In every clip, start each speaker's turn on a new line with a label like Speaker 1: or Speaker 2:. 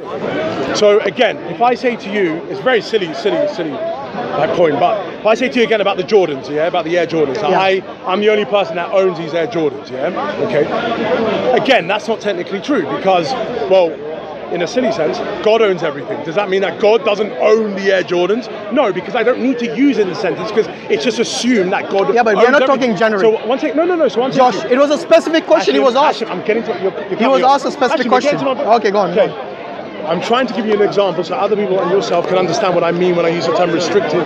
Speaker 1: So again, if I say to you, it's very silly like point, but if I say to you again about the Jordans, yeah, about the Air Jordans, I'm the only person that owns these Air Jordans, yeah, okay. Again, that's not technically true because, well, in a silly sense, God owns everything. Does that mean that God doesn't own the Air Jordans? No, because I don't need to use it in the sentence because it's just assumed that God.
Speaker 2: Yeah, but we're not talking generally.
Speaker 1: So one second, no. So one
Speaker 2: Josh, it was a specific question he was asked.
Speaker 1: I'm getting to
Speaker 2: he was asked a specific question. Okay, go on.
Speaker 1: Okay. I'm trying to give you an example so other people and yourself can understand what I mean when I use the term restrictive.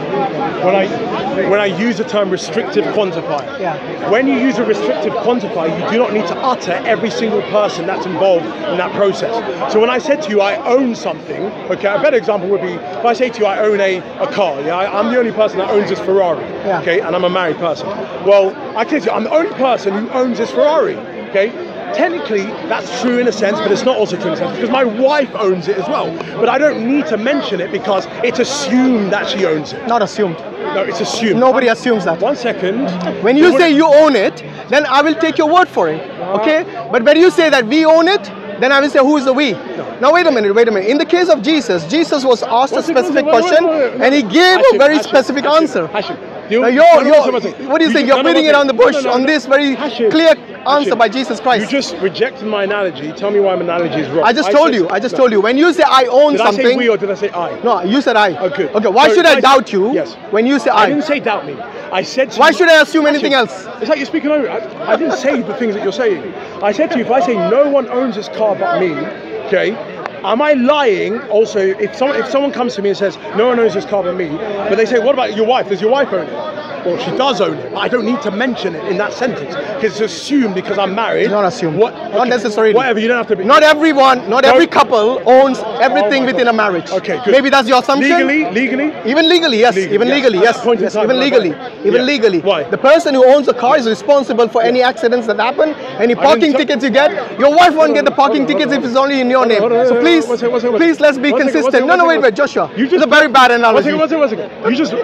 Speaker 1: When I use the term restrictive quantifier.
Speaker 2: Yeah.
Speaker 1: When you use a restrictive quantifier, you do not need to utter every single person that's involved in that process. So when I said to you, I own something, okay, a better example would be if I say to you, I own a car. Yeah, I'm the only person that owns this Ferrari.
Speaker 2: Yeah.
Speaker 1: Okay, and I'm a married person. Well, I can say I'm the only person who owns this Ferrari. Okay. Technically, that's true in a sense, but it's not also true in a sense because my wife owns it as well. But I don't need to mention it because it's assumed that she owns it.
Speaker 2: Not assumed.
Speaker 1: No, it's assumed.
Speaker 2: Nobody assumes that.
Speaker 1: 1 second.
Speaker 2: When you say you own it, then I will take your word for it. Okay? But when you say that we own it, then I will say who is the we? No. Now wait a minute. In the case of Jesus, Jesus was asked a specific question and he gave a very specific answer. What do you think? You're beating around the bush on this very clear answer by Jesus Christ.
Speaker 1: You just rejected my analogy. Tell me why my analogy is wrong.
Speaker 2: I just told you. When you say I own something.
Speaker 1: Did I say we or did I say I?
Speaker 2: No, you said I.
Speaker 1: Oh, good.
Speaker 2: Okay, why should I doubt you?
Speaker 1: Yes.
Speaker 2: When you say I?
Speaker 1: I didn't say doubt me. I said to
Speaker 2: why should I assume anything else?
Speaker 1: It's like you're speaking over. I didn't say the things that you're saying. I said to you, if I say no one owns this car but me, okay, am I lying also if someone comes to me and says no one owns this car but me, but they say what about your wife? Does your wife own it? Well, she does own it, but I don't need to mention it in that sentence because it's assumed because I'm married.
Speaker 2: It's not assumed. Not necessarily.
Speaker 1: Whatever, you don't have to be.
Speaker 2: Not every couple owns everything within a marriage.
Speaker 1: Okay, good.
Speaker 2: Maybe that's your assumption.
Speaker 1: Legally?
Speaker 2: Even legally, yes. Even legally, yes. Even legally.
Speaker 1: Why?
Speaker 2: The person who owns the car is responsible for any accidents that happen, any parking tickets you get. Your wife won't get the parking tickets if it's only in your name. So please, let's be consistent. No, wait, Joshua. It's a very bad analogy.
Speaker 1: One second. You just...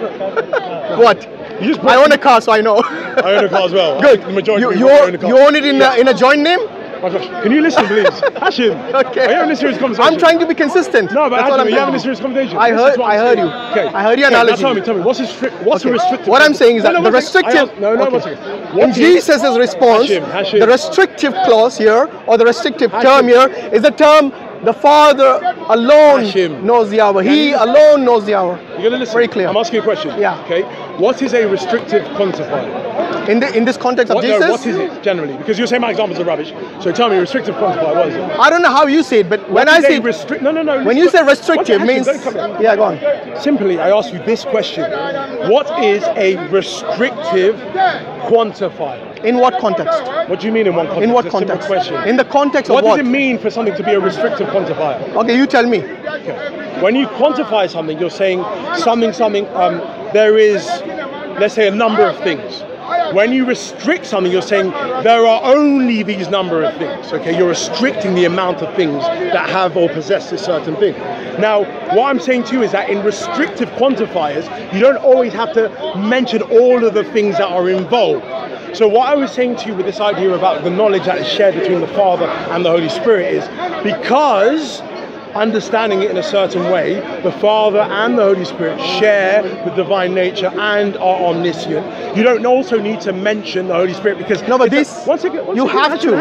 Speaker 2: What? I own a car, so I know.
Speaker 1: I own a car as well.
Speaker 2: Good.
Speaker 1: The majority
Speaker 2: you own it in a joint name?
Speaker 1: Oh my gosh. Can you listen, please? Hashim.
Speaker 2: Okay.
Speaker 1: Are you having a serious conversation?
Speaker 2: I'm trying to be consistent.
Speaker 1: No, but Hashim, are you having a serious conversation?
Speaker 2: I heard you.
Speaker 1: Okay.
Speaker 2: I heard your analogy.
Speaker 1: Now tell me. What's a restrictive?
Speaker 2: What I'm saying is that the restrictive...
Speaker 1: one second.
Speaker 2: In Jesus' response,
Speaker 1: Hashim.
Speaker 2: the restrictive clause here, or the restrictive term here, is the term the Father alone knows the hour. He alone knows the hour.
Speaker 1: You're going to listen.
Speaker 2: Very clear.
Speaker 1: I'm asking you a question.
Speaker 2: Yeah.
Speaker 1: Okay. What is a restrictive quantifier?
Speaker 2: In this context of Jesus?
Speaker 1: No, what is it generally? Because you're saying my examples are rubbish. So tell me, restrictive quantifier, what is it?
Speaker 2: I don't know how you say it, but when I say...
Speaker 1: No.
Speaker 2: When you say restrictive means... Yeah, go on.
Speaker 1: Simply, I ask you this question. What is a restrictive quantifier?
Speaker 2: In what context?
Speaker 1: What do you mean in what context?
Speaker 2: In what context?
Speaker 1: Question.
Speaker 2: In the context of what?
Speaker 1: What does it mean for something to be a restrictive quantifier?
Speaker 2: Okay, you tell me.
Speaker 1: Okay. When you quantify something, you're saying something, there is, let's say, a number of things. When you restrict something, you're saying there are only these number of things. Okay, you're restricting the amount of things that have or possess this certain thing. Now, what I'm saying to you is that in restrictive quantifiers, you don't always have to mention all of the things that are involved. So what I was saying to you with this idea about the knowledge that is shared between the Father and the Holy Spirit is because understanding it in a certain way, the Father and the Holy Spirit share the divine nature and are omniscient. You don't also need to mention the Holy Spirit because...
Speaker 2: No, but this...
Speaker 1: One second.
Speaker 2: You have to.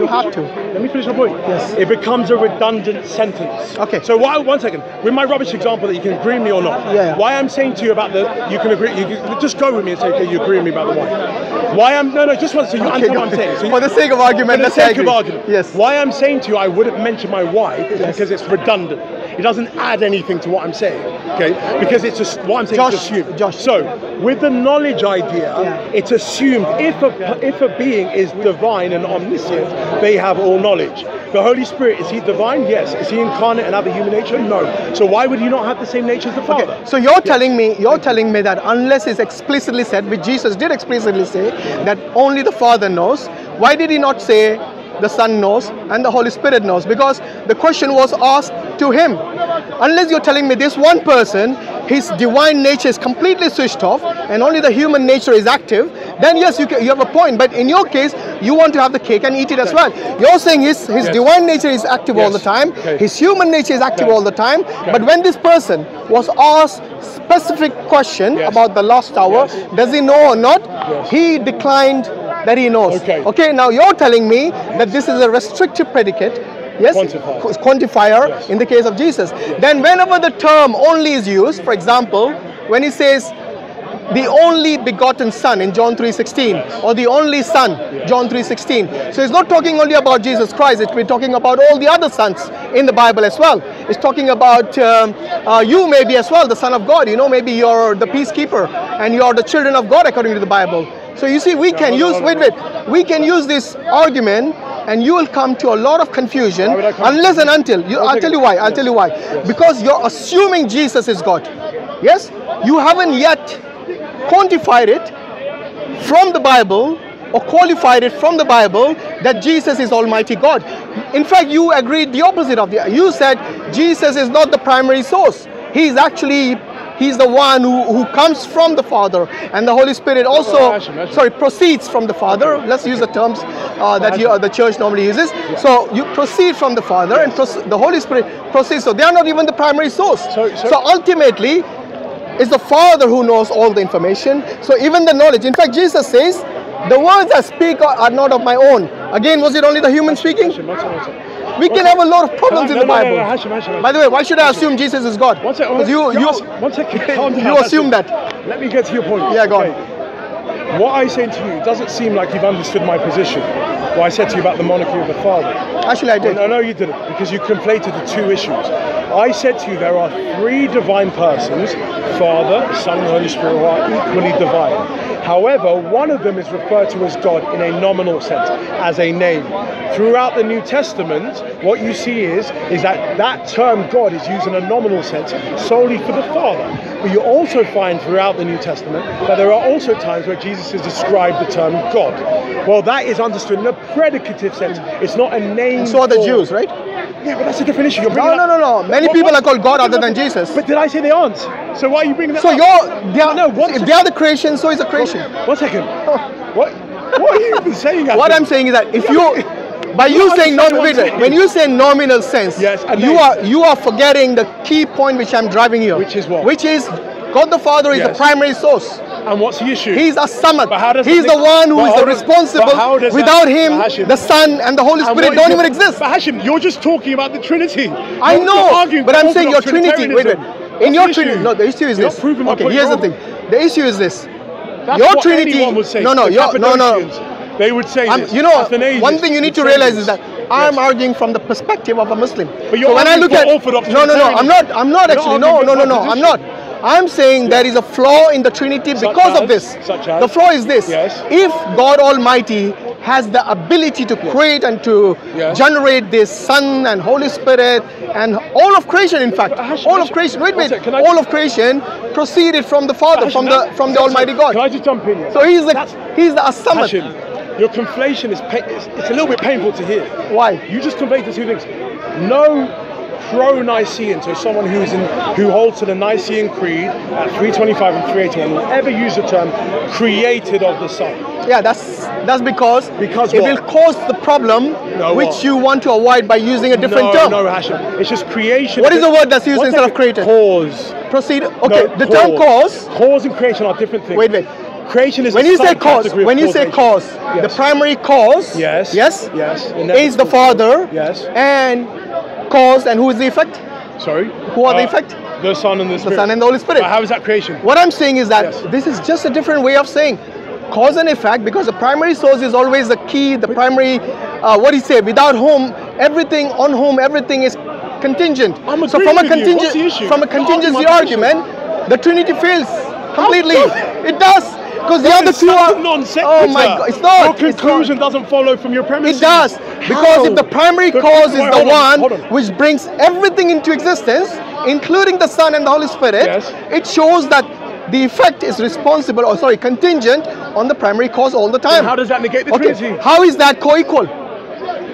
Speaker 1: Let me finish my point.
Speaker 2: Yes.
Speaker 1: It becomes a redundant sentence.
Speaker 2: Okay.
Speaker 1: So one second. With my rubbish example that you can agree with me or not.
Speaker 2: Yeah.
Speaker 1: Why I'm saying to you about you can agree, just go with me and say, okay, you agree with me about the wife. Why I'm... No, just one second. You understand what I'm saying. So
Speaker 2: for the sake of argument,
Speaker 1: for the sake of argument.
Speaker 2: Yes.
Speaker 1: Why I'm saying to you I wouldn't mention my wife is because it's redundant. It doesn't add anything to what I'm saying, okay? Because it's just what I'm saying is assumed.
Speaker 2: Josh.
Speaker 1: So, with the knowledge idea, it's assumed if a being is divine and omniscient, they have all knowledge. The Holy Spirit, is he divine? Yes. Is he incarnate and have a human nature? No. So why would he not have the same nature as the Father?
Speaker 2: Okay. So you're telling me that unless it's explicitly said, which Jesus did explicitly say, that only the Father knows, why did he not say the Son knows and the Holy Spirit knows? Because the question was asked to him. Unless you're telling me this one person his divine nature is completely switched off and only the human nature is active, then yes, you have a point. But in your case, you want to have the cake and eat it as well. You're saying his divine nature is active all the time, his human nature is active all the time. But when this person was asked specific question about the last hour, does he know or not? He declined that he knows. Okay, now you're telling me that this is a restrictive predicate. Yes, quantifier in the case of Jesus. Then whenever the term only is used, for example, when he says the only begotten son in John 3:16 or the only son, John 3:16. So it's not talking only about Jesus Christ, we're talking about all the other sons in the Bible as well. It's talking about you maybe as well, the son of God, you know, maybe you're the peacekeeper and you're the children of God according to the Bible. So you see, we can use, we can use this argument and you will come to a lot of confusion unless and until, I'll tell you why, because you're assuming Jesus is God. Yes, you haven't yet quantified it from the Bible or qualified it from the Bible that Jesus is Almighty God. In fact, you agreed the opposite of the, you said Jesus is not the primary source. He's actually, he's the one who comes from the Father, and the Holy Spirit also, proceeds from the Father. Let's use the terms that the church normally uses. So you proceed from the Father, and the Holy Spirit proceeds. So they are not even the primary source. So ultimately, it's the Father who knows all the information. So even the knowledge. In fact, Jesus says, the words I speak are not of my own. Again, was it only the human speaking? We can have a lot of problems in the Bible. By the way, why should I assume Jesus is God? Because you assume that.
Speaker 1: Let me get to your point.
Speaker 2: Yeah, go on.
Speaker 1: What I say to you doesn't seem like you've understood my position. What I said to you about the monarchy of the Father.
Speaker 2: Actually, I did.
Speaker 1: No, you didn't, because you conflated the two issues. I said to you there are three divine persons, Father, Son, and Holy Spirit, who are equally divine. However, one of them is referred to as God in a nominal sense, as a name. Throughout the New Testament, what you see is that term God is used in a nominal sense solely for the Father. But you also find throughout the New Testament that there are also times where Jesus has described the term God. Well, that is understood in a predicative sense. It's not a name.
Speaker 2: And so are the Jews, right?
Speaker 1: Yeah, but that's a different issue.
Speaker 2: No. Many people are called God other than Jesus.
Speaker 1: But did I say they aren't? So why are you bringing that up?
Speaker 2: If they are the creation, so is the creation.
Speaker 1: 1 second. What are you even saying?
Speaker 2: What I'm saying is that if you... By you saying when you say nominal sense, you are forgetting the key point which I'm driving here.
Speaker 1: Which is what?
Speaker 2: Which is God the Father is the primary source.
Speaker 1: And what's the issue?
Speaker 2: He's a samad. He's the one who is the responsible. Without him, the Son and the Holy Spirit don't even exist.
Speaker 1: But Hashim, you're just talking about the Trinity.
Speaker 2: I know, but I'm saying your Trinity. Wait. In your Trinity, no, the issue is this. Okay, here's the thing. The issue is this. Your Trinity. No.
Speaker 1: They would say this.
Speaker 2: You know, one thing you need to realize is that I'm arguing from the perspective of a Muslim.
Speaker 1: But you're when I look at Orthodox.
Speaker 2: No, I'm not actually. No, I'm not. I'm saying there is a flaw in the Trinity because of this. The flaw is this. If God Almighty has the ability to create and to generate this Son and Holy Spirit and all of creation, in fact, all of creation. Wait. All of creation proceeded from the Father, from the Almighty God.
Speaker 1: Can I just jump in here?
Speaker 2: So he's the Asamad.
Speaker 1: Your conflation is it's a little bit painful to hear.
Speaker 2: Why?
Speaker 1: You just conflated two things. No pro-Nicene, so someone who holds to the Nicene Creed at 325 and 381 will ever use the term created of the Son.
Speaker 2: Yeah, that's because it will cause the problem which you want to avoid by using a different term.
Speaker 1: No, Hashim. It's just creation.
Speaker 2: What is the word that's used instead of created?
Speaker 1: Cause.
Speaker 2: Proceed. Okay, the term cause.
Speaker 1: Cause and creation are different things.
Speaker 2: Wait.
Speaker 1: Creation is
Speaker 2: when you say cause, the primary cause, is the Father, and cause, and who is the effect?
Speaker 1: Sorry?
Speaker 2: Who are the effect?
Speaker 1: The Son and the Spirit.
Speaker 2: The Son and the Holy Spirit.
Speaker 1: But how is that creation?
Speaker 2: What I'm saying is that this is just a different way of saying cause and effect, because the primary source is always the key, the primary, what do you say, without whom, everything is contingent.
Speaker 1: So from a
Speaker 2: contingency argument, the Trinity fails completely. It does. Because the other two are
Speaker 1: non-sequitur.
Speaker 2: Oh my God! It's not.
Speaker 1: Your conclusion doesn't follow from your premises.
Speaker 2: It does, because if the primary cause is the one which brings everything into existence, including the Son and the Holy Spirit, it shows that the effect is contingent on the primary cause all the time.
Speaker 1: Then how does that negate the Trinity?
Speaker 2: How is that co-equal?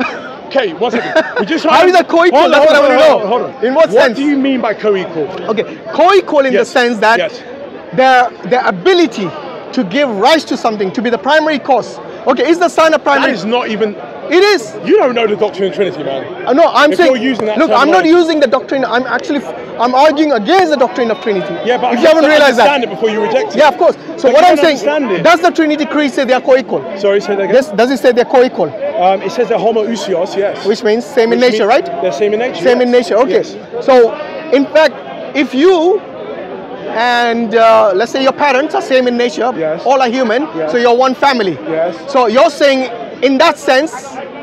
Speaker 1: Okay, one second. We just
Speaker 2: How is that co-equal? That's what I want to know.
Speaker 1: Hold on.
Speaker 2: In what sense?
Speaker 1: What do you mean by co-equal?
Speaker 2: Okay, co-equal in the
Speaker 1: Yes.
Speaker 2: sense that
Speaker 1: Yes.
Speaker 2: their ability to give rise to something, to be the primary cause. Okay, is the Son a
Speaker 1: That
Speaker 2: primary?
Speaker 1: is not even.
Speaker 2: It is.
Speaker 1: You don't know the doctrine of Trinity, man.
Speaker 2: No, I'm
Speaker 1: If
Speaker 2: saying.
Speaker 1: you're using that
Speaker 2: Look, I'm not
Speaker 1: terminology.
Speaker 2: using the doctrine. I'm arguing against the doctrine of Trinity.
Speaker 1: Yeah, but
Speaker 2: if you haven't realized that.
Speaker 1: understand it before you reject it.
Speaker 2: Yeah, of course. So
Speaker 1: But
Speaker 2: what
Speaker 1: you
Speaker 2: I'm
Speaker 1: don't
Speaker 2: saying,
Speaker 1: understand it.
Speaker 2: does the Trinity Creed say they are co-equal?
Speaker 1: Sorry, say that again.
Speaker 2: Does it say they're co-equal?
Speaker 1: It says they're homoousios, yes.
Speaker 2: Which means same in
Speaker 1: Which
Speaker 2: nature,
Speaker 1: means
Speaker 2: right?
Speaker 1: They're same in nature.
Speaker 2: Same
Speaker 1: yes.
Speaker 2: in nature. Okay.
Speaker 1: Yes.
Speaker 2: So, in fact, if you and let's say your parents are same in nature,
Speaker 1: Yes.
Speaker 2: all are human,
Speaker 1: Yes.
Speaker 2: so you're one family.
Speaker 1: Yes.
Speaker 2: So you're saying, in that sense,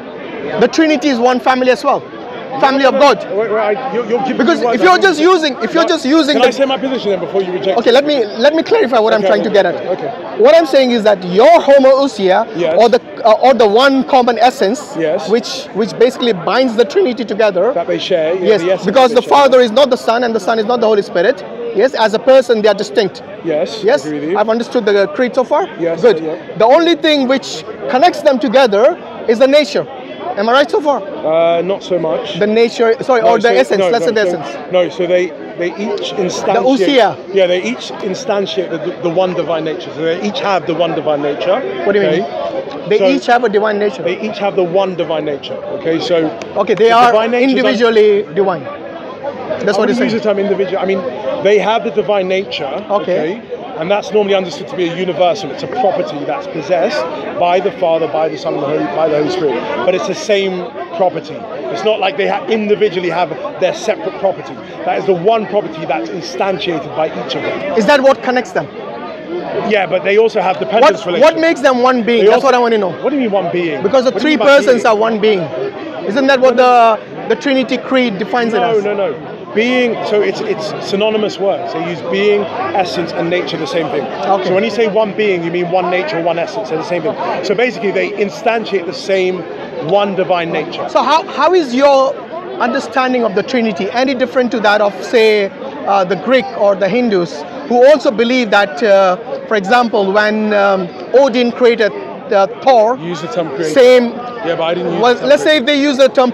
Speaker 2: the Trinity is one family as well, family of God.
Speaker 1: Wait, you're giving
Speaker 2: Because
Speaker 1: me words
Speaker 2: if
Speaker 1: I
Speaker 2: you're
Speaker 1: don't
Speaker 2: just
Speaker 1: understand.
Speaker 2: using
Speaker 1: Can I
Speaker 2: the
Speaker 1: say my position then before you reject?
Speaker 2: okay, let me clarify what I'm
Speaker 1: Okay,
Speaker 2: trying to get at.
Speaker 1: okay.
Speaker 2: What I'm saying is that your homoousia,
Speaker 1: Yes.
Speaker 2: or the one common essence,
Speaker 1: Yes.
Speaker 2: which basically binds the Trinity together.
Speaker 1: That they share. Yeah,
Speaker 2: Yes,
Speaker 1: the essence
Speaker 2: because
Speaker 1: they
Speaker 2: the
Speaker 1: share.
Speaker 2: Father is not the Son and the Son is not the Holy Spirit. Yes, as a person they are distinct.
Speaker 1: Yes.
Speaker 2: Yes,
Speaker 1: Agree with you.
Speaker 2: I've understood the creed so far.
Speaker 1: Yes,
Speaker 2: Good.
Speaker 1: yeah.
Speaker 2: The only thing which connects them together is the nature. Am I right so far?
Speaker 1: Not so much.
Speaker 2: The nature, sorry,
Speaker 1: No,
Speaker 2: or the
Speaker 1: so-
Speaker 2: essence.
Speaker 1: no,
Speaker 2: Let's say the
Speaker 1: so-
Speaker 2: essence.
Speaker 1: No, so they each instantiate.
Speaker 2: The ousia.
Speaker 1: Yeah, they each instantiate the one divine nature. So they each have the one divine nature.
Speaker 2: What do you mean? They
Speaker 1: So-
Speaker 2: each have a divine nature.
Speaker 1: They each have the one divine nature. Okay, so
Speaker 2: Okay, they
Speaker 1: the
Speaker 2: are
Speaker 1: divine nature's
Speaker 2: individually divine. That's
Speaker 1: I
Speaker 2: what
Speaker 1: wouldn't
Speaker 2: you're
Speaker 1: use the
Speaker 2: saying.
Speaker 1: term individual. I mean, they have the divine nature.
Speaker 2: Okay.
Speaker 1: And that's normally understood to be a universal. It's a property that's possessed by the Father, by the Son, and by the Holy Spirit. But it's the same property. It's not like they individually have their separate property. That is the one property that's instantiated by each of them.
Speaker 2: Is that what connects them?
Speaker 1: Yeah, but they also have dependence
Speaker 2: What
Speaker 1: relations.
Speaker 2: makes them one being?
Speaker 1: They
Speaker 2: That's
Speaker 1: also-
Speaker 2: what I want to know.
Speaker 1: What do you mean one being?
Speaker 2: Because the
Speaker 1: What do
Speaker 2: three
Speaker 1: you mean by
Speaker 2: persons
Speaker 1: being?
Speaker 2: are one being. Isn't that what the Trinity Creed defines it as?
Speaker 1: No. Being, so it's synonymous words. They use being, essence, and nature the same thing.
Speaker 2: Okay.
Speaker 1: So when you say one being, you mean one nature, one essence. They're the same thing. So basically, they instantiate the same one divine nature.
Speaker 2: So how is your understanding of the Trinity any different to that of, say, the Greek or the Hindus, who also believe that, for example, when Odin created Thor,
Speaker 1: Use the term created.
Speaker 2: same.
Speaker 1: Yeah, but I didn't use
Speaker 2: Well,
Speaker 1: the term
Speaker 2: let's say if
Speaker 1: created.
Speaker 2: they use the term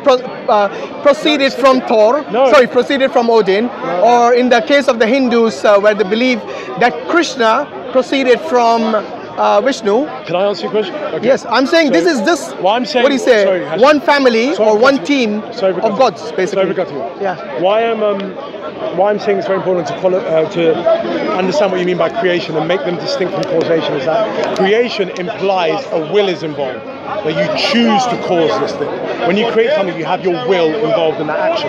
Speaker 2: proceeded from Thor,
Speaker 1: No.
Speaker 2: sorry, proceeded from Odin, or in the case of the Hindus, where they believe that Krishna proceeded from Vishnu.
Speaker 1: Can I answer your question? Okay.
Speaker 2: Yes, I'm saying
Speaker 1: So,
Speaker 2: this is just
Speaker 1: Well, I'm saying,
Speaker 2: what do you say?
Speaker 1: sorry, Hashim.
Speaker 2: One family
Speaker 1: Sorry
Speaker 2: or
Speaker 1: for
Speaker 2: one
Speaker 1: cutting
Speaker 2: team
Speaker 1: you. Sorry for cutting
Speaker 2: of
Speaker 1: you.
Speaker 2: gods, basically.
Speaker 1: Sorry for cutting you.
Speaker 2: Yeah.
Speaker 1: Why I'm saying it's very important to understand what you mean by creation and make them distinct from causation is that creation implies a will is involved, that you choose to cause this thing. When you create something, you have your will involved in that action.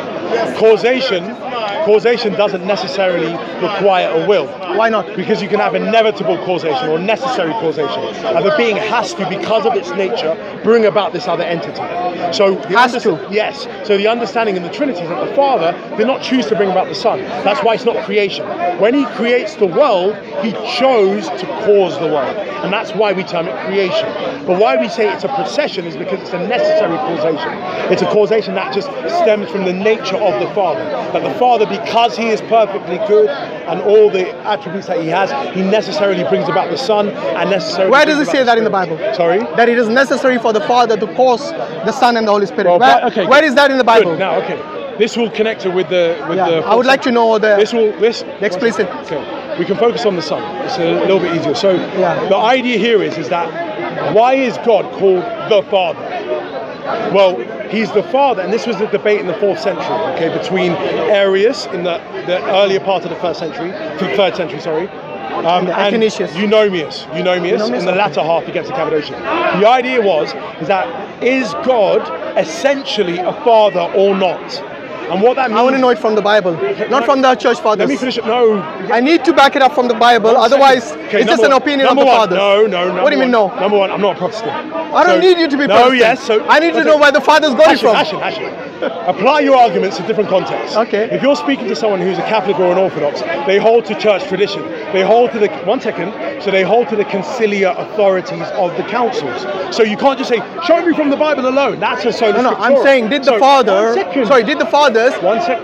Speaker 1: Causation doesn't necessarily require a will.
Speaker 2: Why not?
Speaker 1: Because you can have inevitable causation or necessary causation. And the being has to, because of its nature, bring about this other entity. So the
Speaker 2: Has to.
Speaker 1: Yes. So the understanding in the Trinity is that the Father did not choose to bring about the Son. That's why it's not creation. When He creates the world, He chose to cause the world. And that's why we term it creation. But why we say it's a procession is because it's a necessary causation. It's a causation that just stems from the nature of the Father. That the Father, because He is perfectly good and all the attributes that He has, He necessarily brings about the Son and necessarily
Speaker 2: Where does
Speaker 1: brings
Speaker 2: it say
Speaker 1: about
Speaker 2: that in the
Speaker 1: Spirit.
Speaker 2: Bible?
Speaker 1: Sorry?
Speaker 2: That it is necessary for the Father to cause the Son and the Holy Spirit.
Speaker 1: Well,
Speaker 2: Where,
Speaker 1: okay,
Speaker 2: where is that in the Bible?
Speaker 1: Good. Now, okay. This will connect it with the
Speaker 2: I would like to know the explicit.
Speaker 1: Okay, we can focus on the Son. It's a little bit easier. So
Speaker 2: Yeah.
Speaker 1: the idea here is that why is God called the Father? Well, He's the Father, and this was the debate in the 4th century, okay, between Arius in the earlier part of the 3rd century, sorry. And
Speaker 2: Athanasius.
Speaker 1: Eunomius in the latter half against the Cappadocian. The idea is that is God essentially a father or not? And what that means...
Speaker 2: I want to know it from the Bible, not from the church fathers.
Speaker 1: Let me finish it. No.
Speaker 2: I need to back it up from the Bible, otherwise
Speaker 1: Okay,
Speaker 2: it's just an opinion of the fathers.
Speaker 1: No.
Speaker 2: What do you mean no?
Speaker 1: Number one, I'm not a Protestant.
Speaker 2: I don't need you to be
Speaker 1: No,
Speaker 2: Protestant.
Speaker 1: yes. So
Speaker 2: I need to know where the fathers got it from.
Speaker 1: Hashim. Apply your arguments to different contexts.
Speaker 2: Okay.
Speaker 1: If you're speaking to someone who's a Catholic or an Orthodox, they hold to church tradition. They hold to the they hold to the conciliar authorities of the councils. So you can't just say, show me from the Bible alone. That's a sola
Speaker 2: No,
Speaker 1: scriptura.
Speaker 2: I'm saying, did the
Speaker 1: So,
Speaker 2: Father,
Speaker 1: 1 second.
Speaker 2: sorry, did the Father fathers
Speaker 1: One sec.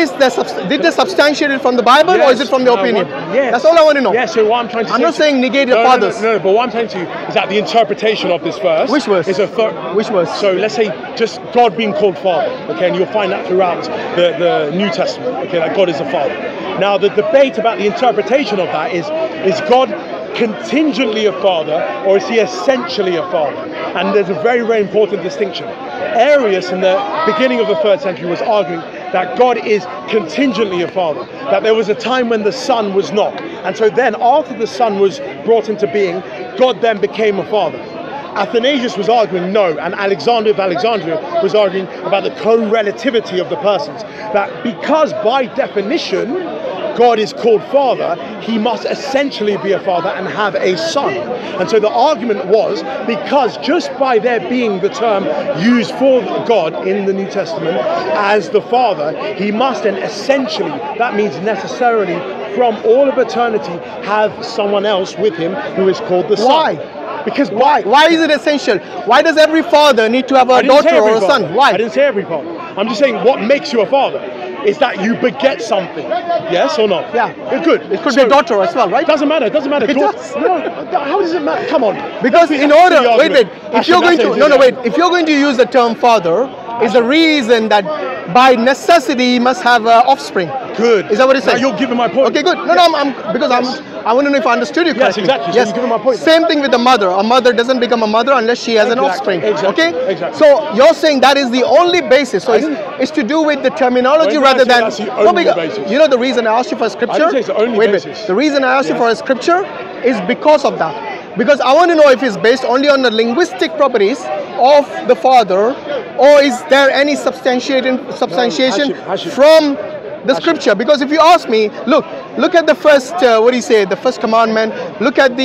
Speaker 2: did they substantiate it from the Bible or is it from their opinion?
Speaker 1: Yes.
Speaker 2: That's all I want to know.
Speaker 1: Yeah, so what I'm trying to
Speaker 2: I'm
Speaker 1: say
Speaker 2: not
Speaker 1: to you-
Speaker 2: saying negate the
Speaker 1: No,
Speaker 2: fathers.
Speaker 1: No, but what I'm saying to you is that the interpretation of this verse
Speaker 2: Which verse?
Speaker 1: is a
Speaker 2: Which verse?
Speaker 1: So let's say just God being called Father, okay, and you'll find that throughout the New Testament, okay, that God is a Father. Now the debate about the interpretation of that is God contingently a father or is he essentially a father? And there's a very, very important distinction. Arius in the beginning of the 3rd century was arguing that God is contingently a father, that there was a time when the Son was not. And so then after the Son was brought into being, God then became a father. Athanasius was arguing no, and Alexander of Alexandria was arguing about the co-relativity of the persons, that because by definition God is called Father, he must essentially be a father and have a son. And so the argument was, because just by there being the term used for God in the New Testament as the Father, he must then essentially, that means necessarily, from all of eternity, have someone else with him who is called the Son.
Speaker 2: Why?
Speaker 1: Because
Speaker 2: Why? Why is it essential? Why does every father need to have a daughter or a son? Why?
Speaker 1: I didn't say every father. I'm just saying what makes you a father is that you beget something. Yes or no?
Speaker 2: Yeah.
Speaker 1: Good.
Speaker 2: It could be a daughter as well, right?
Speaker 1: Doesn't matter. Doesn't matter.
Speaker 2: It does.
Speaker 1: No, how does it matter? Come on.
Speaker 2: Because in order, wait, if
Speaker 1: Actually,
Speaker 2: you're going
Speaker 1: that's
Speaker 2: to,
Speaker 1: it,
Speaker 2: no,
Speaker 1: yeah.
Speaker 2: wait, if you're going to use the term father, is the reason that by necessity he must have offspring.
Speaker 1: Good.
Speaker 2: Is that what it says?
Speaker 1: Now you're giving my point.
Speaker 2: Okay, good. No, because I want to know if I understood you correctly.
Speaker 1: Yes, exactly. So you're giving my point.
Speaker 2: Same thing with the mother. A mother doesn't become a mother unless she has an offspring.
Speaker 1: Exactly.
Speaker 2: Okay.
Speaker 1: Exactly.
Speaker 2: So you're saying that is the only basis. So it's to do with the terminology
Speaker 1: When did I
Speaker 2: rather
Speaker 1: say
Speaker 2: than.
Speaker 1: that's the only basis?
Speaker 2: You know the reason I asked you for a scripture.
Speaker 1: I didn't say it's the only
Speaker 2: wait,
Speaker 1: basis.
Speaker 2: The reason I asked you for a scripture is because of that. Because I want to know if it's based only on the linguistic properties of the Father, or is there any substantiation
Speaker 1: Hashim.
Speaker 2: from the scripture? Because if you ask me, look at the first, the first commandment. Look at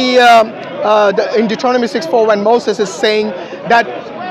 Speaker 2: the in Deuteronomy 6:4 when Moses is saying that,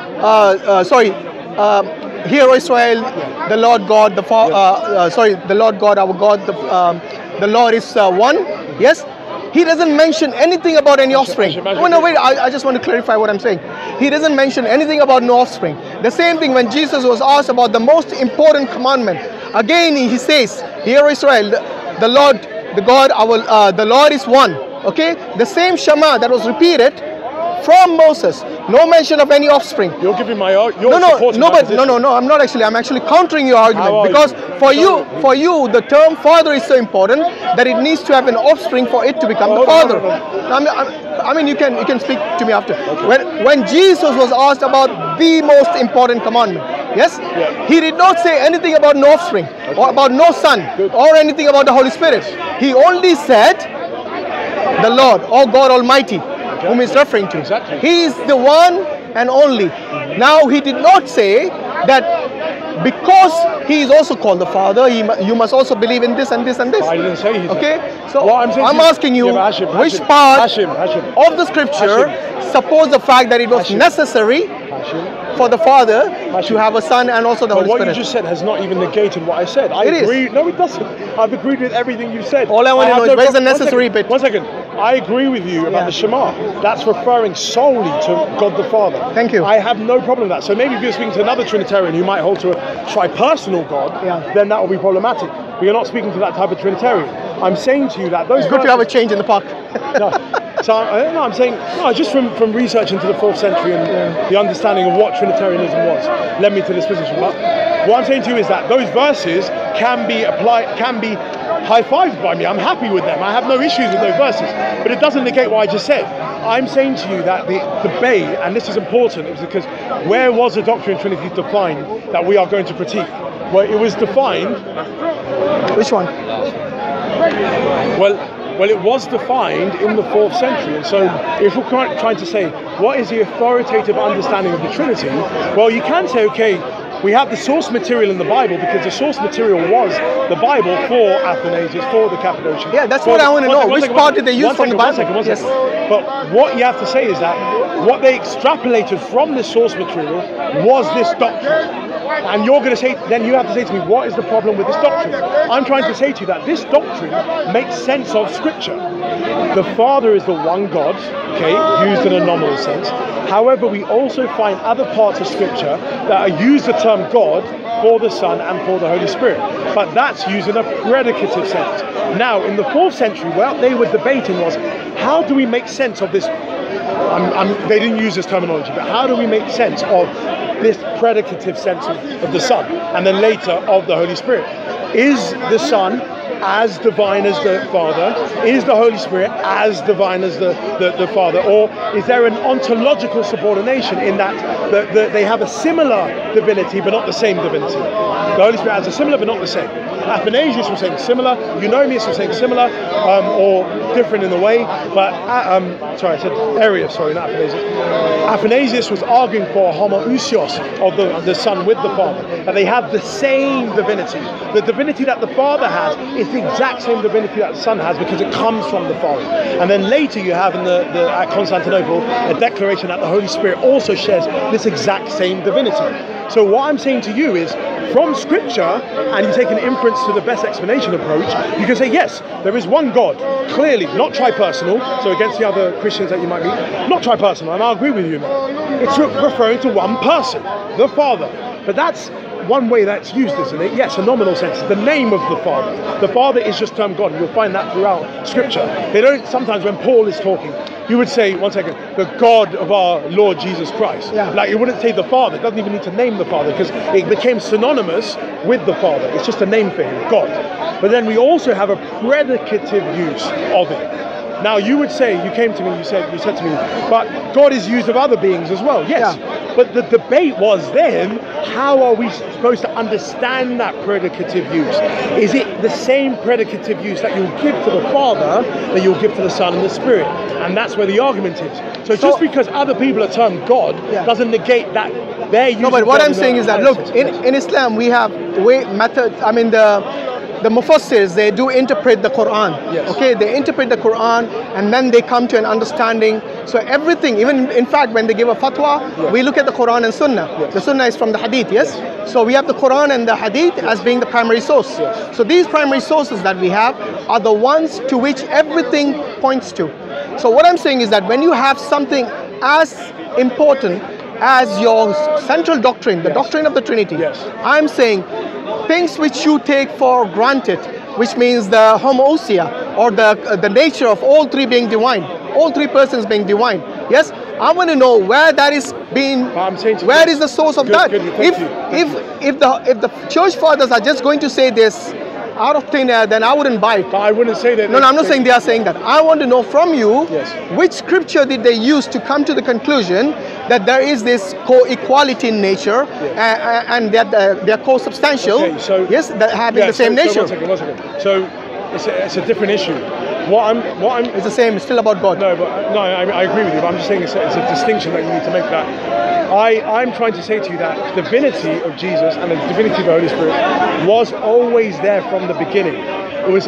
Speaker 2: hear, O Israel, the Lord God, the Lord God, our God, the Lord is one. Yes. He doesn't mention anything about any offspring. Wait, I just want to clarify what I'm saying. He doesn't mention anything about no offspring. The same thing when Jesus was asked about the most important commandment. Again, he says, hear Israel, the Lord, the God, the Lord is one. Okay? The same Shema that was repeated from Moses. No mention of any offspring.
Speaker 1: You're giving my
Speaker 2: No, I'm not actually. I'm actually countering your argument because for you, the term father is so important that it needs to have an offspring for it to become the father. I mean, you can speak to me after. Okay. When Jesus was asked about the most important commandment, yes, he did not say anything about no offspring or about no son or anything about the Holy Spirit. He only said the Lord or God Almighty. Whom he's referring to.
Speaker 1: Exactly.
Speaker 2: He is the one and only. Now he did not say that because he is also called the Father, you must also believe in this and this and this.
Speaker 1: I didn't say he's
Speaker 2: okay. So
Speaker 1: well,
Speaker 2: I'm asking you, which part of the scripture supports the fact that it was necessary for the Father to have a Son and also the Holy Spirit?
Speaker 1: What you just said has not even negated what I said. I agree. No, it doesn't. I've agreed with everything you said.
Speaker 2: All I want to know is where's the necessary bit.
Speaker 1: One second. I agree with you about the Shema. That's referring solely to God the Father.
Speaker 2: Thank you.
Speaker 1: I have no problem with that. So maybe if you're speaking to another Trinitarian who might hold to a tripersonal God, then that will be problematic. But you're not speaking to that type of Trinitarian. I'm saying to you that those.
Speaker 2: It's good to have a change in the park.
Speaker 1: So I'm saying, just from research into the 4th century and the understanding of what Trinitarianism was, led me to this position. But what I'm saying to you is that those verses can be high-fived by me. I'm happy with them. I have no issues with those verses. But it doesn't negate what I just said. I'm saying to you that the debate, and this is important, is because where was the doctrine of Trinity defined that we are going to critique? Well, it was defined.
Speaker 2: Which one?
Speaker 1: Well, it was defined in the 4th century, and so if we're trying to say what is the authoritative understanding of the Trinity, well, you can say, okay, we have the source material in the Bible because the source material was the Bible for Athanasius, for the Cappadocians.
Speaker 2: Yeah, that's what I want to know. Which part did they use from the Bible?
Speaker 1: One second. But what you have to say is that what they extrapolated from this source material was this doctrine. And you're going to say, then you have to say to me, what is the problem with this doctrine? I'm trying to say to you that this doctrine makes sense of Scripture. The Father is the one God, okay, used in a nominal sense. However, we also find other parts of Scripture that are used the term God for the Son, and for the Holy Spirit. But that's used in a predicative sense. Now, in the 4th century, what they were debating was, how do we make sense of this? They didn't use this terminology, but how do we make sense of this predicative sense of the Son, and then later of the Holy Spirit? Is the Son as divine as the Father? Is the Holy Spirit as divine as the Father? Or is there an ontological subordination in that they have a similar divinity but not the same divinity? The Holy Spirit has a similar but not the same. Athanasius was saying similar, Eunomius was saying similar, or different in a way, but, sorry, I said Arius, sorry, not Athanasius. Athanasius was arguing for homoousios of the Son with the Father, that they have the same divinity. The divinity that the Father has is the exact same divinity that the Son has, because it comes from the Father. And then later you have at Constantinople a declaration that the Holy Spirit also shares this exact same divinity. So what I'm saying to you is, from Scripture, and you take an inference to the best explanation approach, you can say, yes, there is one God, clearly, not tripersonal, so against the other Christians that you might meet, not tripersonal, and I'll agree with you now. It's referring to one person, the Father. But that's one way that's used, isn't it? Yes, a nominal sense. The name of the Father. The Father is just termed God. You'll find that throughout Scripture. They don't, sometimes when Paul is talking, he would say, one second, the God of our Lord Jesus Christ. Yeah. Like, he wouldn't say the Father. It doesn't even need to name the Father, because it became synonymous with the Father. It's just a name for him, God. But then we also have a predicative use of it. Now, you would say, you came to me, you said to me, but God is used of other beings as well. Yes, yeah. But the debate was then, how are we supposed to understand that predicative use? Is it the same predicative use that you'll give to the Father that you'll give to the Son and the Spirit? And that's where the argument is. So just because other people are termed God, yeah, doesn't negate that they're using. No,
Speaker 2: but what I'm saying is that, look, in Islam we have the Mufassirs, they do interpret the Quran. Yes. Okay, they interpret the Quran and then they come to an understanding. So everything, even in fact when they give a fatwa, yes, we look at the Quran and Sunnah. Yes. The Sunnah is from the Hadith, yes? Yes. So we have the Quran and the Hadith, yes, as being the primary source. Yes. So these primary sources that we have are the ones to which everything points to. So what I'm saying is that when you have something as important as your central doctrine, the, yes, doctrine of the Trinity, yes, I'm saying things which you take for granted, which means the homoousia, or the nature of all three being divine, all three persons being divine. Yes, I want to know where that is being. Where is the source of that? If the church fathers are just going to say this out of thin air, then I wouldn't buy it.
Speaker 1: But I wouldn't say that.
Speaker 2: No, I'm not saying they are saying that. I want to know from you,
Speaker 1: yes,
Speaker 2: which scripture did they use to come to the conclusion that there is this co-equality in nature, yes, and that they are co-substantial, okay, so, yes, that having, yeah, the same nature.
Speaker 1: So one second. So it's a different issue.
Speaker 2: It's the same. It's still about God.
Speaker 1: No, but I agree with you. But I'm just saying it's a distinction that you need to make. That I'm trying to say to you that the divinity of Jesus and the divinity of the Holy Spirit was always there from the beginning. It was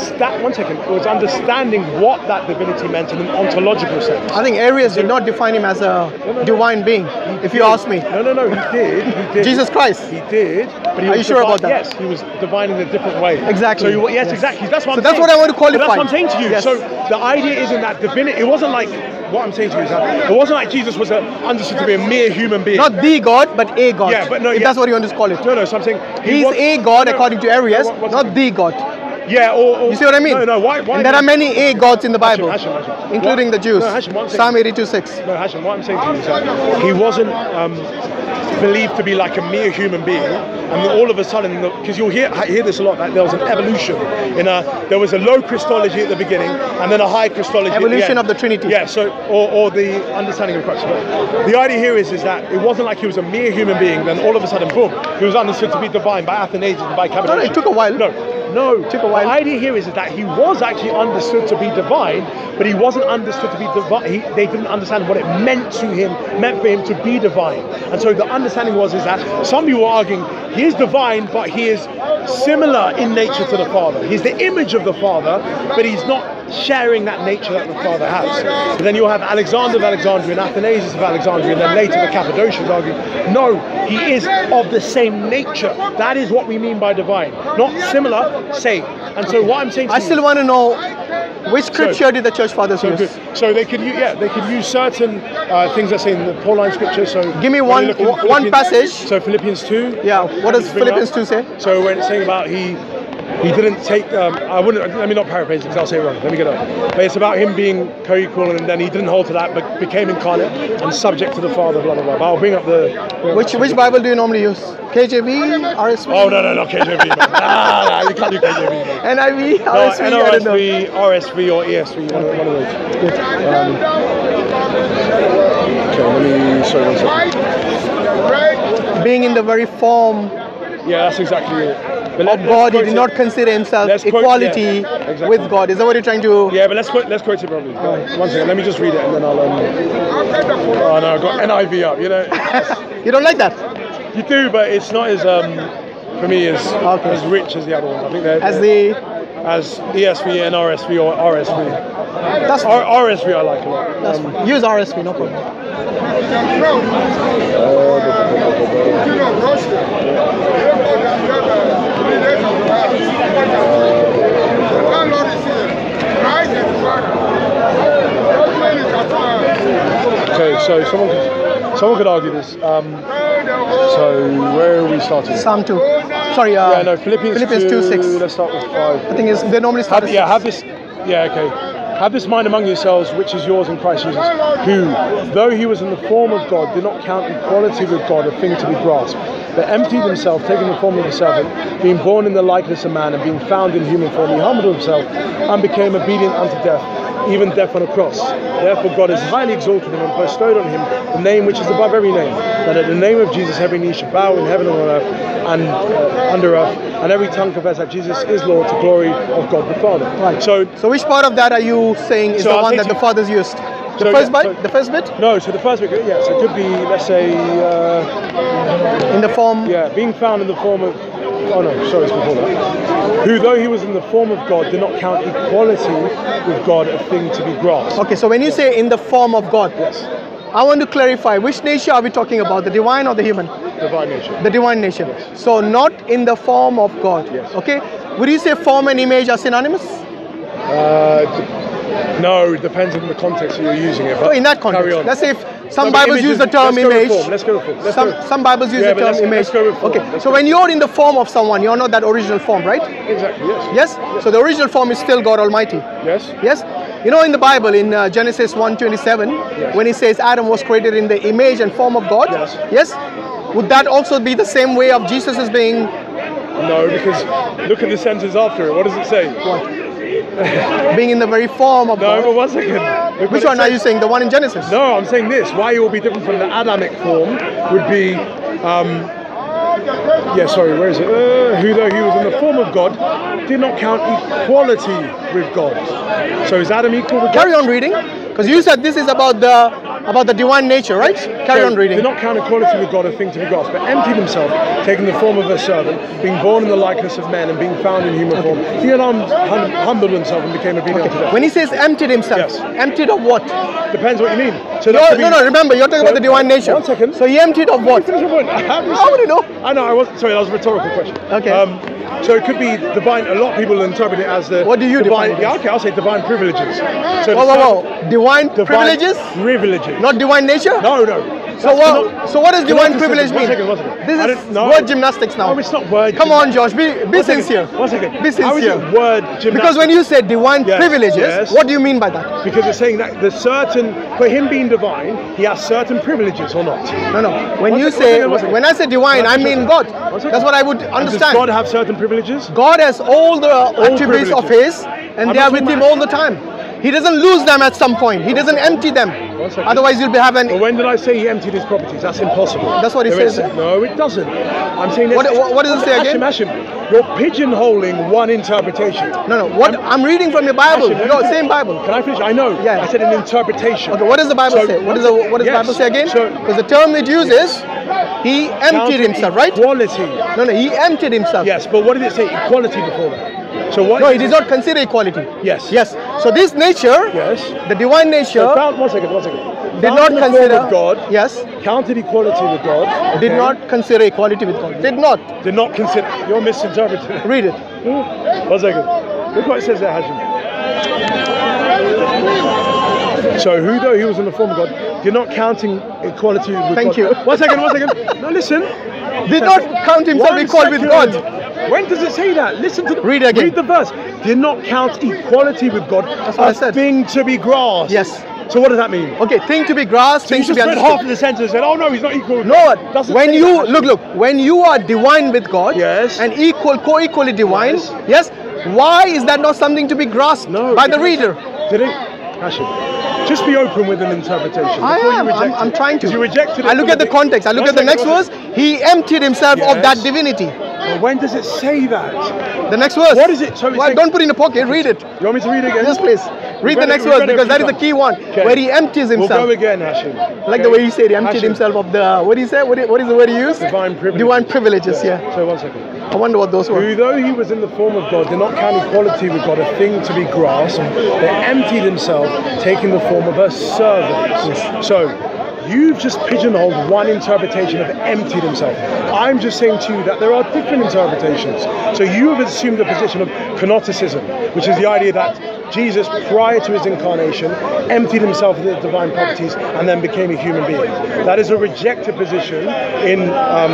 Speaker 1: It was understanding what that divinity meant in an ontological sense.
Speaker 2: I think Arius did not define him as a divine being, if you ask me.
Speaker 1: No, he did.
Speaker 2: Jesus Christ.
Speaker 1: He did. But he
Speaker 2: Are you sure about that?
Speaker 1: Yes, he was divine in a different way.
Speaker 2: Exactly.
Speaker 1: So yes, exactly. That's what I'm saying.
Speaker 2: That's what I want to qualify.
Speaker 1: But that's what I'm saying to you.
Speaker 2: Yes.
Speaker 1: So the idea isn't that divinity. It wasn't like, what I'm saying to you is that it wasn't like Jesus was understood to be a mere human being.
Speaker 2: Not the God, but a God.
Speaker 1: Yeah, but no.
Speaker 2: If that's what you want to call it.
Speaker 1: No. So I'm saying
Speaker 2: he's a God according to Arius, not the God.
Speaker 1: Yeah, or
Speaker 2: you see what I mean?
Speaker 1: No. Why?
Speaker 2: And there are many a gods in the Bible,
Speaker 1: Hashim.
Speaker 2: including the Jews.
Speaker 1: No, Hashim,
Speaker 2: Psalm 82:6.
Speaker 1: No, Hashim, what I'm saying to you is that he wasn't believed to be like a mere human being, and then all of a sudden, because you'll hear this a lot, that there was an evolution. There was a low Christology at the beginning, and then a high Christology.
Speaker 2: Evolution
Speaker 1: at the end.
Speaker 2: Of the Trinity.
Speaker 1: Yeah. So, or the understanding of Christ. But the idea here is that it wasn't like he was a mere human being. Then all of a sudden, boom, he was understood to be divine by Athanasius and by Cappadocius.
Speaker 2: No, it took a while.
Speaker 1: No, it took a while. The idea here is that he was actually understood to be divine, but he wasn't understood to be divine. They didn't understand what it meant for him to be divine. And so the understanding is that some people are arguing he is divine, but he is similar in nature to the Father. He's the image of the Father, but he's not sharing that nature that the Father has. But then you'll have Alexander of Alexandria and Athanasius of Alexandria, and then later the Cappadocians argue, no, he is of the same nature. That is what we mean by divine. Not similar, same. And so what I'm saying to
Speaker 2: I
Speaker 1: you,
Speaker 2: still want to know which scripture did the church fathers use?
Speaker 1: good. So they could use certain things that say in the Pauline scripture. So
Speaker 2: give me
Speaker 1: when you
Speaker 2: one
Speaker 1: look in
Speaker 2: one passage.
Speaker 1: So Philippians 2.
Speaker 2: Yeah, what does Philippians 2 say?
Speaker 1: So when it's saying about he didn't take, let me not paraphrase it because I'll say it wrong. Let me get it. But it's about him being co-equal, and then he didn't hold to that, but became incarnate and subject to the Father, blah, blah, blah. But I'll bring up the...
Speaker 2: Which Bible do you normally use? KJV, RSV?
Speaker 1: Oh, no, not KJV, man. Nah, you can't do KJV, man.
Speaker 2: NIV, RSV,
Speaker 1: No,
Speaker 2: I don't know.
Speaker 1: RSV or ESV, one of those. Okay, sorry, one second.
Speaker 2: Being in the very form
Speaker 1: Yeah, that's exactly it.
Speaker 2: of God, he did not consider himself equality with God. Is that what you're trying to...
Speaker 1: Yeah, but let's quote it properly. One second, let me just read it and then I'll... Oh no, I've got NIV up, you know.
Speaker 2: You don't like that?
Speaker 1: You do, but it's not as, for me, as rich as the other ones. I think they're... As ESV and RSV or RSV.
Speaker 2: That's fine.
Speaker 1: RSV I like a lot.
Speaker 2: That's fine. Use RSV, no problem.
Speaker 1: Okay, so someone could argue this. So where are we starting?
Speaker 2: Psalm 2. Sorry,
Speaker 1: Philippians
Speaker 2: 2:6.
Speaker 1: Let's start with 5.
Speaker 2: I think they normally start with 6.
Speaker 1: Have this mind among yourselves, which is yours in Christ Jesus, who, though he was in the form of God, did not count equality with God a thing to be grasped, but emptied himself, taking the form of a servant, being born in the likeness of man, and being found in human form, he humbled himself and became obedient unto death, even death on a cross. Therefore God has highly exalted him and bestowed on him the name which is above every name, that at the name of Jesus every knee should bow in heaven and on earth and under earth, and every tongue confess that Jesus is Lord, to glory of God the Father.
Speaker 2: Right.
Speaker 1: So
Speaker 2: which part of that are you saying is the one that the fathers used? The first bit?
Speaker 1: No, so the first bit, yes, it could be, let's say...
Speaker 2: in the form...
Speaker 1: Yeah, being found in the form of... Oh no, sorry, it's before that. Who, though he was in the form of God, did not count equality with God a thing to be grasped.
Speaker 2: Okay, so when you say in the form of God,
Speaker 1: yes,
Speaker 2: I want to clarify, which nature are we talking about, the divine or the human?
Speaker 1: Divine nature.
Speaker 2: The divine nature.
Speaker 1: Yes.
Speaker 2: So not in the form of God.
Speaker 1: Yes.
Speaker 2: Okay, would you say form and image are synonymous?
Speaker 1: No, it depends on the context that you're using it.
Speaker 2: So in that context, let's say if some Bibles use the term image.
Speaker 1: Let's go with form.
Speaker 2: Some Bibles use the term image.
Speaker 1: Let's go with form.
Speaker 2: Okay, so when you're in the form of someone, you're not that original form, right?
Speaker 1: Exactly, yes.
Speaker 2: Yes? So the original form is still God Almighty.
Speaker 1: Yes.
Speaker 2: Yes? You know, in the Bible, in Genesis 1:27,
Speaker 1: yes,
Speaker 2: when it says Adam was created in the image and form of God,
Speaker 1: yes,
Speaker 2: yes? Would that also be the same way of Jesus as being...
Speaker 1: No, because look at the sentence after it. What does it say?
Speaker 2: What? Being in the very form of God.
Speaker 1: No, but 1 second.
Speaker 2: Which one are you saying? The one in Genesis?
Speaker 1: No, I'm saying this. Why it will be different from the Adamic form would be... where is it? Who, though he was in the form of God, did not count equality with God. So is Adam equal with God?
Speaker 2: Carry on reading, because you said this is about the divine nature, right? Carry on reading.
Speaker 1: Did not count equality with God a thing to be grasped, but emptied himself, taking the form of a servant, being born in the likeness of men, and being found in human form. He humbled himself and became obedient to death.
Speaker 2: When he says emptied himself,
Speaker 1: yes,
Speaker 2: emptied of what?
Speaker 1: Depends what you mean. So
Speaker 2: no, remember, you're talking about the divine nature.
Speaker 1: 1 second.
Speaker 2: So he emptied of what?
Speaker 1: How
Speaker 2: would you know?
Speaker 1: I know, sorry, that was a rhetorical question.
Speaker 2: Okay.
Speaker 1: So it could be divine, a lot of people interpret it as the...
Speaker 2: What do you define?
Speaker 1: Yeah, okay, I'll say divine privileges. So
Speaker 2: whoa. Divine privileges?
Speaker 1: Privileges.
Speaker 2: Not divine nature?
Speaker 1: No.
Speaker 2: So what does divine privilege mean?
Speaker 1: One second.
Speaker 2: This is word gymnastics now.
Speaker 1: No, it's not word
Speaker 2: Come on, Josh, be sincere.
Speaker 1: 1 second.
Speaker 2: Be sincere.
Speaker 1: How is it word gymnastics?
Speaker 2: Because when you say divine privileges, what do you mean by that?
Speaker 1: Because it's saying that for him being divine, he has certain privileges or not?
Speaker 2: No. When I say divine, I mean God. That's what I would understand.
Speaker 1: Does God have certain privileges?
Speaker 2: God has all the attributes of his, and they are with him all the time. He doesn't lose them at some point. He doesn't empty them. Otherwise, you'll be having...
Speaker 1: Well, when did I say he emptied his properties? That's impossible.
Speaker 2: That's what he says.
Speaker 1: No, it doesn't. I'm saying...
Speaker 2: What does it say again?
Speaker 1: Hashim, you're pigeonholing one interpretation.
Speaker 2: No. I'm reading from your Bible. Same Bible.
Speaker 1: Can I finish? I know.
Speaker 2: Yeah.
Speaker 1: I said an interpretation.
Speaker 2: Okay, what does the Bible say? What does the Bible say again? Because the term it uses, he emptied himself, right?
Speaker 1: Equality.
Speaker 2: No, he emptied himself.
Speaker 1: Yes, but what did it say? Equality before that. So what?
Speaker 2: No, it does not consider equality.
Speaker 1: Yes.
Speaker 2: Yes. So this nature,
Speaker 1: Yes.
Speaker 2: the divine nature,
Speaker 1: So found, one second.
Speaker 2: did
Speaker 1: Found
Speaker 2: not
Speaker 1: in the form
Speaker 2: consider
Speaker 1: of God.
Speaker 2: Yes.
Speaker 1: Counted equality with God.
Speaker 2: Did
Speaker 1: okay,
Speaker 2: not consider equality with God. Did not.
Speaker 1: Did not consider. You're misinterpreting it.
Speaker 2: Read it.
Speaker 1: 1 second. Look what it says there, Hashim. So who, though he was in the form of God, did not counting equality with
Speaker 2: Thank
Speaker 1: God.
Speaker 2: you.
Speaker 1: 1 second. No, listen.
Speaker 2: Did not count himself
Speaker 1: 1
Speaker 2: equal with
Speaker 1: second.
Speaker 2: God.
Speaker 1: When does it say that? Listen to the
Speaker 2: Read again.
Speaker 1: Read the verse. Did not count equality with God
Speaker 2: That's what I said.
Speaker 1: a thing to be grasped.
Speaker 2: Yes.
Speaker 1: So what does that mean?
Speaker 2: Okay, thing to be grasped,
Speaker 1: So you
Speaker 2: thing to
Speaker 1: just
Speaker 2: be
Speaker 1: read
Speaker 2: understood.
Speaker 1: half of the sentence and said, oh no, he's not equal with
Speaker 2: No,
Speaker 1: God. Doesn't
Speaker 2: when
Speaker 1: say
Speaker 2: you
Speaker 1: that,
Speaker 2: look, when you are divine with God,
Speaker 1: Yes.
Speaker 2: and co-equally divine,
Speaker 1: Yes.
Speaker 2: yes, why is that not something to be grasped
Speaker 1: No,
Speaker 2: by the
Speaker 1: because-
Speaker 2: reader?
Speaker 1: Did it? Hashim, just be open with an interpretation.
Speaker 2: I
Speaker 1: before you
Speaker 2: am.
Speaker 1: reject
Speaker 2: I'm
Speaker 1: it.
Speaker 2: trying to.
Speaker 1: 'Cause you rejected it.
Speaker 2: I look
Speaker 1: from
Speaker 2: at the context. I look at the next verse. He emptied himself of
Speaker 1: Yes.
Speaker 2: that divinity.
Speaker 1: Well, when does it say that?
Speaker 2: The next verse.
Speaker 1: What is it? So it's
Speaker 2: Well,
Speaker 1: saying-
Speaker 2: don't put it in a pocket. Read it.
Speaker 1: You want me to read it again?
Speaker 2: Yes, please. Read the
Speaker 1: read
Speaker 2: next
Speaker 1: it-
Speaker 2: verse
Speaker 1: we've read it a
Speaker 2: because that
Speaker 1: few
Speaker 2: is the
Speaker 1: times.
Speaker 2: key one,
Speaker 1: Okay.
Speaker 2: where he empties
Speaker 1: We'll
Speaker 2: himself.
Speaker 1: go again, Hashim.
Speaker 2: Like
Speaker 1: Okay?
Speaker 2: the way he said, he emptied
Speaker 1: Hashim,
Speaker 2: himself of the, what did he say? What is the word he used?
Speaker 1: Divine privileges.
Speaker 2: Divine privileges, yeah.
Speaker 1: So 1 second.
Speaker 2: I wonder what those were.
Speaker 1: Who, though he was in the form of God, did not count equality with God a thing to be grasped, but emptied himself, taking the form of a servant. So, you've just pigeonholed one interpretation of emptied himself. I'm just saying to you that there are different interpretations. So you have assumed the position of kenoticism, which is the idea that Jesus, prior to his incarnation, emptied himself of the divine properties and then became a human being. That is a rejected position in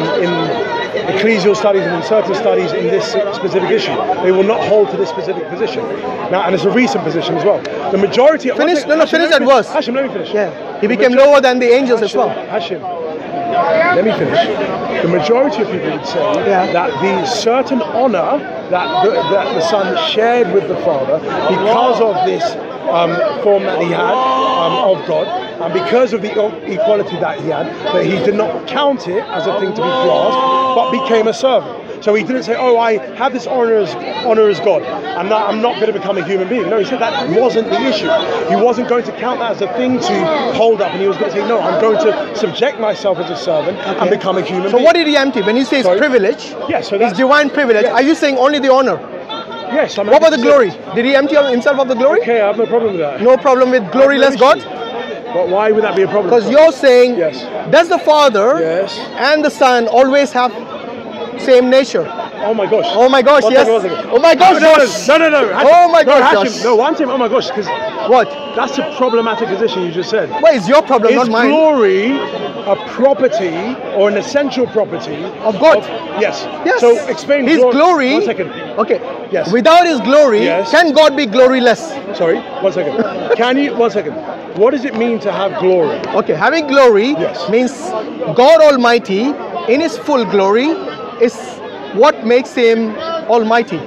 Speaker 1: ecclesial studies and in certain studies in this specific issue. They will not hold to this specific position. Now, and it's a recent position as well. The majority...
Speaker 2: Finish,
Speaker 1: Hashim,
Speaker 2: finish
Speaker 1: let
Speaker 2: that
Speaker 1: me
Speaker 2: verse.
Speaker 1: Hashim, let me finish.
Speaker 2: Yeah. He
Speaker 1: The
Speaker 2: became
Speaker 1: majority-
Speaker 2: lower than the angels as well.
Speaker 1: Hashim, let me finish. The majority of people would say
Speaker 2: Yeah.
Speaker 1: that the certain honor that the Son shared with the Father because of this form that he had of God, and because of the equality that he had, that he did not count it as a thing to be grasped, but became a servant. So he didn't say, oh, I have this honor as God, and that I'm not going to become a human being. No, he said that wasn't the issue. He wasn't going to count that as a thing to hold up, and he was going to say, no, I'm going to subject myself as a servant and become a human
Speaker 2: So
Speaker 1: being.
Speaker 2: what did he empty? When you say
Speaker 1: Sorry?
Speaker 2: privilege,
Speaker 1: Yeah, so
Speaker 2: his
Speaker 1: that's...
Speaker 2: divine privilege,
Speaker 1: Yeah.
Speaker 2: are you saying only the honor?
Speaker 1: Yes, I'm
Speaker 2: What about the
Speaker 1: happy to say-
Speaker 2: glory? Did he empty himself of the glory?
Speaker 1: Okay, I have no problem with that.
Speaker 2: No problem with gloryless God?
Speaker 1: But why would that be a problem?
Speaker 2: Because you're saying,
Speaker 1: Yes.
Speaker 2: does the Father
Speaker 1: Yes.
Speaker 2: and the Son always have same nature?
Speaker 1: Oh my gosh.
Speaker 2: Oh my gosh,
Speaker 1: One
Speaker 2: yes.
Speaker 1: second, 1 second.
Speaker 2: Oh my gosh,
Speaker 1: no,
Speaker 2: Josh.
Speaker 1: no, no, no. Hashim,
Speaker 2: Oh my
Speaker 1: no,
Speaker 2: gosh,
Speaker 1: Hashim,
Speaker 2: Josh.
Speaker 1: no, I'm saying, oh my gosh, because
Speaker 2: What?
Speaker 1: that's a problematic position you just said.
Speaker 2: What is your problem,
Speaker 1: Is
Speaker 2: not mine?
Speaker 1: glory a property or an essential property
Speaker 2: Of God.
Speaker 1: Yes.
Speaker 2: Yes.
Speaker 1: So explain
Speaker 2: His glory.
Speaker 1: 1 second.
Speaker 2: Okay.
Speaker 1: Yes.
Speaker 2: Without his glory,
Speaker 1: Yes.
Speaker 2: can God be gloryless?
Speaker 1: Sorry, 1 second. Can you, 1 second. What does it mean to have glory?
Speaker 2: Okay, having glory
Speaker 1: Yes.
Speaker 2: means God Almighty in his full glory is what makes him Almighty.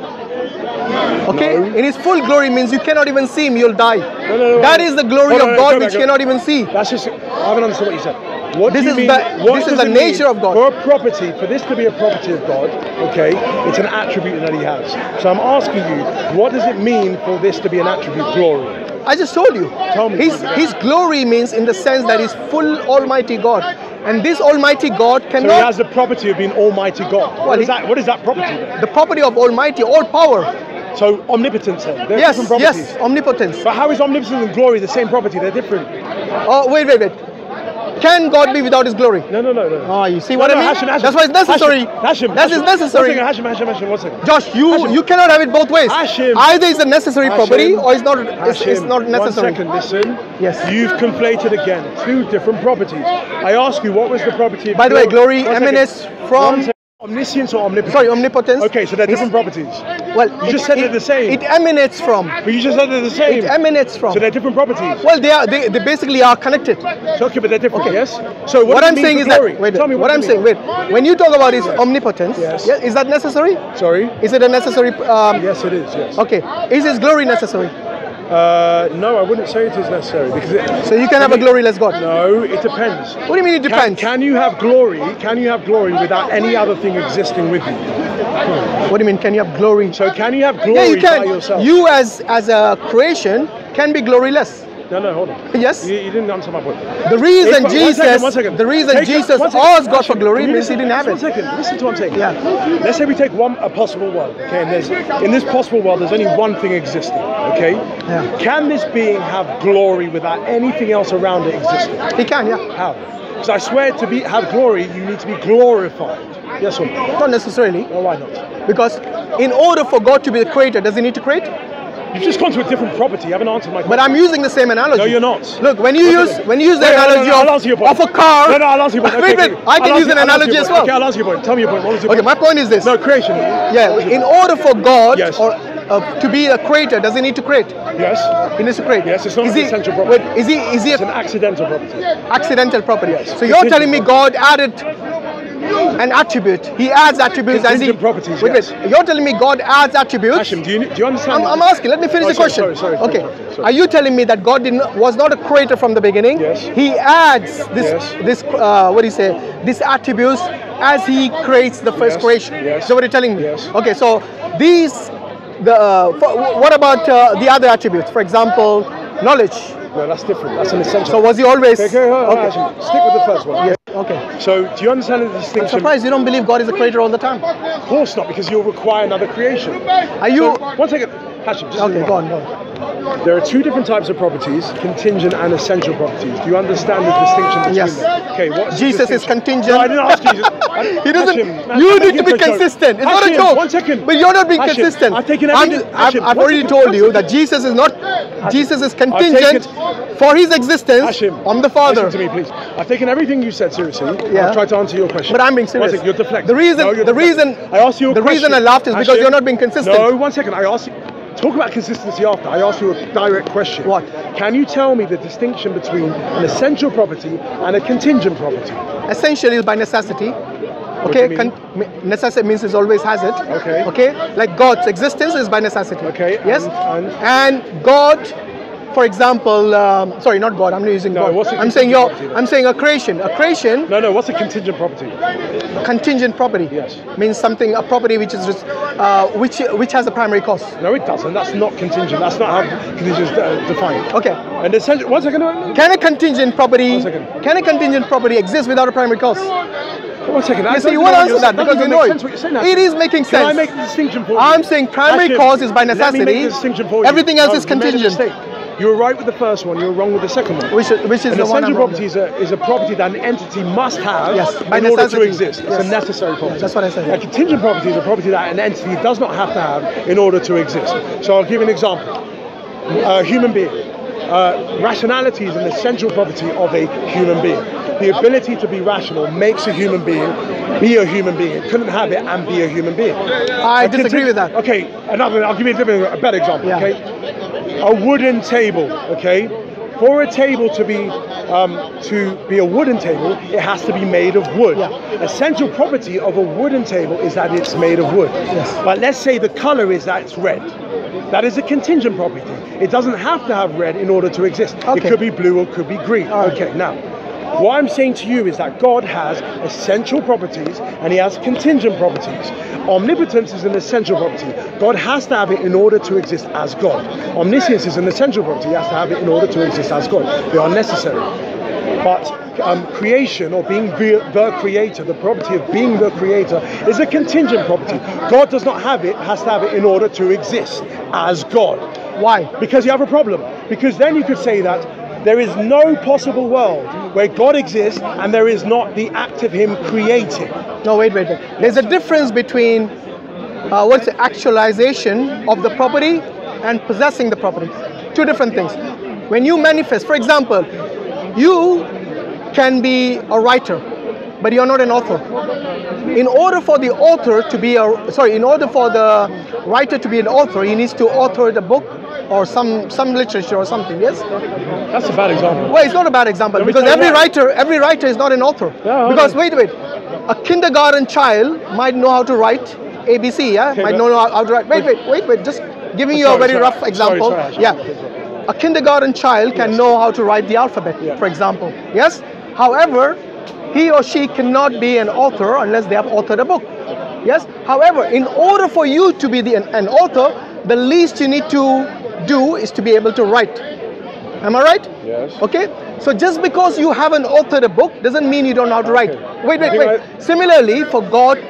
Speaker 2: Okay?
Speaker 1: No.
Speaker 2: In his full glory means you cannot even see him, you'll die.
Speaker 1: No.
Speaker 2: That is the glory
Speaker 1: Hold
Speaker 2: of
Speaker 1: on,
Speaker 2: God
Speaker 1: go
Speaker 2: which
Speaker 1: back,
Speaker 2: cannot even see.
Speaker 1: That's just, I haven't understood what you said. What
Speaker 2: This
Speaker 1: do you
Speaker 2: is
Speaker 1: mean,
Speaker 2: the-
Speaker 1: what
Speaker 2: this is
Speaker 1: does
Speaker 2: the
Speaker 1: it
Speaker 2: nature
Speaker 1: mean
Speaker 2: of God.
Speaker 1: For a property, for this to be a property of God, okay, it's an attribute that he has. So I'm asking you, what does it mean for this to be an attribute, glory?
Speaker 2: I just told you.
Speaker 1: Tell me.
Speaker 2: His glory means in the sense that he's full Almighty God. And this Almighty God
Speaker 1: So he
Speaker 2: cannot,
Speaker 1: has the property of being Almighty God. What is that property then?
Speaker 2: the property of Almighty, all power.
Speaker 1: So omnipotence then? They're
Speaker 2: Yes,
Speaker 1: different properties.
Speaker 2: yes, omnipotence.
Speaker 1: But how is omnipotence and glory the same property? They're different.
Speaker 2: Oh, wait. Can God be without his glory?
Speaker 1: No.
Speaker 2: Oh, you see what I mean?
Speaker 1: Hashim.
Speaker 2: That's why it's necessary.
Speaker 1: Hashim.
Speaker 2: That is necessary.
Speaker 1: 1 second, Hashim, 1 second.
Speaker 2: Josh,
Speaker 1: Hashim.
Speaker 2: you cannot have it both ways.
Speaker 1: Hashim.
Speaker 2: Either it's a necessary property
Speaker 1: Hashim.
Speaker 2: or it's not. It's not necessary.
Speaker 1: 1 second, listen.
Speaker 2: Yes.
Speaker 1: You've conflated again two different properties. I ask you, what was the property of
Speaker 2: By the way, glory
Speaker 1: 1 second.
Speaker 2: emanates
Speaker 1: 1
Speaker 2: from.
Speaker 1: second. Omniscience or omnipotence?
Speaker 2: Sorry, omnipotence.
Speaker 1: Okay, so they're different properties.
Speaker 2: Well,
Speaker 1: You just said they're the same.
Speaker 2: It emanates from.
Speaker 1: But you just said they're the same.
Speaker 2: It emanates from.
Speaker 1: So they're different properties.
Speaker 2: Well, they basically are connected.
Speaker 1: So, okay, but they're different,
Speaker 2: Okay.
Speaker 1: yes? So
Speaker 2: What
Speaker 1: does it
Speaker 2: I'm
Speaker 1: mean
Speaker 2: saying
Speaker 1: for
Speaker 2: is that.
Speaker 1: glory?
Speaker 2: Wait.
Speaker 1: Tell me
Speaker 2: What I'm
Speaker 1: does it
Speaker 2: saying.
Speaker 1: mean?
Speaker 2: Wait. When you talk about his omnipotence,
Speaker 1: Yes.
Speaker 2: yeah, is that necessary?
Speaker 1: Sorry?
Speaker 2: Is it a necessary?
Speaker 1: Yes, it is, yes.
Speaker 2: Okay. Is his glory necessary?
Speaker 1: No, I wouldn't say it is necessary because it,
Speaker 2: So you can have a gloryless God.
Speaker 1: no, it depends.
Speaker 2: What do you mean it depends?
Speaker 1: Can you have glory? Can you have glory without any other thing existing with you?
Speaker 2: What do you mean? Can you have glory?
Speaker 1: So can you have
Speaker 2: Yeah,
Speaker 1: glory
Speaker 2: you
Speaker 1: by
Speaker 2: can.
Speaker 1: yourself?
Speaker 2: You as a creation can be gloryless.
Speaker 1: No, hold on.
Speaker 2: Yes.
Speaker 1: You didn't answer my point.
Speaker 2: The reason
Speaker 1: One
Speaker 2: Jesus,
Speaker 1: second.
Speaker 2: the reason Jesus asked God for glory means he didn't have
Speaker 1: One
Speaker 2: it.
Speaker 1: second. Listen to what I'm saying.
Speaker 2: Yeah.
Speaker 1: Let's say we take a possible world, okay, and in this possible world, there's only one thing existing, okay?
Speaker 2: Yeah.
Speaker 1: Can this being have glory without anything else around it existing?
Speaker 2: He can, yeah.
Speaker 1: How? Because I swear to have glory, you need to be glorified. Yes or no?
Speaker 2: Not necessarily.
Speaker 1: No, why not?
Speaker 2: Because in order for God to be the creator, does he need to create?
Speaker 1: You've just gone to a different property. You haven't answered my question.
Speaker 2: But I'm using the same analogy.
Speaker 1: No, you're not.
Speaker 2: Look, when you use the analogy
Speaker 1: I'll answer your point.
Speaker 2: of a car.
Speaker 1: No, I'll answer your point.
Speaker 2: Wait, I can use an analogy as well.
Speaker 1: Okay, I'll answer your point. Tell me your point. What was your
Speaker 2: Okay,
Speaker 1: point?
Speaker 2: my point is this.
Speaker 1: No, creation.
Speaker 2: Yeah, in order for God
Speaker 1: Yes.
Speaker 2: or to be a creator, does he need to create?
Speaker 1: Yes.
Speaker 2: He needs to create.
Speaker 1: Yes, it's not
Speaker 2: Is
Speaker 1: an
Speaker 2: he-
Speaker 1: essential property.
Speaker 2: Wait, is he
Speaker 1: It's an
Speaker 2: an
Speaker 1: accidental property.
Speaker 2: accidental property?
Speaker 1: Yes.
Speaker 2: So you're telling me God added an attribute. He adds attributes as he.
Speaker 1: Contingent properties,
Speaker 2: Wait,
Speaker 1: yes.
Speaker 2: you're telling me God adds attributes.
Speaker 1: Hashim, do you understand?
Speaker 2: I'm asking. Let me finish
Speaker 1: Oh,
Speaker 2: the question.
Speaker 1: sorry,
Speaker 2: okay.
Speaker 1: sorry.
Speaker 2: Are you telling me that God was not a creator from the beginning?
Speaker 1: Yes.
Speaker 2: He adds this what do you say? These attributes as he creates the first
Speaker 1: Yes,
Speaker 2: creation.
Speaker 1: yes,
Speaker 2: So what you're telling me?
Speaker 1: yes.
Speaker 2: Okay. So what about the other attributes? For example, knowledge.
Speaker 1: No, that's different. That's an essential.
Speaker 2: So was he always?
Speaker 1: Okay, Hashim, stick with the first one.
Speaker 2: Yeah. Okay.
Speaker 1: So, do you understand the distinction?
Speaker 2: Surprised you don't believe God is a creator all the time.
Speaker 1: Of course not, because you'll require another creation.
Speaker 2: Are you?
Speaker 1: So, one second, Hashim, just
Speaker 2: Okay.
Speaker 1: a
Speaker 2: Go on.
Speaker 1: There are two different types of properties: contingent and essential properties. Do you understand the distinction between
Speaker 2: Yes.
Speaker 1: them? Okay. What's the
Speaker 2: Jesus is
Speaker 1: distinction?
Speaker 2: contingent.
Speaker 1: No, I didn't ask Jesus.
Speaker 2: He doesn't.
Speaker 1: Hashim,
Speaker 2: You
Speaker 1: I'm
Speaker 2: need to
Speaker 1: making
Speaker 2: be
Speaker 1: a joke.
Speaker 2: consistent. It's not a
Speaker 1: Hashim,
Speaker 2: joke.
Speaker 1: 1 second.
Speaker 2: But you're not being
Speaker 1: Hashim,
Speaker 2: consistent.
Speaker 1: I've taken everything. Hashim,
Speaker 2: I've
Speaker 1: one
Speaker 2: already
Speaker 1: second,
Speaker 2: told
Speaker 1: one
Speaker 2: you
Speaker 1: second.
Speaker 2: that Jesus is not. Jesus is
Speaker 1: taken-
Speaker 2: contingent for his existence
Speaker 1: Hashim,
Speaker 2: on the Father.
Speaker 1: listen to me, please. I've taken everything you said seriously.
Speaker 2: Yeah.
Speaker 1: I've tried to answer your question.
Speaker 2: But I'm being serious.
Speaker 1: One second, you're deflecting.
Speaker 2: The reason-
Speaker 1: No, you're
Speaker 2: the
Speaker 1: deflecting.
Speaker 2: reason-
Speaker 1: I asked you a
Speaker 2: the
Speaker 1: question.
Speaker 2: reason I laughed is because
Speaker 1: Hashim,
Speaker 2: you're not being consistent.
Speaker 1: No, 1 second. I asked you. Talk about consistency after. I asked you a direct question.
Speaker 2: What?
Speaker 1: Can you tell me the distinction between an essential property and a contingent property?
Speaker 2: Essentially, is by necessity.
Speaker 1: do
Speaker 2: Okay,
Speaker 1: you mean?
Speaker 2: necessity means it always has it.
Speaker 1: Okay.
Speaker 2: Okay, like God's existence is by necessity.
Speaker 1: Okay,
Speaker 2: Yes.
Speaker 1: and-
Speaker 2: God, for example, sorry, not God. I'm not using
Speaker 1: No,
Speaker 2: God.
Speaker 1: what's a
Speaker 2: I'm saying
Speaker 1: contingent property then?
Speaker 2: I'm saying a creation. A creation,
Speaker 1: No, what's a contingent property?
Speaker 2: contingent property.
Speaker 1: Yes.
Speaker 2: Means something, a property which is just, which has a primary cause.
Speaker 1: No, it doesn't. That's not contingent. That's not how contingent is defined.
Speaker 2: Okay.
Speaker 1: And essential. 1 second. No.
Speaker 2: Can a contingent property?
Speaker 1: 1 second.
Speaker 2: Can a contingent property exist without a primary cause?
Speaker 1: 1 second.
Speaker 2: You see, you won't answer that because you know it. It is making
Speaker 1: Can I
Speaker 2: sense.
Speaker 1: make the distinction for you?
Speaker 2: I'm saying primary
Speaker 1: Hashim,
Speaker 2: cause is by
Speaker 1: Let me
Speaker 2: necessity.
Speaker 1: make the distinction for you.
Speaker 2: Everything else
Speaker 1: No,
Speaker 2: is
Speaker 1: you made a
Speaker 2: contingent.
Speaker 1: mistake. You were right with the first one. You were wrong with the second one.
Speaker 2: Which is
Speaker 1: An
Speaker 2: the one I'm
Speaker 1: essential
Speaker 2: wrong
Speaker 1: property
Speaker 2: with.
Speaker 1: is a property that an entity must have
Speaker 2: Yes, by
Speaker 1: in order to
Speaker 2: necessity.
Speaker 1: exist. It's
Speaker 2: Yes.
Speaker 1: a necessary property.
Speaker 2: That's what I said.
Speaker 1: A contingent property is a property that an entity does not have to have in order to exist. So I'll give you an example. A human being. Rationality is an essential property of a human being. The ability to be rational makes a human being be a human being. It couldn't have it and be a human being.
Speaker 2: I disagree with that.
Speaker 1: Okay, I'll give you a better example.
Speaker 2: Yeah.
Speaker 1: Okay, a wooden table. Okay, for a table to be a wooden table, it has to be made of wood.
Speaker 2: Yeah.
Speaker 1: Essential property of a wooden table is that it's made of wood.
Speaker 2: Yes.
Speaker 1: But let's say the color is that it's red. That is a contingent property. It doesn't have to have red in order to exist. It
Speaker 2: Okay.
Speaker 1: could be blue or it could be green.
Speaker 2: All right.
Speaker 1: Okay, now, what I'm saying to you is that God has essential properties and he has contingent properties. Omnipotence is an essential property. God has to have it in order to exist as God. Omniscience is an essential property. He has to have it in order to exist as God. They are necessary. But creation or being the creator, the property of being the creator, is a contingent property. God does not have it, has to have it in order to exist as God.
Speaker 2: Why?
Speaker 1: Because you have a problem. Because then you could say that there is no possible world where God exists and there is not the act of him creating.
Speaker 2: No, wait. There's a difference between what's the actualization of the property and possessing the property. Two different things. When you manifest, for example, you can be a writer, but you're not an author. In order for the writer to be an author, he needs to author the book or some literature or something. Yes.
Speaker 1: That's a bad example.
Speaker 2: Well, it's not a bad example because
Speaker 1: tell you
Speaker 2: every writer is not an author.
Speaker 1: Yeah,
Speaker 2: because wait, a kindergarten child might know how to write ABC. Yeah,
Speaker 1: Okay,
Speaker 2: might
Speaker 1: but-
Speaker 2: know how to write. Wait. Just giving you a
Speaker 1: Sorry,
Speaker 2: very
Speaker 1: sorry.
Speaker 2: rough example.
Speaker 1: Sorry,
Speaker 2: Yeah, a kindergarten child can know how to write the alphabet,
Speaker 1: Yeah.
Speaker 2: for example. Yes. However, he or she cannot be an author unless they have authored a book. Yes. However, in order for you to be an author, the least you need to do is to be able to write. Am I right?
Speaker 1: Yes.
Speaker 2: Okay. So just because you haven't authored a book doesn't mean you don't know how to write.
Speaker 1: Okay.
Speaker 2: Wait. Similarly, for God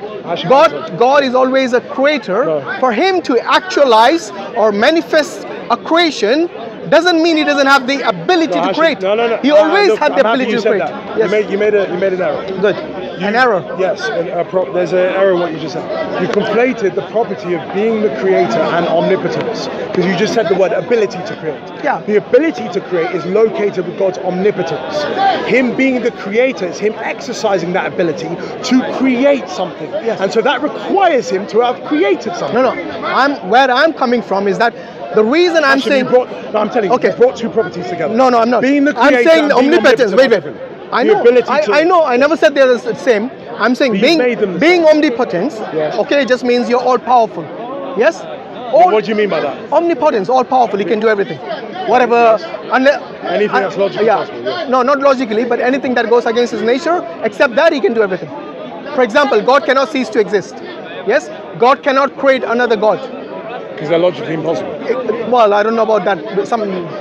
Speaker 2: is always a creator.
Speaker 1: No.
Speaker 2: For him to actualize or manifest a creation doesn't mean he doesn't have the ability to create.
Speaker 1: No.
Speaker 2: He always had the ability to create.
Speaker 1: Yes. You made an error.
Speaker 2: Good. An error.
Speaker 1: Yes, there's an error in what you just said. You conflated the property of being the creator and omnipotence, because you just said the word ability to create.
Speaker 2: Yeah.
Speaker 1: The ability to create is located with God's omnipotence. Him being the creator is him exercising that ability to create something.
Speaker 2: Yes.
Speaker 1: And so that requires him to have created something.
Speaker 2: No. Where I'm coming from is that the reason I'm saying...
Speaker 1: I'm telling you,
Speaker 2: okay.
Speaker 1: You brought two properties together.
Speaker 2: No, I'm not.
Speaker 1: Being the creator,
Speaker 2: I'm saying omnipotence. Wait. I know. I know. I never said they're the same. I'm saying being omnipotent.
Speaker 1: Yes.
Speaker 2: Okay, just means you're all powerful. Yes.
Speaker 1: What do you mean by that?
Speaker 2: Omnipotence, all powerful. He can do everything. Whatever.
Speaker 1: Anything that's logically possible. Yes.
Speaker 2: No, not logically, but anything that goes against his nature. Except that he can do everything. For example, God cannot cease to exist. Yes. God cannot create another God.
Speaker 1: Because they're logically impossible.
Speaker 2: Well, I don't know about that.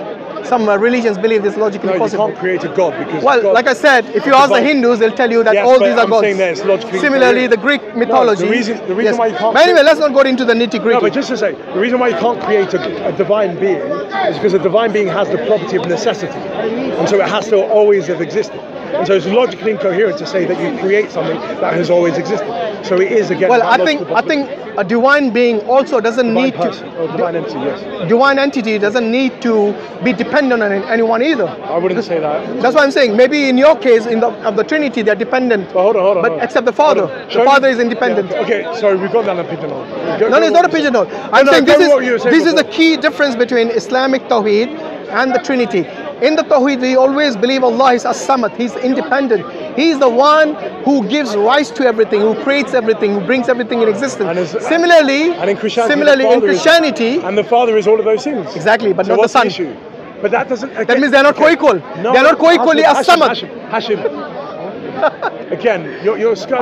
Speaker 2: Some religions believe this logically possible.
Speaker 1: You can't create a God because...
Speaker 2: Well,
Speaker 1: God,
Speaker 2: like I said, if you ask the Hindus, they'll tell you that all these are gods.
Speaker 1: Saying that it's logically
Speaker 2: Similarly, the Greek mythology...
Speaker 1: No, the reason why you can't...
Speaker 2: But anyway, let's not go into the nitty-gritty.
Speaker 1: No, but just to say, the reason why you can't create a divine being is because a divine being has the property of necessity. And so it has to always have existed. And so it's logically incoherent to say that you create something that has always existed. So it is again...
Speaker 2: Well, I think a divine being also doesn't need to...
Speaker 1: divine entity, yes.
Speaker 2: Divine entity doesn't need to be dependent on anyone either.
Speaker 1: I wouldn't say that.
Speaker 2: That's what I'm saying. Maybe in your case, of the Trinity, they're dependent.
Speaker 1: But hold on.
Speaker 2: Except the Father. The Father is independent.
Speaker 1: Yeah. Okay, sorry, we've got down a pigeonhole.
Speaker 2: No, it's not a pigeonhole. I'm saying this is the key difference between Islamic Tawheed and the Trinity. In the Tawheed, we always believe Allah is as-Samad. He's independent. He's the one who gives rise to everything, who creates everything, who brings everything in existence. Similarly, in Christianity,
Speaker 1: and the Father is all of those things.
Speaker 2: Exactly, but not the Son.
Speaker 1: But that doesn't.
Speaker 2: That means they're not co-equal.
Speaker 1: No,
Speaker 2: they're not co-equally as-Samad.
Speaker 1: Hashim. Again, you're skirting.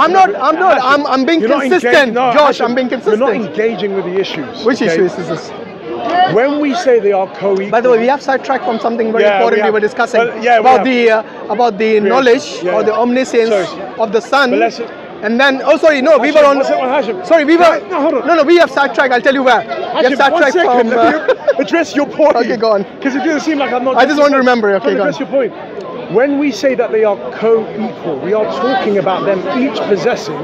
Speaker 2: I'm being consistent, Josh. I'm being consistent.
Speaker 1: You're not engaging with the issues.
Speaker 2: Which issues is this?
Speaker 1: When we say they are co-equal.
Speaker 2: By the way, we have sidetracked from something very important we were discussing about the knowledge or the omniscience of the Son. And then, we were on. Sorry, we were.
Speaker 1: No, hold on.
Speaker 2: No, we have sidetracked. I'll tell you where. We have sidetracked from.
Speaker 1: Address your point.
Speaker 2: Okay, go on.
Speaker 1: Because it doesn't seem like I'm not.
Speaker 2: I just want to remember. Okay, go on.
Speaker 1: Address your point. When we say that they are co-equal, we are talking about them each possessing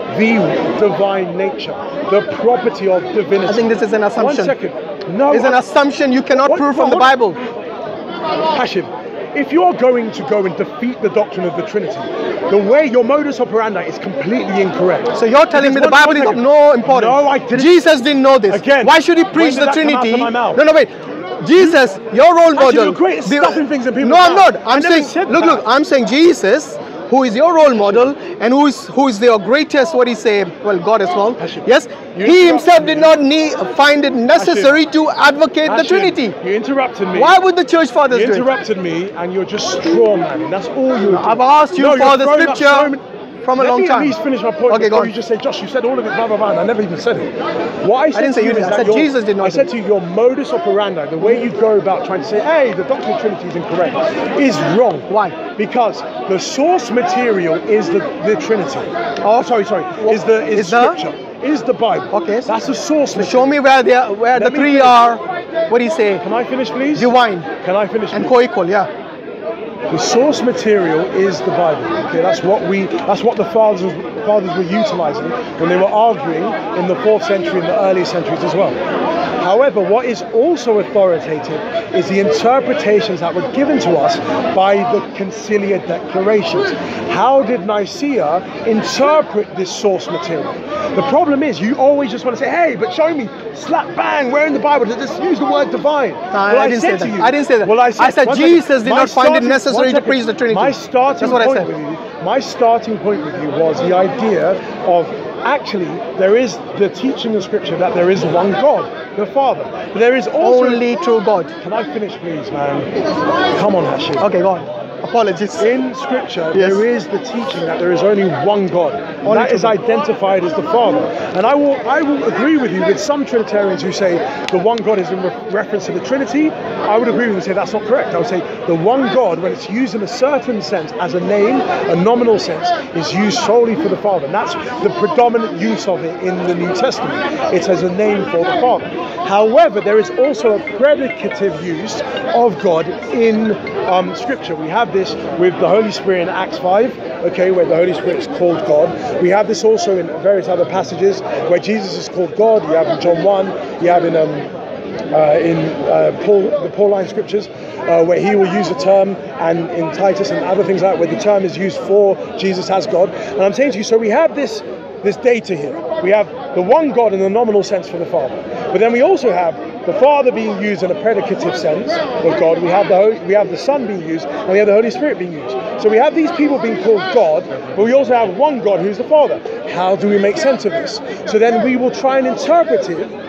Speaker 1: the divine nature, the property of divinity.
Speaker 2: I think this is an assumption.
Speaker 1: 1 second. No,
Speaker 2: it's an assumption you cannot prove from the Bible.
Speaker 1: Hashim, if you're going to go and defeat the doctrine of the Trinity, the way your modus operandi is completely incorrect.
Speaker 2: So you're telling me the Bible is of no importance?
Speaker 1: No, I didn't.
Speaker 2: Jesus didn't know this.
Speaker 1: Again,
Speaker 2: why should he preach the Trinity?
Speaker 1: No,
Speaker 2: wait. Jesus, your role model.
Speaker 1: You're great at stuffing things in people's
Speaker 2: I'm
Speaker 1: mouth.
Speaker 2: not. I'm saying, look, I'm saying Jesus, who is your role model and who is your greatest, what do you say, well, God as well. Yes, he himself did not find it necessary to advocate the Trinity.
Speaker 1: You interrupted me.
Speaker 2: Why would the church fathers do it?
Speaker 1: You interrupted me and you're just straw man. That's all you're doing.
Speaker 2: I've asked you for the scripture from a long time.
Speaker 1: Let me at least finish my point.
Speaker 2: Okay, go on.
Speaker 1: You just say, Josh, you said all of it, blah, blah, blah, and I never even said it. What I
Speaker 2: didn't say you did. I said Jesus did not.
Speaker 1: I said to you, your modus operandi, the way you go about trying to say, hey, the doctrine of Trinity is incorrect, is wrong.
Speaker 2: Why?
Speaker 1: Because the source material is the Trinity. Oh, sorry, is Scripture. Is the Bible.
Speaker 2: Okay.
Speaker 1: That's the source material.
Speaker 2: Show me where the three are, what do you say?
Speaker 1: Can I finish, please?
Speaker 2: Divine.
Speaker 1: Can I finish,
Speaker 2: and co-equal, yeah.
Speaker 1: The source material is the Bible. Okay, that's what the fathers were utilizing when they were arguing in the 4th century and the early centuries as well. However, what is also authoritative is the interpretations that were given to us by the conciliar declarations. How did Nicaea interpret this source material? The problem is you always just want to say, hey, but show me, slap bang, where in the Bible did this use the word divine?
Speaker 2: I didn't say that. I didn't say that. Well, I said Jesus did not find it necessary to preach the Trinity.
Speaker 1: My starting point with you was the idea of actually there is the teaching of Scripture that there is one God, the Father. But there is also
Speaker 2: only true God.
Speaker 1: Can I finish, please, man? Come on, Hashim.
Speaker 2: Okay, go on. Apologies.
Speaker 1: In Scripture,
Speaker 2: Yes.
Speaker 1: there is the teaching that there is only one God. And that is identified as the Father. And I will agree with you with some Trinitarians who say the one God is in reference to the Trinity. I would agree with them and say that's not correct. I would say the one God, when it's used in a certain sense as a name, a nominal sense, is used solely for the Father. And that's the predominant use of it in the New Testament. It's as a name for the Father. However, there is also a predicative use of God in Scripture. We have this with the Holy Spirit in Acts 5, okay, where the Holy Spirit is called God. We have this also in various other passages where Jesus is called God. You have in John 1, you have in the Pauline scriptures, where he will use a term, and in Titus and other things like that, where the term is used for Jesus as God. And I'm saying to you, so we have this data here. We have the one God in the nominal sense for the Father, but then we also have the Father being used in a predicative sense of God. We have the Son being used, and we have the Holy Spirit being used. So we have these people being called God, but we also have one God who's the Father. How do we make sense of this? So then we will try and interpret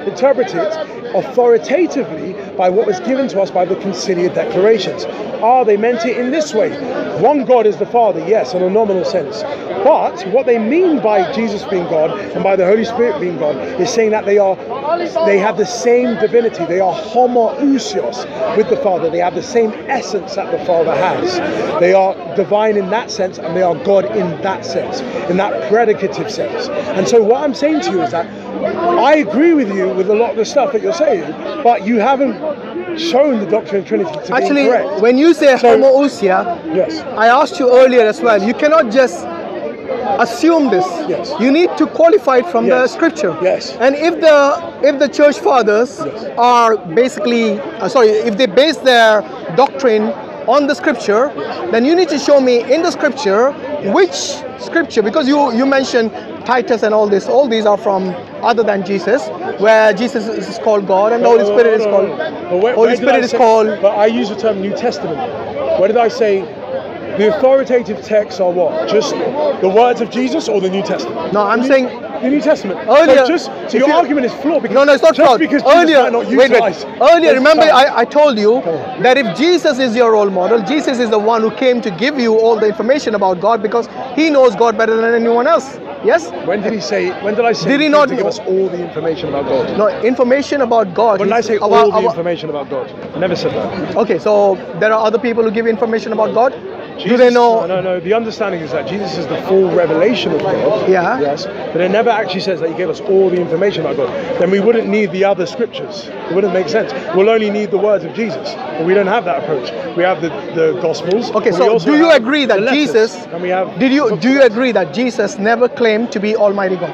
Speaker 1: it authoritatively by what was given to us by the conciliar declarations. They meant it in this way. One God is the Father, yes, in a nominal sense. But what they mean by Jesus being God and by the Holy Spirit being God is saying that they have the same divinity. They are homoousios with the Father. They have the same essence that the Father has. They are divine in that sense, and they are God in that sense, in that predicative sense. And so what I'm saying to you is that I agree with you with a lot of the stuff that you're saying, but you haven't shown the doctrine of Trinity to be correct.
Speaker 2: When you say homoousia,
Speaker 1: yes,
Speaker 2: I asked you earlier as well, you cannot just assume this.
Speaker 1: Yes.
Speaker 2: You need to qualify it from the Scripture.
Speaker 1: Yes.
Speaker 2: And if the church fathers are basically, if they base their doctrine on the Scripture, then you need to show me in the Scripture which Scripture, because you mentioned Titus and all these are from other than Jesus, where Jesus is called God and the Holy Spirit is called. Holy Spirit is called.
Speaker 1: But I use the term New Testament. Where did I say the authoritative texts are what? Just the words of Jesus or the New Testament?
Speaker 2: No, I'm saying
Speaker 1: the New Testament.
Speaker 2: Earlier,
Speaker 1: So your argument is flawed because
Speaker 2: no, it's not flawed.
Speaker 1: Because
Speaker 2: earlier,
Speaker 1: wait.
Speaker 2: Earlier, remember I told you that if Jesus is your role model, Jesus is the one who came to give you all the information about God because he knows God better than anyone else. Yes?
Speaker 1: When did I say
Speaker 2: did he not
Speaker 1: to give us all the information about God?
Speaker 2: No, information about God.
Speaker 1: When did I say all the information about God? I never said that.
Speaker 2: Okay, so there are other people who give information about God?
Speaker 1: Jesus,
Speaker 2: do they know?
Speaker 1: No. The understanding is that Jesus is the full revelation of God.
Speaker 2: Yeah.
Speaker 1: Yes. But it never actually says that he gave us all the information about God. Then we wouldn't need the other scriptures. It wouldn't make sense. We'll only need the words of Jesus. But we don't have that approach. We have the Gospels.
Speaker 2: Okay, so do you agree that Jesus?
Speaker 1: And we have.
Speaker 2: Do you agree that Jesus never claimed to be Almighty God?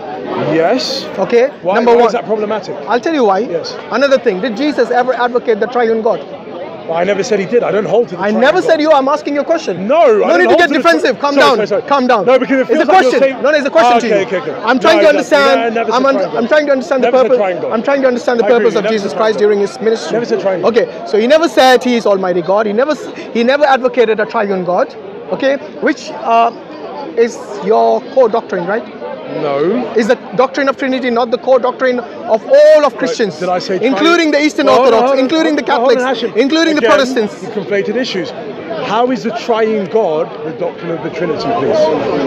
Speaker 1: Yes.
Speaker 2: Okay.
Speaker 1: Why is that problematic?
Speaker 2: I'll tell you why.
Speaker 1: Yes.
Speaker 2: Another thing. Did Jesus ever advocate the triune God?
Speaker 1: I never said he did. I don't hold to the triune
Speaker 2: never
Speaker 1: God.
Speaker 2: said you. I'm asking you a question.
Speaker 1: No
Speaker 2: need to get defensive. Calm down. Calm down.
Speaker 1: No, because it feels
Speaker 2: it's a question.
Speaker 1: Like
Speaker 2: No, it's a question to you.
Speaker 1: Okay.
Speaker 2: I'm trying to understand. I'm trying to understand the purpose. I'm trying to understand the purpose of Jesus Christ during his ministry.
Speaker 1: Never said triune.
Speaker 2: Okay, so he never said he is Almighty God. He never advocated a triune God. Okay, which is your core doctrine, right?
Speaker 1: No.
Speaker 2: Is the doctrine of Trinity not the core doctrine of all of Christians?
Speaker 1: Did I say
Speaker 2: including the Eastern Orthodox, including the Catholics, including the Protestants?
Speaker 1: You conflated issues. How is the triune God the doctrine of the Trinity, please?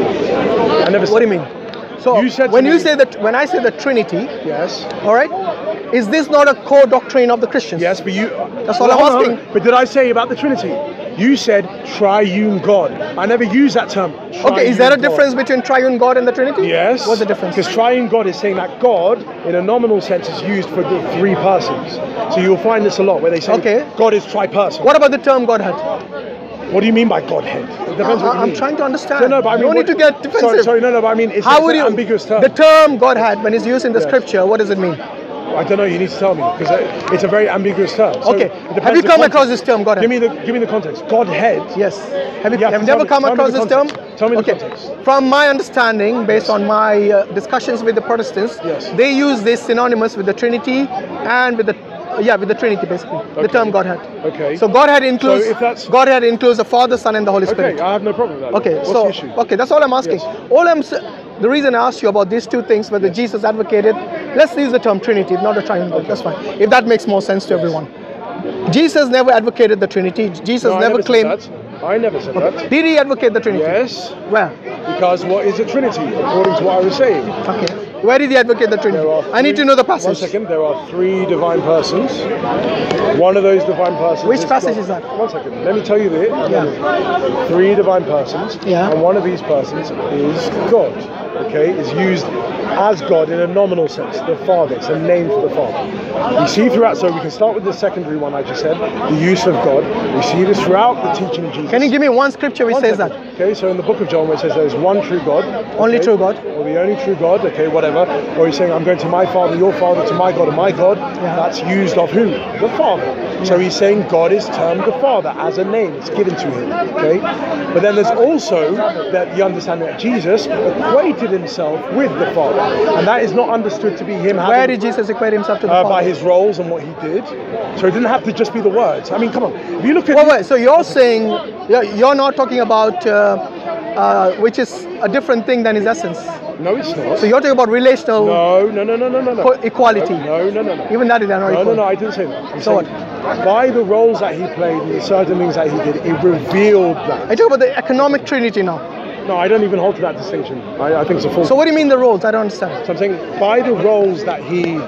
Speaker 1: I never said.
Speaker 2: What do you mean? So
Speaker 1: you said
Speaker 2: when I say the Trinity,
Speaker 1: yes.
Speaker 2: All right. Is this not a core doctrine of the Christians?
Speaker 1: Yes, but you.
Speaker 2: That's all I'm asking.
Speaker 1: But did I say about the Trinity? You said triune God. I never used that term.
Speaker 2: Okay, is there a difference between triune God and the Trinity?
Speaker 1: Yes.
Speaker 2: What's the difference?
Speaker 1: Because triune God is saying that God, in a nominal sense, is used for the three persons. So you'll find this a lot where they say God is tripersonal.
Speaker 2: What about the term Godhead?
Speaker 1: What do you mean by Godhead? It depends what you mean.
Speaker 2: I'm trying to understand.
Speaker 1: No, but I mean,
Speaker 2: you don't need to get defensive.
Speaker 1: Sorry, but I mean, it's an ambiguous term.
Speaker 2: The term Godhead, when it's used in the scripture, what does it mean?
Speaker 1: I don't know. You need to tell me because it's a very ambiguous term. So
Speaker 2: okay. Have you come across this term, Godhead?
Speaker 1: Give me the context. Godhead.
Speaker 2: Yes. Have you never come across this term?
Speaker 1: Tell me the context.
Speaker 2: From my understanding, based on my discussions with the Protestants, they use this synonymous with the Trinity and with the Trinity basically. The term Godhead.
Speaker 1: Okay.
Speaker 2: So Godhead includes the Father, Son, and the Holy Spirit.
Speaker 1: Okay, I have no problem with that.
Speaker 2: Okay.
Speaker 1: What's the issue?
Speaker 2: Okay, that's all I'm asking.
Speaker 1: Yes.
Speaker 2: The reason I asked you about these two things, whether Jesus advocated, let's use the term Trinity, not a triune God. That's fine. If that makes more sense to everyone. Jesus never advocated the Trinity. Jesus never claimed.
Speaker 1: I never said that.
Speaker 2: Did he advocate the Trinity?
Speaker 1: Yes,
Speaker 2: Where?
Speaker 1: because what is a Trinity? According to what I was saying.
Speaker 2: Okay. Where did he advocate the Trinity?
Speaker 1: There are
Speaker 2: I need to know the
Speaker 1: One
Speaker 2: passage.
Speaker 1: second, there are 3 divine persons. One of those divine persons.
Speaker 2: Which passage
Speaker 1: God.
Speaker 2: is that?
Speaker 1: One second, let me tell you this.
Speaker 2: Yeah.
Speaker 1: 3 divine persons.
Speaker 2: Yeah.
Speaker 1: And one of these persons is God. Okay, is used as God in a nominal sense, the Father. It's a name for the Father. We see throughout, so we can start with the secondary one I just said, the use of God. We see this throughout the teaching of Jesus.
Speaker 2: Can you give me one scripture which
Speaker 1: One
Speaker 2: says
Speaker 1: second.
Speaker 2: that?
Speaker 1: Okay, so in the book of John where it says there's one true God.
Speaker 2: Only
Speaker 1: okay,
Speaker 2: true God.
Speaker 1: Or the only true God, okay, whatever. Or he's saying, I'm going to my Father, your Father, to my God, and my God.
Speaker 2: Yeah.
Speaker 1: That's used of who? The Father. So he's saying God is termed the Father as a name. It's given to him, okay? But then there's also that the understanding that Jesus equated himself with the Father. And that is not understood to be him having...
Speaker 2: Where did Jesus equate himself to the Father?
Speaker 1: by his roles and what he did. So it didn't have to just be the words. I mean, come on. If you look at...
Speaker 2: Wait, so you're saying, you're not talking about, which is a different thing than his essence.
Speaker 1: No, it's not.
Speaker 2: So you're talking about relational
Speaker 1: No.
Speaker 2: equality.
Speaker 1: No.
Speaker 2: Even that is not equal.
Speaker 1: No, I didn't say that. I'm
Speaker 2: So
Speaker 1: saying by the roles that he played and the certain things that he did, it revealed that.
Speaker 2: I talk about the economic trinity now.
Speaker 1: No, I don't even hold to that distinction. I think it's a false.
Speaker 2: So what do you mean the roles? I don't understand.
Speaker 1: So I'm saying by the roles that he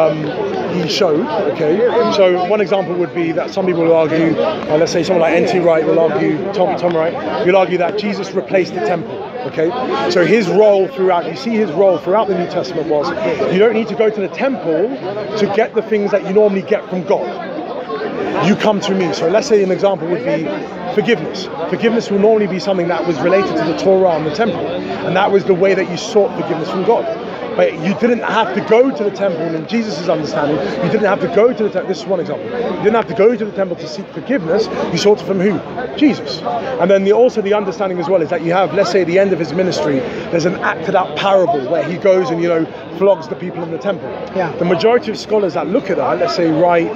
Speaker 1: showed, okay. So one example would be that some people will argue, let's say someone like N.T. Wright will argue, Tom Wright, will argue that Jesus replaced the temple. Okay, so his role throughout, you see his role throughout the New Testament was, you don't need to go to the temple to get the things that you normally get from God. You come to me. So let's say an example would be forgiveness. Forgiveness will normally be something that was related to the Torah and the temple. And that was the way that you sought forgiveness from God. But you didn't have to go to the temple, and in Jesus' understanding, you didn't have to go to the temple. This is one example. You didn't have to go to the temple to seek forgiveness. You sought it from who? Jesus. And then also the understanding as well is that you have, let's say at the end of his ministry, there's an acted out parable where he goes and, flogs the people in the temple.
Speaker 2: Yeah.
Speaker 1: The majority of scholars that look at that, let's say Wright,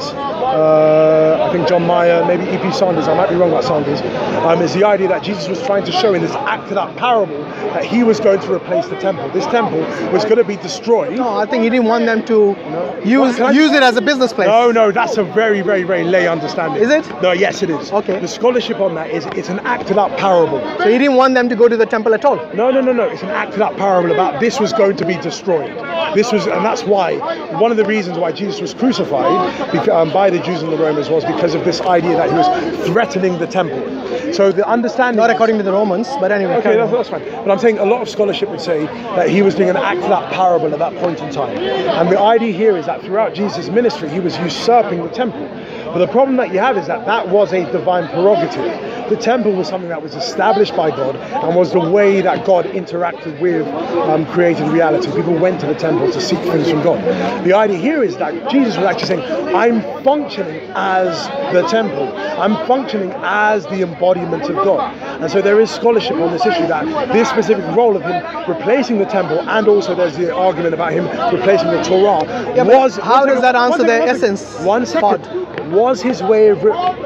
Speaker 1: I think John Mayer, maybe E.P. Sanders, I might be wrong about Sanders, is the idea that Jesus was trying to show in this acted out parable that he was going to replace the temple. This temple was going to be destroyed.
Speaker 2: No, I think he didn't want them to use it as a business place.
Speaker 1: No, that's a very, very, very lay understanding.
Speaker 2: Is it?
Speaker 1: No, yes, it is.
Speaker 2: Okay.
Speaker 1: The scholarship on that is it's an acted out parable.
Speaker 2: So he didn't want them to go to the temple at all.
Speaker 1: No. It's an acted out parable about this was going to be destroyed. And that's why one of the reasons why Jesus was crucified by the Jews and the Romans was because of this idea that he was threatening the temple. So the understanding...
Speaker 2: Not according to the Romans, but anyway.
Speaker 1: Okay, that's fine. But I'm saying a lot of scholarship would say that he was doing an acted out parable at that point in time. And the idea here is that throughout Jesus' ministry, he was usurping the temple. But the problem that you have is that that was a divine prerogative. The temple was something that was established by God and was the way that God interacted with created reality. People went to the temple to seek things from God. The idea here is that Jesus was actually saying, I'm functioning as the temple. I'm functioning as the embodiment of God. And so there is scholarship on this issue that this specific role of him replacing the temple, and also there's the argument about him replacing the Torah, was...
Speaker 2: How does that answer the essence?
Speaker 1: 1 second. Was his way of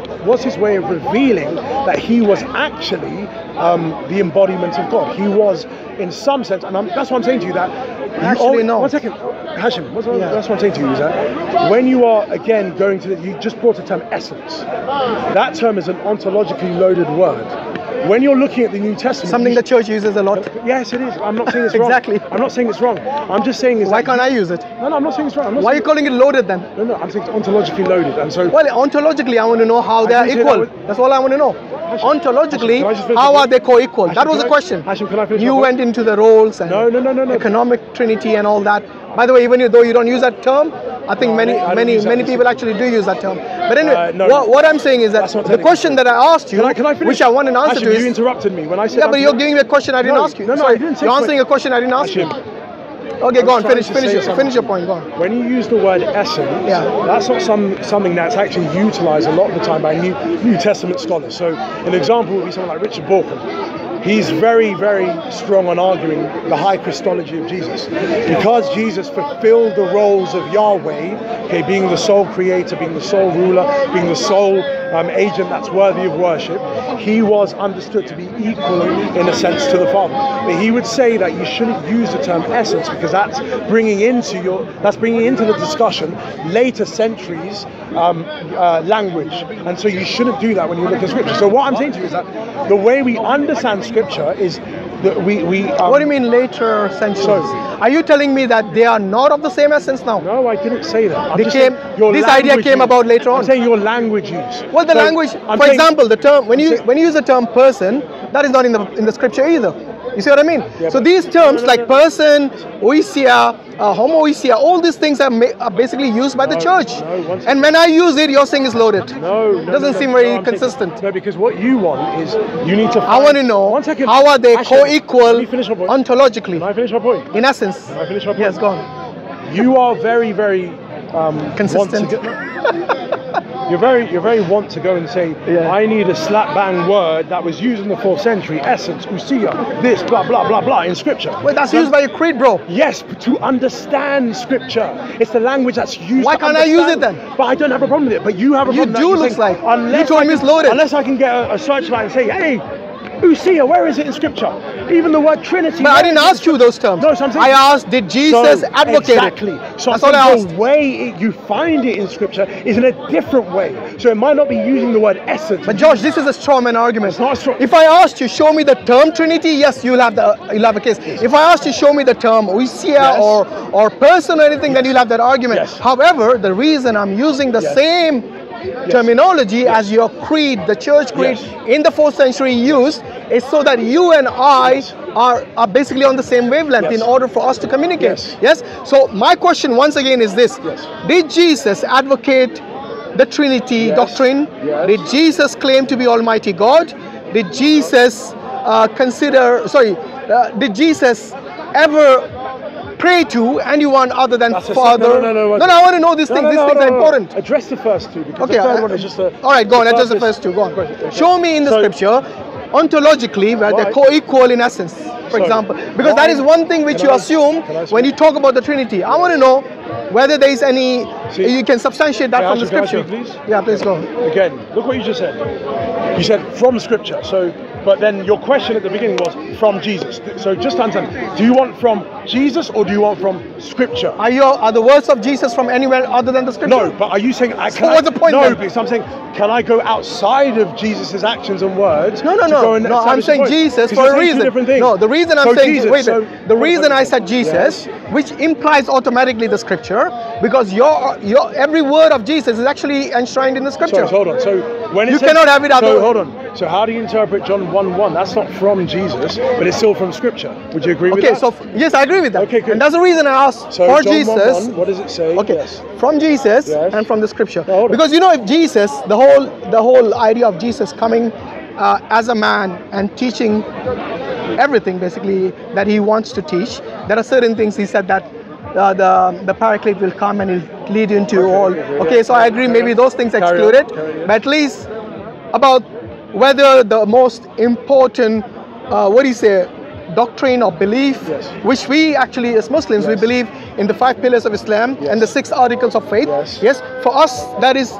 Speaker 1: revealing that he was actually the embodiment of God. He was, in some sense, and that's what I'm saying to you, that...
Speaker 2: Actually, no.
Speaker 1: 1 second. Hashim, that's what I'm saying to you, is that when you are, again, going to... You just brought the term essence. That term is an ontologically loaded word. When you're looking at the New Testament...
Speaker 2: Something the church uses a lot.
Speaker 1: Yes, it is. I'm not saying it's wrong.
Speaker 2: Exactly.
Speaker 1: I'm not saying it's wrong. I'm just saying...
Speaker 2: Why can't I use it?
Speaker 1: No, I'm not saying it's wrong.
Speaker 2: Why are you calling it loaded then?
Speaker 1: No, I'm saying it's ontologically loaded. And so...
Speaker 2: Well, ontologically, I want to know how they are equal. That's all I want to know. Ontologically, how are they co-equal? That was the question.
Speaker 1: Hashim, can I finish?
Speaker 2: You went into the roles and
Speaker 1: no.
Speaker 2: economic trinity and all that. By the way, even though you don't use that term, I think many people actually do use that term. But anyway, what I'm saying is that the question that I asked you,
Speaker 1: can I finish?
Speaker 2: which I want an answer
Speaker 1: Hashim,
Speaker 2: to is...
Speaker 1: You interrupted me when I said...
Speaker 2: Yeah, but you're giving me a question I didn't ask you.
Speaker 1: No, I didn't say...
Speaker 2: You're answering a question I didn't ask you. Okay, go on, finish your point, go on.
Speaker 1: When you use the word essence, that's not something that's actually utilised a lot of the time by New Testament scholars. So an example would be someone like Richard Borkham. He's very, very strong on arguing the high Christology of Jesus. Because Jesus fulfilled the roles of Yahweh, okay, being the sole creator, being the sole ruler, being the sole agent that's worthy of worship, he was understood to be equal in a sense to the Father. But he would say that you shouldn't use the term essence because that's bringing into the discussion later centuries language, and so you shouldn't do that when you look at Scripture. So what I'm saying to you is that the way we understand Scripture is that we
Speaker 2: what do you mean later centuries? Are you telling me that they are not of the same essence now?
Speaker 1: No, I didn't say that. I'm
Speaker 2: They
Speaker 1: just
Speaker 2: came.
Speaker 1: saying your
Speaker 2: This idea
Speaker 1: language
Speaker 2: came
Speaker 1: use.
Speaker 2: about later on.
Speaker 1: I'm saying your language use.
Speaker 2: Well, the
Speaker 1: So,
Speaker 2: language,
Speaker 1: I'm
Speaker 2: for
Speaker 1: saying-
Speaker 2: example, the term when you use the term person, that is not in the Scripture either. You see what I mean?
Speaker 1: Yeah,
Speaker 2: So
Speaker 1: but-
Speaker 2: these terms like person, oisia, homoousia, all these things are basically used by the church.
Speaker 1: one second.
Speaker 2: And when I use it, you're saying it's loaded.
Speaker 1: No,
Speaker 2: Doesn't seem very
Speaker 1: I'm saying-
Speaker 2: consistent.
Speaker 1: no, because what you want is you need to.
Speaker 2: I want to know
Speaker 1: 1 second.
Speaker 2: how are they
Speaker 1: Actually,
Speaker 2: co-equal
Speaker 1: Let me finish my point.
Speaker 2: ontologically,
Speaker 1: Can I finish my point?
Speaker 2: in essence?
Speaker 1: Can I finish my point?
Speaker 2: Yes, go on.
Speaker 1: You are very, very
Speaker 2: Consistent.
Speaker 1: You're very want to go and say,
Speaker 2: Yeah.
Speaker 1: I need a slap bang word that was used in the 4th century, essence, usia, this, blah, blah, blah, blah, in Scripture.
Speaker 2: Well, that's used by your creed, bro.
Speaker 1: Yes, but to understand Scripture. It's the language that's used.
Speaker 2: Why
Speaker 1: to
Speaker 2: can't I use
Speaker 1: understand.
Speaker 2: it then?
Speaker 1: But I don't have a problem with it. But you have a
Speaker 2: You
Speaker 1: problem.
Speaker 2: do,
Speaker 1: that
Speaker 2: looks
Speaker 1: saying,
Speaker 2: like.
Speaker 1: Unless
Speaker 2: You told
Speaker 1: I
Speaker 2: me it's
Speaker 1: can-
Speaker 2: loaded.
Speaker 1: Unless I can get a search line and say, hey, usia, where is it in Scripture? Even the word Trinity.
Speaker 2: But I
Speaker 1: where
Speaker 2: didn't
Speaker 1: is it in
Speaker 2: ask you those terms.
Speaker 1: No, so I'm saying-
Speaker 2: I asked, did Jesus
Speaker 1: So,
Speaker 2: advocate
Speaker 1: exactly.
Speaker 2: it?
Speaker 1: So
Speaker 2: That's
Speaker 1: I'm
Speaker 2: all I
Speaker 1: saying
Speaker 2: asked.
Speaker 1: the way you find it in Scripture is in a different way. So it might not be using the word essence.
Speaker 2: But Josh, this is a straw man argument.
Speaker 1: It's not a straw-
Speaker 2: If I asked you, show me the term Trinity, yes, you'll have a case. If I asked you, show me the term usia
Speaker 1: Yes.
Speaker 2: or person or anything, then you'll have that argument.
Speaker 1: Yes.
Speaker 2: However, the reason I'm using the
Speaker 1: Yes.
Speaker 2: same terminology as your creed, the church creed
Speaker 1: Yes.
Speaker 2: in the 4th century used, is so that you and I
Speaker 1: Yes.
Speaker 2: are basically on the same wavelength
Speaker 1: Yes.
Speaker 2: in order for us to communicate.
Speaker 1: Yes.
Speaker 2: Yes? So my question once again is this.
Speaker 1: Yes.
Speaker 2: Did Jesus advocate the Trinity
Speaker 1: Yes.
Speaker 2: doctrine?
Speaker 1: Yes.
Speaker 2: Did Jesus claim to be Almighty God? Did Jesus did Jesus ever pray to anyone other than
Speaker 1: That's a
Speaker 2: Father?
Speaker 1: no,
Speaker 2: I want to know these things. These things are important.
Speaker 1: Address the first two because
Speaker 2: Okay,
Speaker 1: the third one is just a.
Speaker 2: all right, go on. Address the
Speaker 1: purpose-
Speaker 2: first two. Go on.
Speaker 1: Okay.
Speaker 2: Show me in the
Speaker 1: So-
Speaker 2: Scripture, ontologically, where they're
Speaker 1: Right.
Speaker 2: co-equal in essence, for
Speaker 1: So,
Speaker 2: example. Because that
Speaker 1: why-
Speaker 2: is one thing which
Speaker 1: can
Speaker 2: you
Speaker 1: I-
Speaker 2: assume
Speaker 1: can I
Speaker 2: when you
Speaker 1: speak?
Speaker 2: talk about the Trinity. I want to know whether there is any,
Speaker 1: See-
Speaker 2: you can substantiate that
Speaker 1: Can I
Speaker 2: from the
Speaker 1: ask you- can I
Speaker 2: Scripture.
Speaker 1: speak, please?
Speaker 2: Yeah, please go.
Speaker 1: Again, look what you just said. You said from Scripture. So, but then your question at the beginning was from Jesus. So just to understand, do you want from Jesus or do you want from Scripture?
Speaker 2: Are the words of Jesus from anywhere other than the Scripture?
Speaker 1: No, but are you saying?
Speaker 2: So what's the point
Speaker 1: No,
Speaker 2: then?
Speaker 1: because I'm saying, can I go outside of Jesus' actions and words?
Speaker 2: No,
Speaker 1: to go and
Speaker 2: no. I'm
Speaker 1: establish a
Speaker 2: saying
Speaker 1: point?
Speaker 2: Jesus
Speaker 1: 'Cause
Speaker 2: for
Speaker 1: you're
Speaker 2: a
Speaker 1: saying two
Speaker 2: reason.
Speaker 1: different things.
Speaker 2: No, the reason I'm
Speaker 1: So
Speaker 2: saying
Speaker 1: Jesus,
Speaker 2: wait,
Speaker 1: so-
Speaker 2: the reason I said Jesus, which implies automatically the Scripture, because your every word of Jesus is actually enshrined in the Scripture.
Speaker 1: So hold on. So when it
Speaker 2: You
Speaker 1: says-
Speaker 2: cannot have it
Speaker 1: So
Speaker 2: other-
Speaker 1: hold on. So how do you interpret John 1:1? That's not from Jesus, but it's still from Scripture. Would you agree with
Speaker 2: Okay,
Speaker 1: that?
Speaker 2: so yes, I agree with that.
Speaker 1: Okay, good.
Speaker 2: And that's the reason I asked
Speaker 1: So
Speaker 2: for
Speaker 1: John
Speaker 2: Jesus.
Speaker 1: 1:1, what does it say?
Speaker 2: Okay,
Speaker 1: Yes.
Speaker 2: from Jesus
Speaker 1: Yes.
Speaker 2: and from the Scripture.
Speaker 1: No, hold on.
Speaker 2: Because if Jesus, the whole idea of Jesus coming as a man and teaching everything basically that he wants to teach, there are certain things he said that the Paraclete will come and he'll lead you into all. Okay, so I agree. Maybe those things
Speaker 1: Carry on,
Speaker 2: excluded,
Speaker 1: carry on.
Speaker 2: but at least about whether the most important, what do you say, doctrine or belief,
Speaker 1: Yes.
Speaker 2: which we actually as Muslims we
Speaker 1: Yes.
Speaker 2: believe in the 5 pillars of Islam
Speaker 1: Yes.
Speaker 2: and the 6 articles of faith.
Speaker 1: Yes.
Speaker 2: For us that is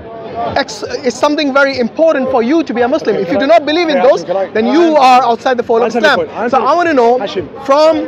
Speaker 2: it's something very important for you to be a Muslim.
Speaker 1: Okay,
Speaker 2: If you
Speaker 1: can
Speaker 2: do
Speaker 1: I-
Speaker 2: not believe in
Speaker 1: okay,
Speaker 2: those,
Speaker 1: Hashim, can I-
Speaker 2: then
Speaker 1: can
Speaker 2: you
Speaker 1: I-
Speaker 2: are outside the fold
Speaker 1: I
Speaker 2: of
Speaker 1: understand
Speaker 2: Islam.
Speaker 1: your point. I
Speaker 2: So I want to
Speaker 1: understand.
Speaker 2: know
Speaker 1: Hashim.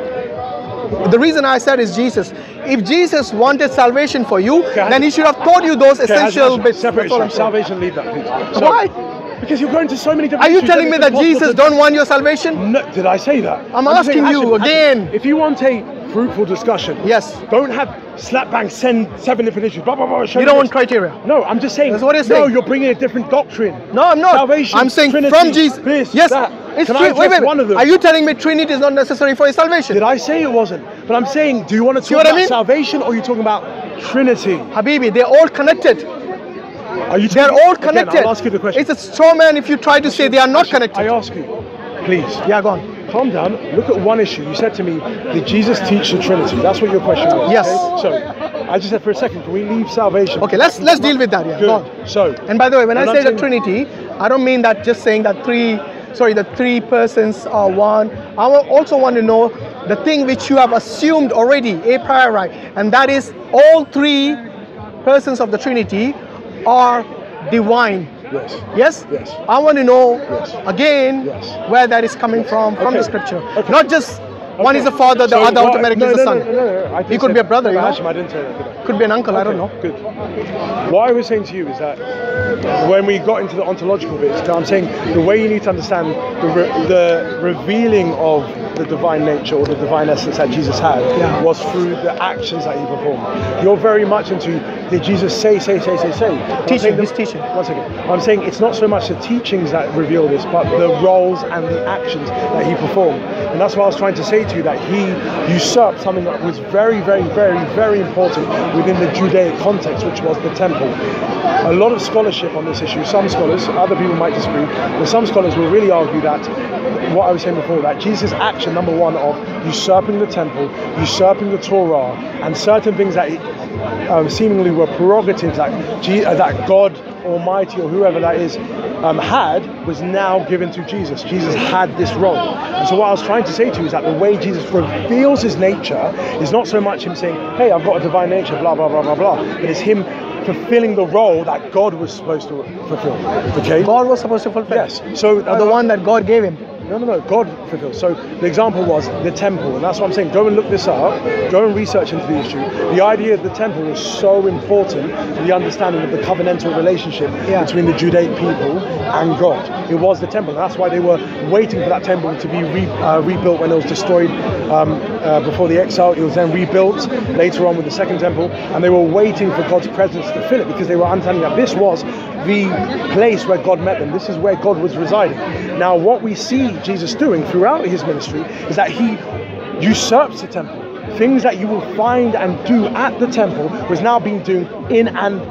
Speaker 2: from the reason I said is Jesus. If Jesus wanted salvation for you,
Speaker 1: Okay,
Speaker 2: then he should have taught you those
Speaker 1: Okay,
Speaker 2: essential
Speaker 1: Hashim,
Speaker 2: bits.
Speaker 1: separate
Speaker 2: That's all I'm
Speaker 1: issues.
Speaker 2: saying.
Speaker 1: Salvation, leave that, please. So-
Speaker 2: Why?
Speaker 1: Because you're going to so many different
Speaker 2: Are you
Speaker 1: issues
Speaker 2: telling me
Speaker 1: it's
Speaker 2: that
Speaker 1: impossible
Speaker 2: Jesus
Speaker 1: to-
Speaker 2: don't want your salvation?
Speaker 1: No, did I say that?
Speaker 2: I'm
Speaker 1: just saying,
Speaker 2: asking you again.
Speaker 1: If you want a fruitful discussion,
Speaker 2: Yes.
Speaker 1: don't have slap bang send 7 different issues. Blah blah blah. show
Speaker 2: You
Speaker 1: me
Speaker 2: don't want
Speaker 1: this.
Speaker 2: criteria.
Speaker 1: No, I'm just saying.
Speaker 2: That's what you're
Speaker 1: No,
Speaker 2: saying.
Speaker 1: you're bringing a different doctrine.
Speaker 2: No, I'm not.
Speaker 1: Salvation,
Speaker 2: I'm saying
Speaker 1: Trinity,
Speaker 2: from Jesus.
Speaker 1: this,
Speaker 2: Yes,
Speaker 1: that.
Speaker 2: it's
Speaker 1: Can I
Speaker 2: true.
Speaker 1: address one of them?
Speaker 2: Are you telling me Trinity is not necessary for your salvation?
Speaker 1: Did I say it wasn't? But I'm saying, do you want to
Speaker 2: See
Speaker 1: talk
Speaker 2: what I
Speaker 1: about
Speaker 2: mean?
Speaker 1: salvation or are you talking about Trinity?
Speaker 2: Habibi, they're all connected.
Speaker 1: Are you
Speaker 2: They're
Speaker 1: talking-
Speaker 2: all
Speaker 1: Again,
Speaker 2: connected.
Speaker 1: I'll ask you the question.
Speaker 2: It's a straw man if you try to say they are not
Speaker 1: I
Speaker 2: connected.
Speaker 1: ask you, please.
Speaker 2: Yeah, go on.
Speaker 1: Calm down. Look at one issue. You said to me, did Jesus teach the Trinity? That's what your question was.
Speaker 2: Yes.
Speaker 1: Okay? So, I just said for a second, can we leave salvation?
Speaker 2: Okay, let's deal with that. Yeah,
Speaker 1: Good.
Speaker 2: go on.
Speaker 1: So,
Speaker 2: And by the way, when I
Speaker 1: I'm
Speaker 2: say
Speaker 1: not
Speaker 2: the
Speaker 1: saying-
Speaker 2: Trinity, I don't mean that just saying that the 3 persons are one. I also want to know the thing which you have assumed already a priori, and that is all 3 persons of the Trinity are divine.
Speaker 1: Yes.
Speaker 2: Yes?
Speaker 1: Yes.
Speaker 2: I want to know
Speaker 1: Yes.
Speaker 2: again
Speaker 1: Yes.
Speaker 2: where that is coming from
Speaker 1: Okay.
Speaker 2: the scripture.
Speaker 1: Okay.
Speaker 2: Not just one
Speaker 1: Okay.
Speaker 2: is the father, the
Speaker 1: So
Speaker 2: other
Speaker 1: what-
Speaker 2: automatically
Speaker 1: no,
Speaker 2: is the
Speaker 1: no,
Speaker 2: son.
Speaker 1: No, no, no. I
Speaker 2: He
Speaker 1: didn't
Speaker 2: could
Speaker 1: say
Speaker 2: be a
Speaker 1: that.
Speaker 2: brother,
Speaker 1: No,
Speaker 2: you know?
Speaker 1: Hashim, I didn't say that, did I?
Speaker 2: Could be an uncle, I don't know.
Speaker 1: Good. What I was saying to you is that when we got into the ontological bits, I'm saying the way you need to understand the revealing of the divine nature or the divine essence that Jesus had was through the actions that he performed. You're very much into, did Jesus say?
Speaker 2: Teaching, he's teaching.
Speaker 1: One second. I'm saying it's not so much the teachings that reveal this, but the roles and the actions that he performed. And that's what I was trying to say to you, that he usurped something that was very, very, very, very important within the Judaic context, which was the temple. A lot of scholarship on this issue, some scholars, other people might disagree, but some scholars will really argue that, what I was saying before, that Jesus' action, number one, of usurping the temple, usurping the Torah, and certain things that seemingly were prerogatives that God Almighty or whoever that is had, was now given to Jesus. Jesus had this role. And so what I was trying to say to you is that the way Jesus reveals his nature is not so much him saying, hey, I've got a divine nature, blah, blah, blah, blah, blah, but it's him fulfilling the role that God was supposed to fulfill. Okay?
Speaker 2: God was supposed to fulfill.
Speaker 1: Yes. So
Speaker 2: the one that God gave him.
Speaker 1: No, God fulfills. So the example was the temple, and that's what I'm saying. Go and look this up, go and research into the issue. The idea of the temple was so important to the understanding of the covenantal relationship between the Judaic people and God. It was the temple, and that's why they were waiting for that temple to be rebuilt when it was destroyed before the exile. It was then rebuilt later on with the second temple, and they were waiting for God's presence to fill it, because they were understanding that this was the place where God met them. This is where God was residing. Now, what we see Jesus doing throughout his ministry is that he usurps the temple. Things that you will find and do at the temple was now being done in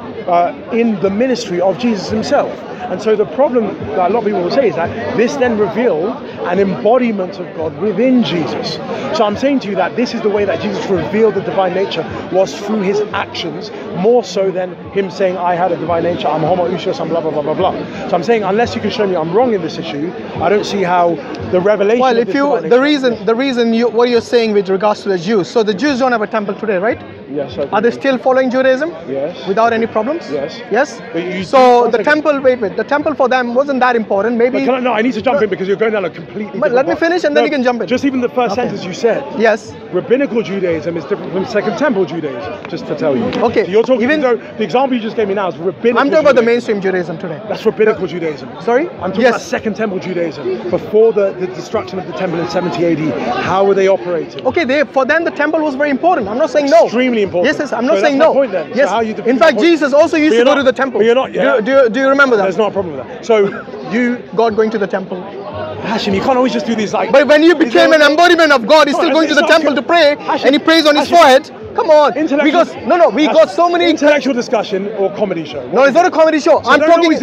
Speaker 1: the ministry of Jesus himself. And so the problem that a lot of people will say is that this then revealed an embodiment of God within Jesus. So I'm saying to you that this is the way that Jesus revealed the divine nature, was through his actions, more so than him saying, I had a divine nature, I'm homoousios, I'm blah, blah, blah, blah, blah. So I'm saying, unless you can show me I'm wrong in this issue, I don't see how the revelation
Speaker 2: Well,
Speaker 1: of
Speaker 2: if you, the reason what you're saying with regards to the Jews, so the Jews don't have a temple today, right?
Speaker 1: Yes.
Speaker 2: Are they still following Judaism?
Speaker 1: Yes.
Speaker 2: Without any problems?
Speaker 1: Yes.
Speaker 2: Yes?
Speaker 1: So
Speaker 2: the temple, the temple for them wasn't that important. Maybe.
Speaker 1: I need to jump in because you're going down a completely.
Speaker 2: But let me finish and then you can jump in.
Speaker 1: Just even the first sentence you said.
Speaker 2: Yes.
Speaker 1: Rabbinical Judaism is different from Second Temple Judaism. Just to tell you.
Speaker 2: Okay.
Speaker 1: So you're talking.
Speaker 2: Even
Speaker 1: the example you just gave me now is rabbinical.
Speaker 2: I'm talking about the mainstream Judaism today.
Speaker 1: That's rabbinical Judaism.
Speaker 2: Sorry?
Speaker 1: I'm talking about Second Temple Judaism. Before the destruction of the temple in 70 AD, how were they operating?
Speaker 2: Okay, for them the temple was very important. I'm not saying no.
Speaker 1: Extremely important.
Speaker 2: Yes, I'm not saying
Speaker 1: that's
Speaker 2: no.
Speaker 1: my point then.
Speaker 2: Yes.
Speaker 1: So how you
Speaker 2: in fact, Jesus also used to go to the temple.
Speaker 1: But you're not. Yeah.
Speaker 2: Do you remember that?
Speaker 1: There's not a problem with that. So God
Speaker 2: going to the temple.
Speaker 1: Hashim, you can't always just do these like.
Speaker 2: But when you became an embodiment of God, he's still going to the temple to pray, and he prays on his forehead. Come on, we got so many
Speaker 1: intellectual discussion or comedy show.
Speaker 2: No, it's not a comedy show. So I'm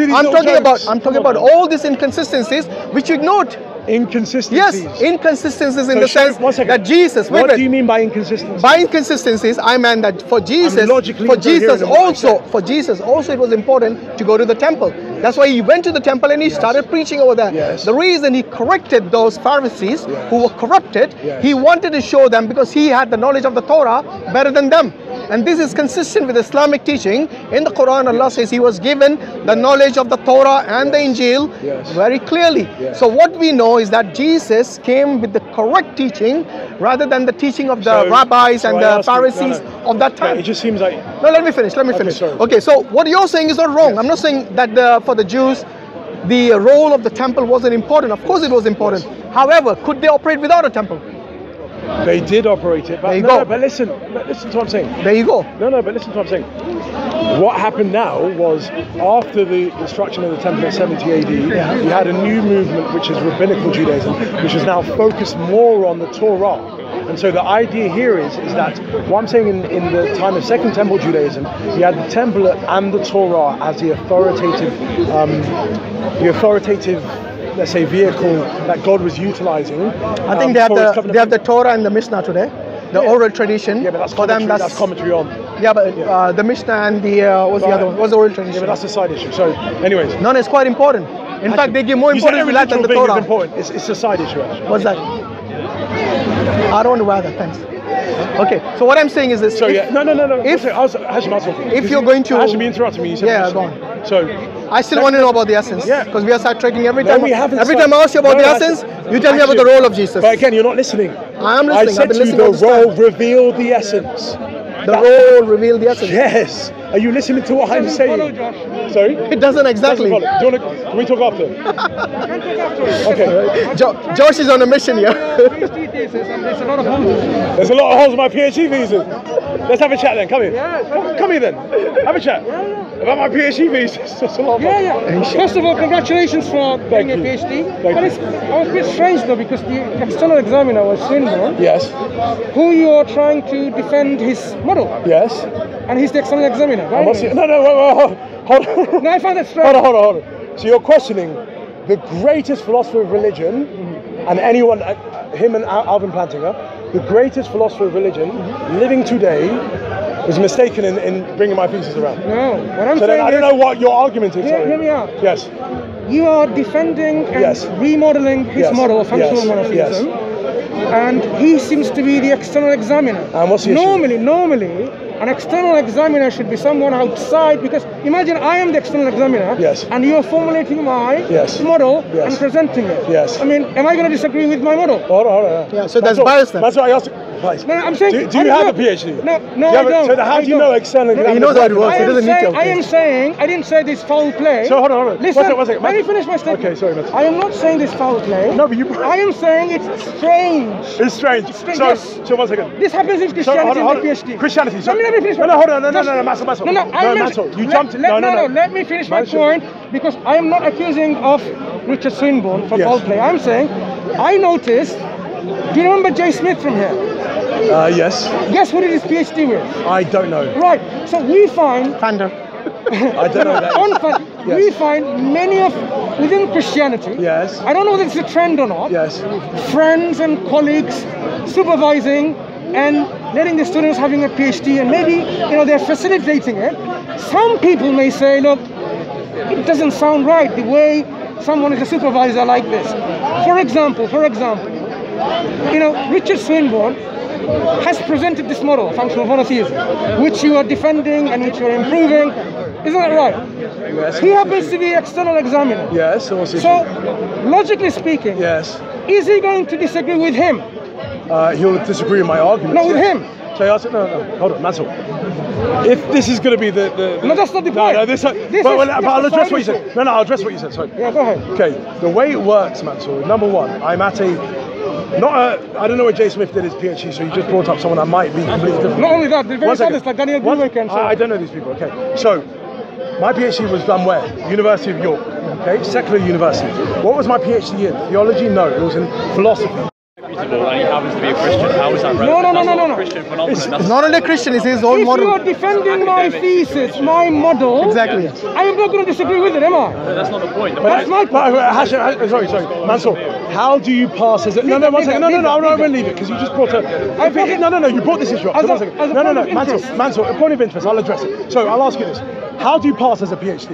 Speaker 2: talking about all these inconsistencies which you ignored.
Speaker 1: Inconsistencies.
Speaker 2: Yes, inconsistencies in the sense that Jesus.
Speaker 1: What do you mean by inconsistencies?
Speaker 2: By inconsistencies, I meant that for Jesus also it was important to go to the temple. That's why he went to the temple and he started preaching over there.
Speaker 1: Yes.
Speaker 2: The reason he corrected those Pharisees who were corrupted, he wanted to show them because he had the knowledge of the Torah better than them. And this is consistent with Islamic teaching. In the Quran, Allah says he was given the knowledge of the Torah and the Injil very clearly. So what we know is that Jesus came with the correct teaching rather than the teaching of the rabbis and the Pharisees of that time.
Speaker 1: It just seems like...
Speaker 2: No, let me finish. Okay, so what you're saying is not wrong. I'm not saying that for the Jews, the role of the temple wasn't important. Of course it was important. However, could they operate without a temple?
Speaker 1: They did operate it, but
Speaker 2: there you go.
Speaker 1: But listen to what I'm saying.
Speaker 2: There you go.
Speaker 1: But listen to what I'm saying. What happened now was, after the destruction of the temple in 70 AD, you had a new movement, which is rabbinical Judaism, which is now focused more on the Torah. And so the idea here is that what I'm saying in the time of Second Temple Judaism, you had the temple and the Torah as the authoritative, let's say, vehicle that God was utilizing.
Speaker 2: I think they have the Torah and the Mishnah today, the oral tradition.
Speaker 1: Yeah, but that's
Speaker 2: for them.
Speaker 1: That's commentary on.
Speaker 2: Yeah, but the Mishnah and the what's the other one? What's the oral tradition?
Speaker 1: Yeah, but that's a side issue. So, anyways.
Speaker 2: No, it's quite important. In fact, they give more importance to that than the Torah.
Speaker 1: Important. It's a side issue, actually.
Speaker 2: What's that? I don't want to wear that. Thanks. Okay, so what I'm saying is this.
Speaker 1: So no. If you're going to,
Speaker 2: Hashim,
Speaker 1: you interrupted me. You said
Speaker 2: go on.
Speaker 1: So
Speaker 2: I still want to know about the essence.
Speaker 1: Yeah.
Speaker 2: Because we are sidetracking every
Speaker 1: No,
Speaker 2: time.
Speaker 1: we haven't
Speaker 2: Every
Speaker 1: side-
Speaker 2: time I ask you about
Speaker 1: No,
Speaker 2: the
Speaker 1: no,
Speaker 2: essence,
Speaker 1: actually-
Speaker 2: you tell me about the role of Jesus.
Speaker 1: But again, you're not listening.
Speaker 2: I am listening.
Speaker 1: I
Speaker 2: I've
Speaker 1: said
Speaker 2: been
Speaker 1: to you,
Speaker 2: listening all
Speaker 1: the
Speaker 2: this time.
Speaker 1: role revealed the essence.
Speaker 2: The role revealed the essence.
Speaker 1: Yes. Are you listening to what I'm saying? Sorry?
Speaker 2: It doesn't exactly.
Speaker 1: Doesn't follow. Do you wanna, can we talk after? Okay.
Speaker 2: Josh is on a mission here.
Speaker 3: There's a lot of holes.
Speaker 1: There's a lot of holes in my PhD visas. Let's have a chat then. Come here. Come here then. Have a chat. About my PhD visas. That's a lot of
Speaker 3: Yeah, yeah. First of all, congratulations for
Speaker 1: Thank
Speaker 3: getting a
Speaker 1: you.
Speaker 3: PhD.
Speaker 1: Thank
Speaker 3: But
Speaker 1: you.
Speaker 3: it's, I was a bit strange though because the external examiner was Swinburne,
Speaker 1: Yes.
Speaker 3: who you are trying to defend his model,
Speaker 1: Yes.
Speaker 3: and he's the external examiner. Right?
Speaker 1: What's it? No, wait, hold on.
Speaker 3: No, I find that strange.
Speaker 1: Hold on. So you're questioning the greatest philosopher of religion, and anyone, him and Alvin Plantinga, the greatest philosopher of religion living today, was mistaken in bringing my thesis around.
Speaker 3: No, what I'm
Speaker 1: So then
Speaker 3: saying
Speaker 1: I don't know what your argument is.
Speaker 3: Hear
Speaker 1: sorry.
Speaker 3: me out.
Speaker 1: Yes.
Speaker 3: You are defending and
Speaker 1: Yes.
Speaker 3: remodeling his
Speaker 1: Yes.
Speaker 3: model of functional
Speaker 1: Yes.
Speaker 3: monotheism, and he seems to be the external examiner.
Speaker 1: And what's the issue?
Speaker 3: Normally, an external examiner should be someone outside, because imagine I am the external examiner,
Speaker 1: Yes.
Speaker 3: and you're formulating my
Speaker 1: Yes.
Speaker 3: model
Speaker 1: Yes.
Speaker 3: and presenting it.
Speaker 1: Yes.
Speaker 3: I mean, am I going to disagree with my model?
Speaker 1: Hold on.
Speaker 2: Yeah, so there's
Speaker 1: That's
Speaker 2: bias then.
Speaker 1: That's what I asked. Guys,
Speaker 3: No, I'm saying.
Speaker 1: do you have a PhD?
Speaker 3: No,
Speaker 1: You
Speaker 3: I
Speaker 1: have a-
Speaker 3: don't.
Speaker 1: So how
Speaker 3: I
Speaker 1: do you
Speaker 3: don't.
Speaker 1: know external
Speaker 3: No,
Speaker 1: examiners
Speaker 2: He knows how it
Speaker 1: work?
Speaker 2: works. He doesn't need to.
Speaker 3: I am saying, I didn't say this foul play.
Speaker 1: So hold on.
Speaker 3: Listen,
Speaker 1: One second.
Speaker 3: let me finish my statement.
Speaker 1: Okay, sorry, Matt.
Speaker 3: I am not saying this foul play.
Speaker 1: No, but you.
Speaker 3: I am saying it's strange.
Speaker 1: It's strange.
Speaker 3: strange,
Speaker 1: So,
Speaker 3: yes.
Speaker 1: so one second.
Speaker 3: This happens in
Speaker 1: So,
Speaker 3: Christianity
Speaker 1: hold
Speaker 3: and
Speaker 1: on.
Speaker 3: PhD.
Speaker 1: Christianity. So,
Speaker 3: Let me finish.
Speaker 1: No, hold on. No,
Speaker 3: Just-
Speaker 1: Massel.
Speaker 3: No, I meant-
Speaker 1: Massel. You
Speaker 3: let-
Speaker 1: jumped.
Speaker 3: let-
Speaker 1: No.
Speaker 3: Let me finish my
Speaker 1: Massel.
Speaker 3: point, because I am not accusing of Richard Swinburne for
Speaker 1: Yes.
Speaker 3: foul play. I'm saying, I noticed. Do you remember Jay Smith from here?
Speaker 1: Yes.
Speaker 3: Guess who did his PhD with?
Speaker 1: I don't know.
Speaker 3: Right. So we find
Speaker 2: Founder.
Speaker 1: I don't know that.
Speaker 3: on fun,
Speaker 1: Yes.
Speaker 3: we find many of within Christianity.
Speaker 1: Yes.
Speaker 3: I don't know whether it's a trend or not.
Speaker 1: Yes.
Speaker 3: Friends and colleagues supervising and letting the students having a PhD, and maybe they're facilitating it. Some people may say, look, it doesn't sound right the way someone is a supervisor like this. For example, Richard Swinburne has presented this model of functional monotheism, which you are defending and which you are improving. Isn't that right?
Speaker 1: Yes.
Speaker 3: He happens to be external examiner.
Speaker 1: Yes. So what's the
Speaker 3: So,
Speaker 1: issue?
Speaker 3: logically speaking,
Speaker 1: Yes.
Speaker 3: is he going to disagree with him?
Speaker 1: He'll disagree with my argument.
Speaker 3: No, with him.
Speaker 1: So I asked, no, hold on, Mansell. If this is going to be the
Speaker 3: No, that's not the point.
Speaker 1: No,
Speaker 3: This
Speaker 1: but
Speaker 3: is
Speaker 1: I'll
Speaker 3: just
Speaker 1: address
Speaker 3: a
Speaker 1: what you
Speaker 3: side
Speaker 1: said. No, I'll address what you said. Sorry.
Speaker 3: Yeah, go ahead.
Speaker 1: Okay, the way it works, Mansell. Number one, I'm at I don't know where Jay Smith did his PhD, so you just brought up someone that might be completely different.
Speaker 3: Not only that, the
Speaker 1: One
Speaker 3: various
Speaker 1: second.
Speaker 3: others like Daniel
Speaker 1: One-
Speaker 3: Bruwick and so
Speaker 1: I don't know these people. Okay, so my PhD was done where? University of York. Okay, secular university. What was my PhD in? Theology? No, it was in philosophy.
Speaker 4: And he happens to be a Christian. How is that relevant?
Speaker 3: No.
Speaker 4: That's not a Christian phenomenon.
Speaker 2: It's not only Christian, it's his own
Speaker 3: If you are
Speaker 2: model.
Speaker 3: defending my thesis, my model,
Speaker 2: Exactly.
Speaker 3: I am not going to disagree with it, am I?
Speaker 4: That's not the point. The
Speaker 3: That's
Speaker 4: point
Speaker 3: my point.
Speaker 1: Sorry, Mansell. How do you pass as a... No, one second. No, I won't leave it, because you just brought a... No, you brought this issue up.
Speaker 3: As
Speaker 1: So
Speaker 3: a-
Speaker 1: one second.
Speaker 3: as a
Speaker 1: No,
Speaker 3: point of interest.
Speaker 1: Mansell, a point of interest, I'll address it. So I'll ask you this. How do you pass as a PhD?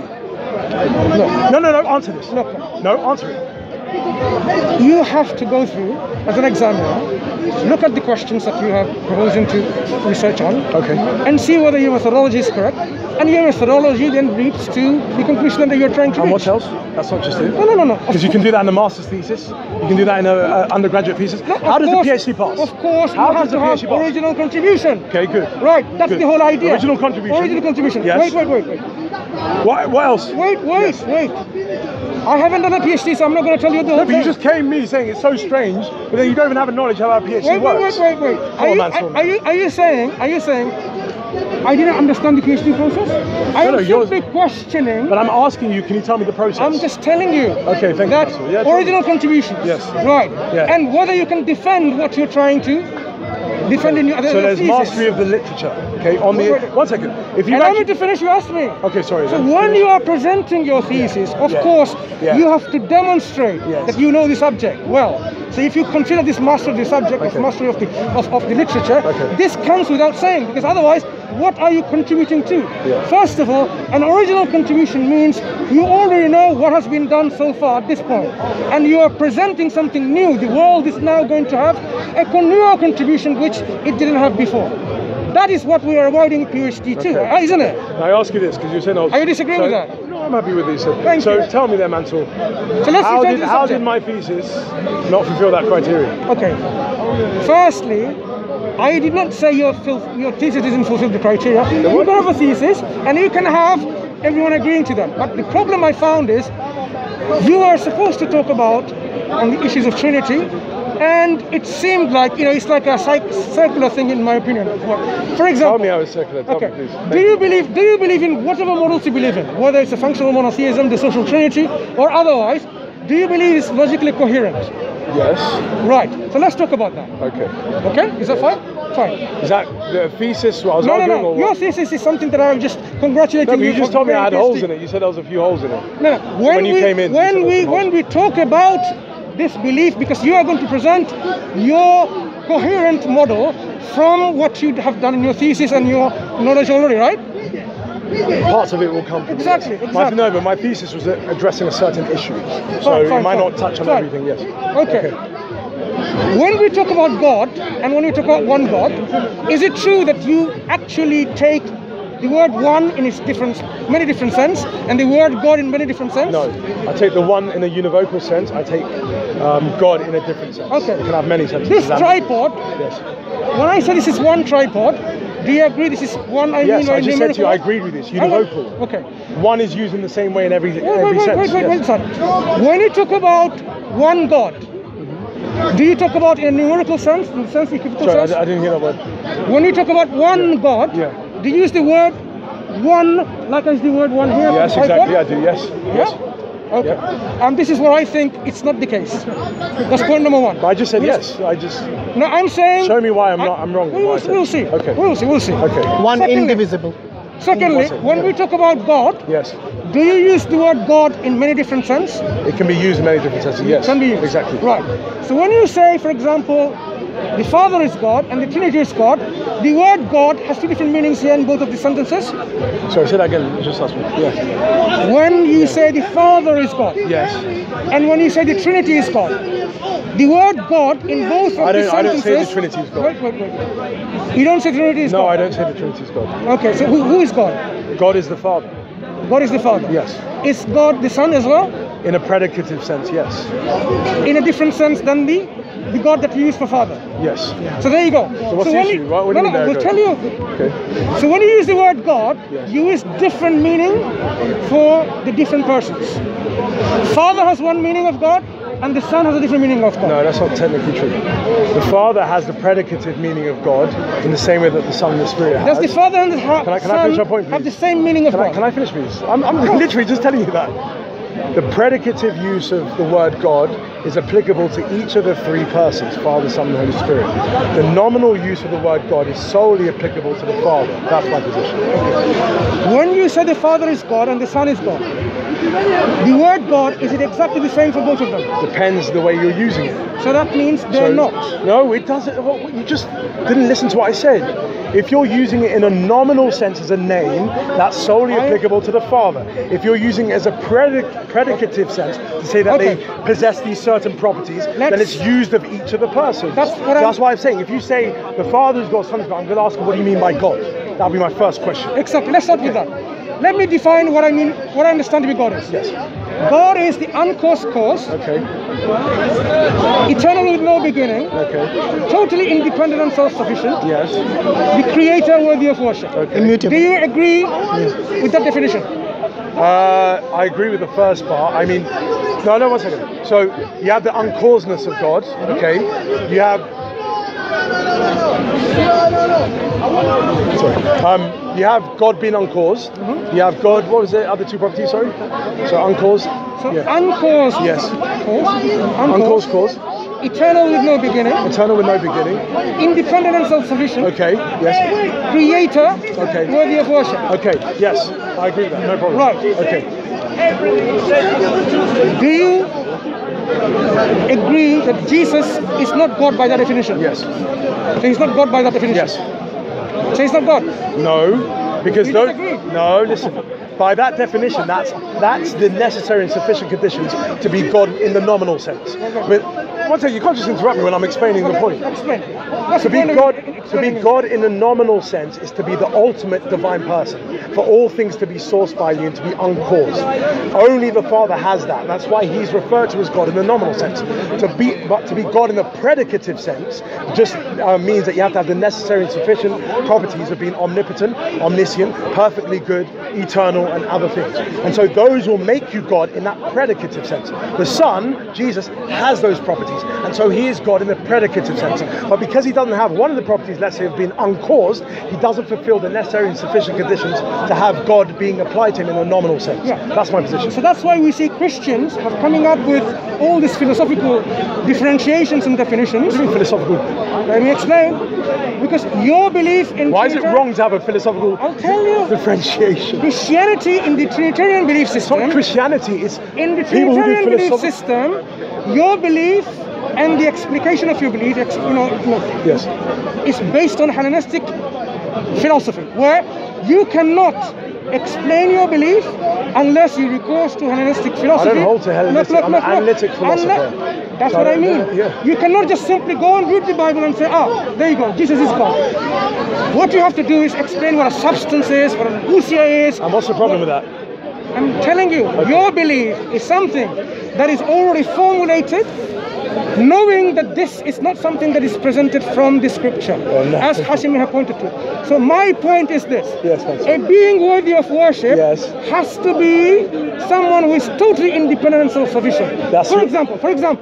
Speaker 1: No, answer this. No, answer it.
Speaker 3: You have to go through, as an examiner, look at the questions that you have proposing to research on,
Speaker 1: Okay.
Speaker 3: and see whether your methodology is correct, and your methodology then leads to the conclusion that you're trying to
Speaker 1: And
Speaker 3: reach.
Speaker 1: what else? That's not just it.
Speaker 3: No.
Speaker 1: Because you can do that in a master's thesis. You can do that in an undergraduate thesis.
Speaker 3: No,
Speaker 1: How
Speaker 3: of
Speaker 1: does
Speaker 3: course-
Speaker 1: a PhD pass?
Speaker 3: Of course,
Speaker 1: How
Speaker 3: you have
Speaker 1: does
Speaker 3: to
Speaker 1: a
Speaker 3: have
Speaker 1: PhD pass?
Speaker 3: original contribution.
Speaker 1: Okay, good.
Speaker 3: Right, that's
Speaker 1: Good.
Speaker 3: the whole idea.
Speaker 1: Original contribution.
Speaker 3: Original contribution.
Speaker 1: Yes.
Speaker 3: Wait.
Speaker 1: What else?
Speaker 3: Wait. I haven't done a PhD, so I'm not going to tell you the whole
Speaker 1: But you
Speaker 3: thing.
Speaker 1: just came me saying it's so strange, but then you don't even have a knowledge how our PhD works.
Speaker 3: Wait.
Speaker 1: Come on, Mansell.
Speaker 3: Are you saying I didn't understand the PhD process? I am
Speaker 1: yours-
Speaker 3: simply questioning.
Speaker 1: But I'm asking you, can you tell me the process?
Speaker 3: I'm just telling you.
Speaker 1: Okay, thank you,
Speaker 3: that
Speaker 1: Mansell. Yeah, tell me.
Speaker 3: original contributions.
Speaker 1: Yes.
Speaker 3: Right.
Speaker 1: Yeah.
Speaker 3: And whether you can defend what you're trying to defend in your other
Speaker 1: So there's
Speaker 3: thesis.
Speaker 1: mastery of the literature. Okay, on the...
Speaker 3: Wait.
Speaker 1: One second. If you
Speaker 3: Allow me
Speaker 1: actually...
Speaker 3: to finish, you asked me.
Speaker 1: Okay, sorry.
Speaker 3: So
Speaker 1: then.
Speaker 3: when you are presenting your thesis, of
Speaker 1: Yeah.
Speaker 3: course,
Speaker 1: Yeah.
Speaker 3: you have to demonstrate
Speaker 1: Yes.
Speaker 3: that you know the subject well. So if you consider this mastery of the subject,
Speaker 1: Okay.
Speaker 3: of mastery of the literature,
Speaker 1: Okay.
Speaker 3: this comes without saying, because otherwise, what are you contributing to?
Speaker 1: Yeah.
Speaker 3: First of all, an original contribution means you already know what has been done so far at this point, and you are presenting something new. The world is now going to have a new contribution which it didn't have before. That is what we are avoiding PhD too,
Speaker 1: Okay.
Speaker 3: isn't it?
Speaker 1: I ask you this, because you're saying...
Speaker 3: Are you disagreeing with that?
Speaker 1: No, I'm happy with these.
Speaker 3: Thank
Speaker 1: So
Speaker 3: you.
Speaker 1: tell me then, Mansur,
Speaker 3: So let's
Speaker 1: how
Speaker 3: return
Speaker 1: did
Speaker 3: to the
Speaker 1: how
Speaker 3: subject.
Speaker 1: did my thesis not fulfill that criteria?
Speaker 3: Okay. Firstly, I did not say your thesis didn't fulfill the criteria. You can have a thesis and you can have everyone agreeing to that. But the problem I found is you are supposed to talk about on the issues of Trinity, and it seemed like it's like a circular thing in my opinion. For example,
Speaker 1: Tell me how it's circular. Tell
Speaker 3: okay.
Speaker 1: me, please.
Speaker 3: Do you believe in whatever models you believe in, whether it's a functional monotheism, the social trinity, or otherwise? Do you believe it's logically coherent?
Speaker 1: Yes.
Speaker 3: Right. So let's talk about that.
Speaker 1: Okay.
Speaker 3: Okay? Is that fine? Fine.
Speaker 1: Is that the thesis I was
Speaker 3: No, no,
Speaker 1: arguing?
Speaker 3: no.
Speaker 1: Or
Speaker 3: Your
Speaker 1: what?
Speaker 3: thesis is something that I'm just congratulating
Speaker 1: No, but you
Speaker 3: you
Speaker 1: just
Speaker 3: for
Speaker 1: told me I had
Speaker 3: getting
Speaker 1: holes
Speaker 3: PhD.
Speaker 1: in it. You said there was a few holes in it.
Speaker 3: No, no.
Speaker 1: When you came in, you said there was some
Speaker 3: When we talk about this belief, because you are going to present your coherent model from what you have done in your thesis and your knowledge already, right?
Speaker 1: Parts of it will come from
Speaker 3: Exactly,
Speaker 1: this.
Speaker 3: exactly.
Speaker 1: No, but my thesis was addressing a certain issue. So
Speaker 3: Fine,
Speaker 1: it might
Speaker 3: fine.
Speaker 1: not touch on
Speaker 3: Fine.
Speaker 1: everything, yes.
Speaker 3: Okay. When we talk about God and when we talk about one God, is it true that you actually take the word one in its many different sense and the word God in many different sense?
Speaker 1: No, I take the one in a univocal sense. I take God in a different sense.
Speaker 3: Okay.
Speaker 1: It can have many senses.
Speaker 3: This
Speaker 1: Does that-
Speaker 3: tripod,
Speaker 1: Yes.
Speaker 3: when I say this is one tripod, do you agree this is one?
Speaker 1: Yes, I just said to you, I
Speaker 3: numerical?
Speaker 1: agreed with this. Univocal.
Speaker 3: Okay.
Speaker 1: One is used in the same way in every
Speaker 3: Wait,
Speaker 1: sense. yes.
Speaker 3: son. When you talk about one God, do you talk about in a numerical sense, in the sense, equivocal
Speaker 1: Sorry,
Speaker 3: sense?
Speaker 1: I didn't hear that word.
Speaker 3: When you talk about one God,
Speaker 1: Yeah.
Speaker 3: do you use the word one like as the word one here?
Speaker 1: Yes,
Speaker 3: for the
Speaker 1: exactly.
Speaker 3: tripod?
Speaker 1: I do. Yes. Yes.
Speaker 3: Yeah? Okay.
Speaker 1: Yeah.
Speaker 3: And this is where I think it's not the case. That's point number one.
Speaker 1: But I just said
Speaker 3: Yes.
Speaker 1: yes. I just
Speaker 3: No, I'm saying.
Speaker 1: show me why I'm wrong.
Speaker 3: We will, we'll see.
Speaker 1: Okay.
Speaker 3: We'll see. We'll see.
Speaker 1: Okay.
Speaker 2: One
Speaker 3: Secondly-
Speaker 2: indivisible.
Speaker 3: Secondly,
Speaker 1: What's it?
Speaker 3: when we talk about God,
Speaker 1: Yes.
Speaker 3: do you use the word God in many different senses?
Speaker 1: It can be used in many different senses. Yes.
Speaker 3: Can be used.
Speaker 1: Exactly.
Speaker 3: Right. So when you say, for example, the Father is God and the Trinity is God, the word God has two different meanings here in both of the sentences.
Speaker 1: Sorry, say that again. Just ask me. Yes.
Speaker 3: When you say the Father is God,
Speaker 1: Yes.
Speaker 3: and when you say the Trinity is God, the word God in both of
Speaker 1: I
Speaker 3: the
Speaker 1: don't
Speaker 3: sentences.
Speaker 1: say the Trinity is God.
Speaker 3: Wait. You don't say the Trinity is
Speaker 1: No,
Speaker 3: God?
Speaker 1: I don't say the Trinity is God.
Speaker 3: Okay, so who is God?
Speaker 1: God is the Father.
Speaker 3: God is the Father.
Speaker 1: Yes.
Speaker 3: Is God the Son as well?
Speaker 1: In a predicative sense, yes.
Speaker 3: In a different sense than the God that you use for Father.
Speaker 1: Yes.
Speaker 3: So there you go.
Speaker 1: So what's the
Speaker 3: when
Speaker 1: issue?
Speaker 3: you-
Speaker 1: What do you mean there
Speaker 3: we'll
Speaker 1: goes?
Speaker 3: tell you.
Speaker 1: Okay.
Speaker 3: So when you use the word God,
Speaker 1: Yes.
Speaker 3: you use different meaning for the different persons. Father has one meaning of God, and the Son has a different meaning of God.
Speaker 1: No, that's not technically true. The Father has the predicative meaning of God in the same way that the Son and the Spirit has.
Speaker 3: Does the Father and the
Speaker 1: Can I
Speaker 3: Son
Speaker 1: finish my point,
Speaker 3: have the
Speaker 1: please?
Speaker 3: same meaning of God?
Speaker 1: Can I finish, please? I'm literally just telling you that. The predicative use of the word God is applicable to each of the three persons, Father, Son, and Holy Spirit. The nominal use of the word God is solely applicable to the Father. That's my position.
Speaker 3: When you say the Father is God and the Son is God, the word God, is it exactly the same for both of them?
Speaker 1: Depends the way you're using it.
Speaker 3: So that means they're not.
Speaker 1: No, it doesn't. Well, you just didn't listen to what I said. If you're using it in a nominal sense as a name, that's solely applicable to the Father. If you're using it as a predicative sense to say that
Speaker 3: Okay.
Speaker 1: they possess these certain properties, then it's used of each of the persons.
Speaker 3: That's
Speaker 1: why I'm saying. If you say the Father's God, Son's God, I'm going to ask you, what do you mean by God? That'll be my first question.
Speaker 3: Exactly. Let's start with that. Let me define what I mean, what I understand to be God is.
Speaker 1: Yes.
Speaker 3: God is the uncaused cause,
Speaker 1: Okay.
Speaker 3: eternal with no beginning,
Speaker 1: Okay.
Speaker 3: totally independent and self-sufficient,
Speaker 1: Yes.
Speaker 3: the creator worthy of worship.
Speaker 1: Okay.
Speaker 3: Do
Speaker 2: Immutable.
Speaker 3: you agree with that definition?
Speaker 1: I agree with the first part. I mean, no, 1 second. So you have the uncausedness of God. Okay. You have. Sorry. You have God being uncaused. You have God. What was the other two properties? Sorry. So uncaused.
Speaker 3: So
Speaker 1: Yeah.
Speaker 3: uncaused
Speaker 1: Yes.
Speaker 3: cause,
Speaker 1: Uncaused cause.
Speaker 3: eternal with no beginning,
Speaker 1: Eternal with no beginning.
Speaker 3: independent and self-sufficient,
Speaker 1: Okay. Yes.
Speaker 3: creator
Speaker 1: Okay.
Speaker 3: worthy of worship.
Speaker 1: Okay. Yes. I agree with that. No problem.
Speaker 3: Right.
Speaker 1: Okay.
Speaker 3: Do you agree that Jesus is not God by that definition?
Speaker 1: Yes.
Speaker 3: So he's not God by that definition?
Speaker 1: Yes.
Speaker 3: So he's not God?
Speaker 1: No, because
Speaker 3: You
Speaker 1: those.
Speaker 3: disagree?
Speaker 1: No, listen. By that definition, that's the necessary and sufficient conditions to be God in the nominal sense. But one second, you can't just interrupt me when I'm explaining the point.
Speaker 3: Explain.
Speaker 1: To be God in a nominal sense is to be the ultimate divine person, for all things to be sourced by you and to be uncaused. Only the Father has that. That's why he's referred to as God in the nominal sense. But to be God in the predicative sense just means that you have to have the necessary and sufficient properties of being omnipotent, omniscient, perfectly good, eternal, and other things. And so those will make you God in that predicative sense. The Son, Jesus, has those properties, and so he is God in the predicative sense. But because he doesn't have one of the properties, let's say, of being uncaused, he doesn't fulfill the necessary and sufficient conditions to have God being applied to him in a nominal sense.
Speaker 3: Yeah.
Speaker 1: That's my position.
Speaker 3: So that's why we see Christians have coming up with all these philosophical differentiations and definitions.
Speaker 1: What do you mean philosophical?
Speaker 3: Let me explain. Because your belief in
Speaker 1: Why is it wrong to have a philosophical
Speaker 3: I'll tell you.
Speaker 1: differentiation?
Speaker 3: Christianity in the Trinitarian belief
Speaker 1: It's
Speaker 3: system.
Speaker 1: not Christianity, it's
Speaker 3: In the
Speaker 1: people who do
Speaker 3: Trinitarian belief
Speaker 1: philosophical.
Speaker 3: system, your belief and the explication of your belief,
Speaker 1: Yes.
Speaker 3: is based on Hellenistic philosophy, where you cannot explain your belief unless you recourse to Hellenistic philosophy.
Speaker 1: I don't hold to Hellenistic. I'm an analytic philosopher.
Speaker 3: That's
Speaker 1: So,
Speaker 3: what I mean.
Speaker 1: yeah.
Speaker 3: You cannot just simply go and read the Bible and say, there you go, Jesus is God. What you have to do is explain what a substance is, what an ousia is.
Speaker 1: And what's the problem with that?
Speaker 3: I'm telling you, your belief is something that is already formulated, knowing that this is not something that is presented from the scripture,
Speaker 1: no.
Speaker 3: as Hashim have pointed to. So my point is this.
Speaker 1: Yes, that's
Speaker 3: a being worthy of worship
Speaker 1: Yes.
Speaker 3: has to be someone who is totally independent and self-sufficient.
Speaker 1: That's
Speaker 3: For
Speaker 1: it.
Speaker 3: example,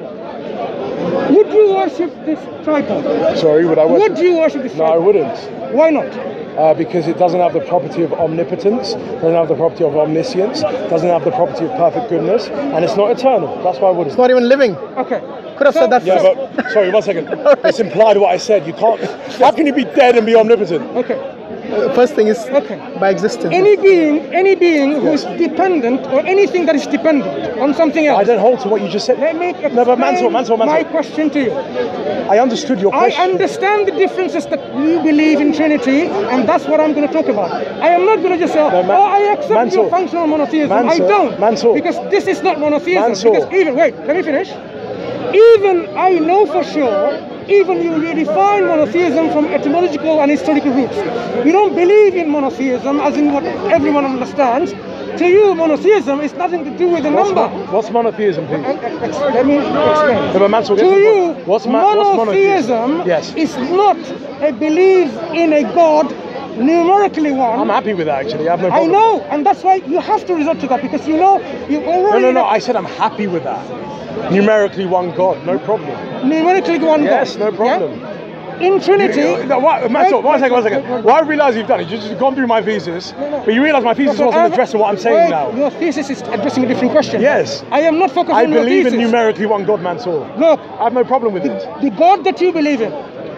Speaker 3: would you worship this tripod?
Speaker 1: Sorry, would I worship?
Speaker 3: Would you worship this
Speaker 1: No, I
Speaker 3: tripod?
Speaker 1: wouldn't.
Speaker 3: Why not?
Speaker 1: Because it doesn't have the property of omnipotence, doesn't have the property of omniscience, doesn't have the property of perfect goodness, and it's not eternal. That's why I wouldn't.
Speaker 2: It's not even living.
Speaker 3: Okay.
Speaker 2: Could have said that
Speaker 1: Yeah,
Speaker 2: first.
Speaker 1: but sorry, 1 second. It's implied what I said. You can't. How can you be dead and be omnipotent?
Speaker 3: Okay.
Speaker 2: First thing is
Speaker 3: Okay.
Speaker 2: by existence.
Speaker 3: Any being who is dependent, or anything that is dependent on something else.
Speaker 1: I don't hold to what you just said.
Speaker 3: Let me explain
Speaker 1: No, but Mansour.
Speaker 3: my question to you.
Speaker 1: I understood your
Speaker 3: I
Speaker 1: question.
Speaker 3: understand the differences that you believe in Trinity, and that's what I'm going to talk about. I am not going to just say, I accept
Speaker 1: Mansour.
Speaker 3: your functional monotheism. I
Speaker 1: Mansour.
Speaker 3: don't.
Speaker 1: Mansour.
Speaker 3: Because this is not monotheism.
Speaker 1: Mansour.
Speaker 3: Because let me finish. Even I know for sure, even you redefine monotheism from etymological and historical roots. You don't believe in monotheism as in what everyone understands. To you, monotheism is nothing to do with a number.
Speaker 1: What's monotheism, please?
Speaker 3: Let me explain.
Speaker 1: Yeah, but Mansour,
Speaker 3: To you,
Speaker 1: what's
Speaker 3: monotheism
Speaker 1: Yes.
Speaker 3: is not a belief in a God, numerically one.
Speaker 1: I'm happy with that, actually. I have no
Speaker 3: I
Speaker 1: problem.
Speaker 3: know, and that's why you have to resort to that, because you know you already
Speaker 1: No. I said I'm happy with that. Numerically one God, no problem.
Speaker 3: numerically one
Speaker 1: Yes,
Speaker 3: God.
Speaker 1: no problem.
Speaker 3: Yeah? In Trinity.
Speaker 1: No, Mansour, one second. What I realise you've done is you've just gone through my thesis, but you realise my thesis wasn't addressing what I'm saying now.
Speaker 3: Your thesis is addressing a different question.
Speaker 1: Yes.
Speaker 3: I am not focused
Speaker 1: I
Speaker 3: on your
Speaker 1: believe
Speaker 3: thesis.
Speaker 1: in numerically one God, Mansour.
Speaker 3: Look,
Speaker 1: I have no problem with it.
Speaker 3: the God that you believe in,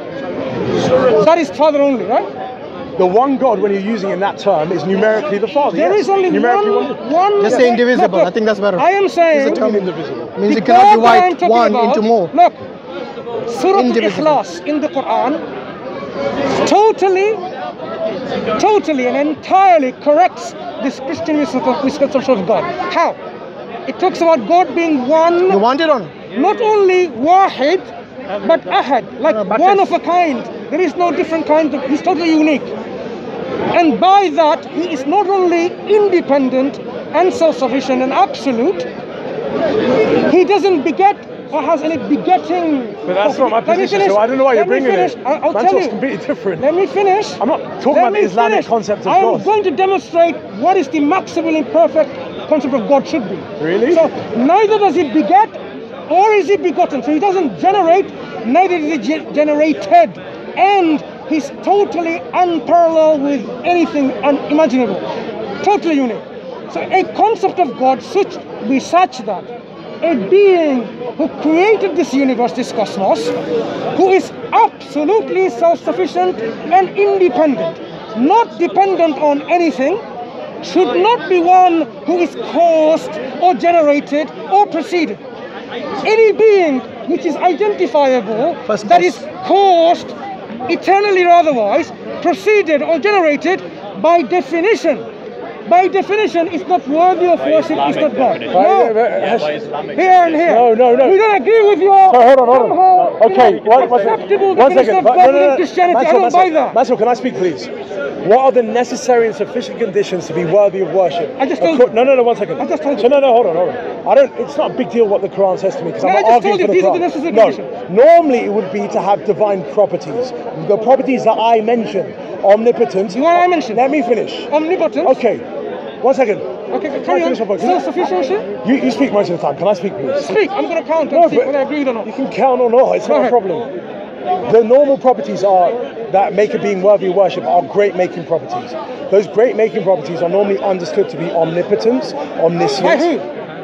Speaker 3: that is Father only, right?
Speaker 1: The one God, when you're using in that term, is numerically the Father.
Speaker 3: There
Speaker 1: yes.
Speaker 3: is only
Speaker 1: numerically
Speaker 3: one.
Speaker 2: Just say indivisible. I think that's better.
Speaker 3: I am saying.
Speaker 2: It's a term.
Speaker 1: indivisible.
Speaker 2: Means
Speaker 3: the
Speaker 2: you cannot
Speaker 3: God that I'm
Speaker 2: divide
Speaker 3: talking
Speaker 2: one
Speaker 3: about-
Speaker 2: into more.
Speaker 3: Look, Surah
Speaker 2: Indivisible.
Speaker 3: Al-Ikhlas in the Quran totally and entirely corrects this Christian misconception of God. How? It talks about God being one,
Speaker 2: You want it on?
Speaker 3: not only wahid, but ahad, like
Speaker 2: but
Speaker 3: one
Speaker 2: it's-
Speaker 3: of a kind. There is no different kind. He's totally unique. And by that, he is not only independent and self-sufficient and absolute, he doesn't beget or has any begetting.
Speaker 1: But that's not my
Speaker 3: Let me
Speaker 1: position,
Speaker 3: finish.
Speaker 1: so I don't know why you're
Speaker 3: Let me
Speaker 1: bringing
Speaker 3: finish.
Speaker 1: it.
Speaker 3: I'll tell
Speaker 1: Mansour's
Speaker 3: you.
Speaker 1: completely different.
Speaker 3: Let me finish.
Speaker 1: I'm not talking
Speaker 3: Let
Speaker 1: about the
Speaker 3: me
Speaker 1: Islamic
Speaker 3: finish.
Speaker 1: concept of
Speaker 3: I am
Speaker 1: God.
Speaker 3: going to demonstrate what is the maximally perfect concept of God should be.
Speaker 1: Really?
Speaker 3: So neither does it beget or is it begotten. So he doesn't generate, neither is it generated. And he's totally unparalleled with anything unimaginable. Totally unique. So a concept of God should be such that a being who created this universe, this cosmos, who is absolutely self-sufficient and independent, not dependent on anything, should not be one who is caused or generated or preceded. Any being which is identifiable,
Speaker 2: First
Speaker 3: that
Speaker 2: cause.
Speaker 3: is caused, eternally or otherwise, preceded or generated, by definition, by definition, it's not worthy of worship, it's not God.
Speaker 4: definition.
Speaker 3: No.
Speaker 4: Yeah, by Islamic.
Speaker 3: Here and here.
Speaker 1: No.
Speaker 3: We don't agree with your
Speaker 1: Hold on.
Speaker 3: somehow,
Speaker 1: Okay,
Speaker 3: acceptable
Speaker 1: one
Speaker 3: definition
Speaker 1: second.
Speaker 3: of God in Christianity. I don't buy that.
Speaker 1: Mansur, can I speak, please? What are the necessary and sufficient conditions to be worthy of worship?
Speaker 3: I just told you.
Speaker 1: No, 1 second.
Speaker 3: I just told you.
Speaker 1: So, no, hold on. I don't. It's not a big deal what the Quran says to me because
Speaker 3: No,
Speaker 1: I'm
Speaker 3: I
Speaker 1: not
Speaker 3: just
Speaker 1: arguing
Speaker 3: told you
Speaker 1: for the
Speaker 3: these are the
Speaker 1: Quran.
Speaker 3: necessary
Speaker 1: No,
Speaker 3: conditions.
Speaker 1: normally it would be to have divine properties. The properties that I mentioned, omnipotence.
Speaker 3: You want I mentioned?
Speaker 1: Let me finish.
Speaker 3: Omnipotence.
Speaker 1: Okay, 1 second.
Speaker 3: Okay,
Speaker 1: Can I
Speaker 3: carry on.
Speaker 1: finish my point?
Speaker 3: Self-sufficiency.
Speaker 1: You speak most of the time. Can I speak, please?
Speaker 3: Speak. I'm going to count
Speaker 1: No,
Speaker 3: and see
Speaker 1: but
Speaker 3: whether I agree or not.
Speaker 1: You can count or not, it's
Speaker 3: Go
Speaker 1: not a
Speaker 3: ahead.
Speaker 1: problem. The normal properties are that make a being worthy of worship are great making properties. Those great making properties are normally understood to be omnipotence, omniscience.
Speaker 3: By who?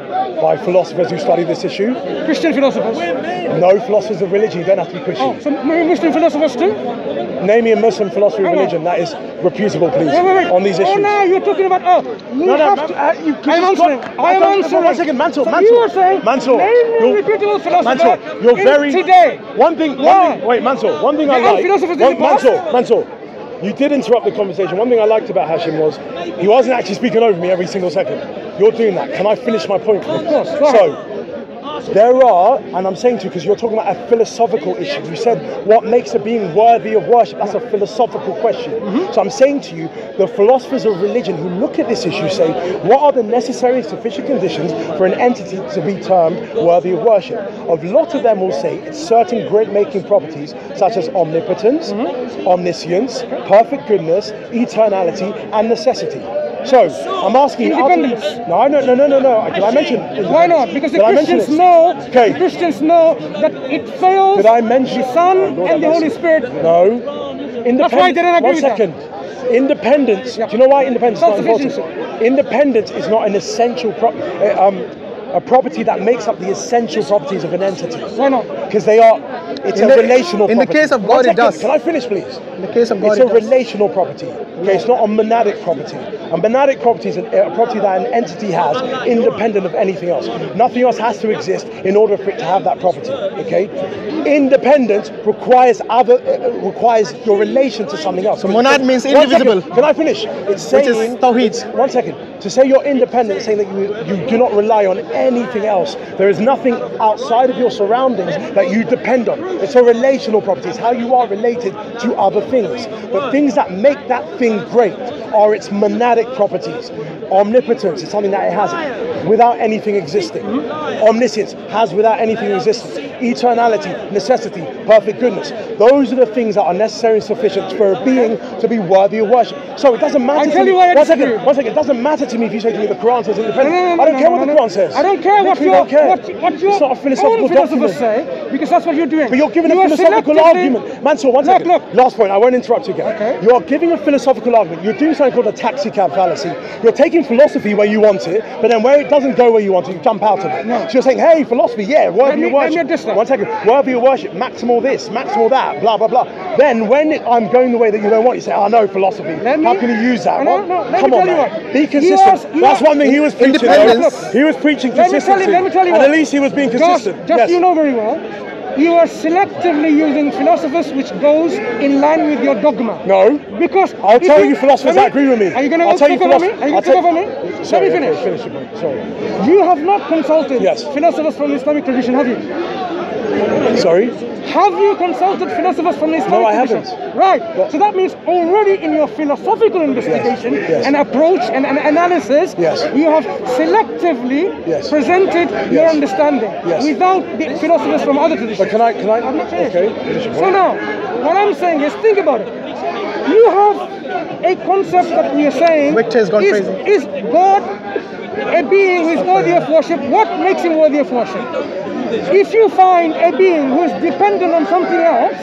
Speaker 1: By philosophers who study this issue.
Speaker 3: Christian philosophers.
Speaker 1: No philosophers of religion, you don't have to be Christian.
Speaker 3: Oh, some Muslim philosophers too?
Speaker 1: Name me a Muslim philosophy of
Speaker 3: Hang on.
Speaker 1: religion that is reputable, please,
Speaker 3: Wait.
Speaker 1: on these issues.
Speaker 3: Oh, now you're talking about, you have to. I'm answering. I am answering.
Speaker 1: 1 second, Mansur.
Speaker 3: So you are saying,
Speaker 1: Mansur,
Speaker 3: name me a
Speaker 1: you're-
Speaker 3: reputable philosopher
Speaker 1: Mansur, you're
Speaker 3: in
Speaker 1: very
Speaker 3: today.
Speaker 1: One thing. Wait, Mansur. One thing I
Speaker 3: There are
Speaker 1: like.
Speaker 3: philosophers in the past?
Speaker 1: Mansur. You did interrupt the conversation. One thing I liked about Hashim was he wasn't actually speaking over me every single second. You're doing that. Can I finish my point, please?
Speaker 3: Of course. Go ahead.
Speaker 1: So, there are, and I'm saying to you because you're talking about a philosophical issue. You said what makes a being worthy of worship. That's a philosophical question. So I'm saying to you, the philosophers of religion who look at this issue say, what are the necessary and sufficient conditions for an entity to be termed worthy of worship? A lot of them will say it's certain great-making properties such as omnipotence, omniscience, perfect goodness, eternality, and necessity. So I'm asking you.
Speaker 3: Independence.
Speaker 1: No. Did I mention?
Speaker 3: Why not? Because the
Speaker 1: Did I mention
Speaker 3: Christians
Speaker 1: it?
Speaker 3: know.
Speaker 1: Okay.
Speaker 3: The Christians know that it fails.
Speaker 1: Did I mention
Speaker 3: the Son
Speaker 1: Lord
Speaker 3: and the
Speaker 1: have
Speaker 3: Holy
Speaker 1: mercy.
Speaker 3: Spirit?
Speaker 1: No.
Speaker 3: That's why they don't agree
Speaker 1: 1
Speaker 3: with that.
Speaker 1: second. Independence.
Speaker 3: Yeah.
Speaker 1: Do you know why independence is not
Speaker 3: Self-sufficiency.
Speaker 1: important? Independence is not an essential a property that makes up the essential properties of an entity.
Speaker 3: Why not?
Speaker 1: Because they are. It's
Speaker 2: In
Speaker 1: a
Speaker 2: the-
Speaker 1: relational.
Speaker 2: in the
Speaker 1: property.
Speaker 2: case of
Speaker 1: 1
Speaker 2: God, it
Speaker 1: second.
Speaker 2: does.
Speaker 1: Can I finish, please?
Speaker 2: In the case of God,
Speaker 1: It's
Speaker 2: it
Speaker 1: a
Speaker 2: does.
Speaker 1: relational property. Okay, it's not a monadic property. A monadic property is a property that an entity has independent of anything else. Nothing else has to exist in order for it to have that property. Okay, independence requires requires your relation to something else.
Speaker 2: So monad means
Speaker 1: 1 second.
Speaker 2: indivisible.
Speaker 1: Can I finish? It's
Speaker 2: Which
Speaker 1: saying
Speaker 2: is Tawheed.
Speaker 1: 1 second. To say you're independent, saying that you do not rely on anything else. There is nothing outside of your surroundings that you depend on. It's a relational property. It's how you are related to other things. But things that make that thing great are its monadic properties. Omnipotence is something that it has without anything existing. Omniscience has without anything existing. Eternality, necessity, perfect goodness. Those are the things that are necessary and sufficient for a being to be worthy of worship. So it doesn't matter
Speaker 3: I
Speaker 1: to
Speaker 3: tell
Speaker 1: me.
Speaker 3: you why I
Speaker 1: 1 second.
Speaker 3: disagree.
Speaker 1: 1 second. It doesn't matter to me if you say to me the Quran says independent.
Speaker 3: No,
Speaker 1: I don't care what the Quran says.
Speaker 3: I don't care what
Speaker 1: Literally
Speaker 3: your
Speaker 1: don't care.
Speaker 3: what your
Speaker 1: It's not a philosophical
Speaker 3: own philosophers
Speaker 1: document.
Speaker 3: say, because that's what you're doing.
Speaker 1: But you're giving a
Speaker 3: You are
Speaker 1: philosophical
Speaker 3: selectively-
Speaker 1: argument. Mansur, 1 second.
Speaker 3: Look.
Speaker 1: Last point, I won't interrupt you again.
Speaker 3: Okay.
Speaker 1: You are giving a philosophical argument. You're doing something called a taxi cab fallacy. You're taking philosophy where you want it, but then where it doesn't go where you want it, you jump out of it.
Speaker 3: No.
Speaker 1: So you're saying, hey, philosophy, yeah, worthy
Speaker 3: me-
Speaker 1: of
Speaker 3: let me
Speaker 1: worship.
Speaker 3: address that.
Speaker 1: 1 second. Worthy of worship, maximal this, maximal that, blah, blah, blah. Then when I'm going the way that you don't want, you say, oh, no, philosophy.
Speaker 3: Let me-
Speaker 1: How can you use that?
Speaker 3: No,
Speaker 1: What?
Speaker 3: no, let me
Speaker 1: Come on,
Speaker 3: tell you
Speaker 1: man.
Speaker 3: what.
Speaker 1: Be
Speaker 3: You
Speaker 1: consistent.
Speaker 3: are-
Speaker 1: That's one thing he was preaching.
Speaker 2: Independence.
Speaker 1: though. He was preaching
Speaker 3: Let me tell
Speaker 1: consistency.
Speaker 3: you
Speaker 1: And
Speaker 3: what.
Speaker 1: at least he was being consistent.
Speaker 3: Just
Speaker 1: Yes.
Speaker 3: you know very well, you are selectively using philosophers which goes in line with your dogma.
Speaker 1: No.
Speaker 3: Because
Speaker 1: I'll
Speaker 3: if
Speaker 1: tell
Speaker 3: you
Speaker 1: you philosophers that agree with me.
Speaker 3: Are you going
Speaker 1: I'll
Speaker 3: to
Speaker 1: tell you
Speaker 3: talk over me?
Speaker 1: philosophers-
Speaker 3: Are you
Speaker 1: I'll
Speaker 3: going to talk over me?
Speaker 1: Sorry,
Speaker 3: Let me
Speaker 1: okay,
Speaker 3: finish.
Speaker 1: finish your point. Sorry.
Speaker 3: You have not consulted
Speaker 1: Yes.
Speaker 3: philosophers from the Islamic tradition, have you?
Speaker 1: Sorry?
Speaker 3: Have you consulted philosophers from the Islamic
Speaker 1: I
Speaker 3: tradition?
Speaker 1: haven't.
Speaker 3: Right. So that means already in your philosophical investigation
Speaker 1: Yes.
Speaker 3: and approach and analysis,
Speaker 1: Yes.
Speaker 3: you have selectively
Speaker 1: Yes.
Speaker 3: presented your
Speaker 1: Yes.
Speaker 3: understanding
Speaker 1: Yes.
Speaker 3: without the philosophers from other traditions.
Speaker 1: But can I?
Speaker 3: I'm not finished.
Speaker 1: Okay. Finish your
Speaker 3: So
Speaker 1: point.
Speaker 3: now, what I'm saying is, think about it. You have a concept that we are saying
Speaker 2: Victor has gone
Speaker 3: is,
Speaker 2: crazy.
Speaker 3: is God a being who is worthy of worship? What makes him worthy of worship? If you find a being who is dependent on something else,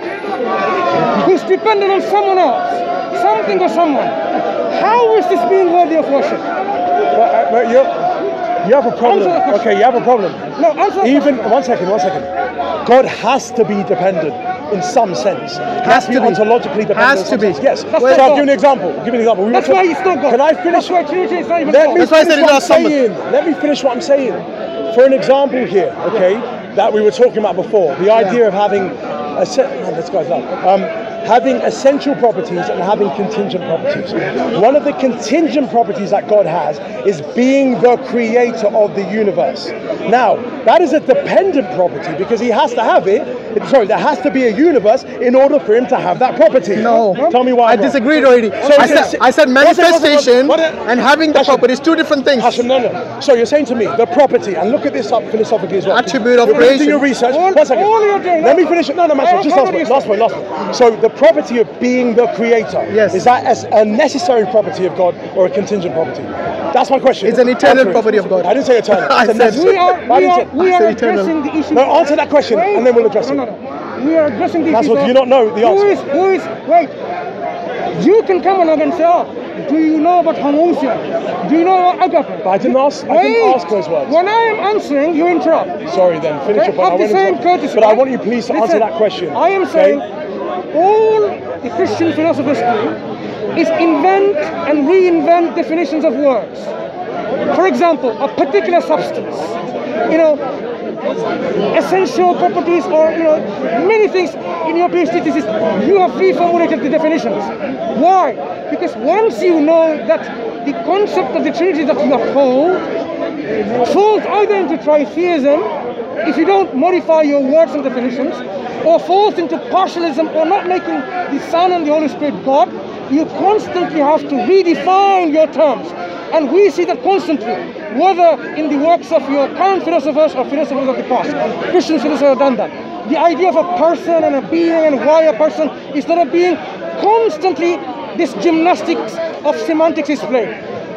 Speaker 3: who's dependent on someone else, something or someone, how is this being worthy of worship?
Speaker 1: But you have a problem.
Speaker 3: Answer the question.
Speaker 1: Okay, you have a problem.
Speaker 3: No, answer the
Speaker 1: Even 1 second. God has to be dependent in some sense.
Speaker 2: Has to be.
Speaker 1: ontologically dependent.
Speaker 2: Has
Speaker 1: in
Speaker 2: to
Speaker 1: some
Speaker 2: be.
Speaker 1: sense. Yes.
Speaker 3: That's
Speaker 1: So
Speaker 3: not
Speaker 1: I'll
Speaker 3: God.
Speaker 1: give you an example. We were
Speaker 3: That's why it's not God.
Speaker 1: Can I finish?
Speaker 3: That's why Trinity is not even
Speaker 1: Let
Speaker 3: God.
Speaker 1: me
Speaker 2: That's why I
Speaker 1: finish
Speaker 2: said
Speaker 1: what
Speaker 2: it
Speaker 1: I'm
Speaker 2: does something.
Speaker 1: saying. Let me finish what I'm saying. For an example here, okay, that we were talking about before, the idea of having a set. Man, this guy's loud. having essential properties and having contingent properties. One of the contingent properties that God has is being the creator of the universe. Now, that is a dependent property because he has to have it. Sorry, there has to be a universe in order for him to have that property.
Speaker 2: No.
Speaker 1: Tell me why.
Speaker 2: I disagreed already. I said manifestation and having the property is two different things.
Speaker 1: Hashem, no. So you're saying to me, the property, and look at this up philosophically as well.
Speaker 2: Attribute of
Speaker 1: You're
Speaker 2: creation.
Speaker 1: doing your research. One second. Let me finish it. No, Master, just last point. So the property of being the creator,
Speaker 2: yes,
Speaker 1: is that as a necessary property of God or a contingent property? That's my question.
Speaker 2: It's an eternal property of God.
Speaker 1: I didn't say eternal.
Speaker 2: I said
Speaker 3: we are addressing the issue.
Speaker 1: No, answer that question and then we'll address it.
Speaker 3: No. We are addressing the issue.
Speaker 1: That's what you don't know the answer.
Speaker 3: Wait. You can come along and say, oh, do you know about homoousia? Do you know about agape?
Speaker 1: But I didn't ask those words.
Speaker 3: When I am answering, you interrupt.
Speaker 1: Sorry then, finish your point.
Speaker 3: Of the same courtesy.
Speaker 1: But I want you please to answer that question.
Speaker 3: I am saying all the Christian philosophers do is invent and reinvent definitions of words. For example, a particular substance, essential properties, or many things in your PhD thesis, you have reformulated the definitions. Why? Because once you know that the concept of the Trinity that you uphold falls either into tritheism, if you don't modify your words and definitions, or falls into partialism, or not making the Son and the Holy Spirit God, you constantly have to redefine your terms. And we see that constantly, whether in the works of your current philosophers or philosophers of the past. Christian philosophers have done that. The idea of a person and a being and why a person is not a being, constantly this gymnastics of semantics is played.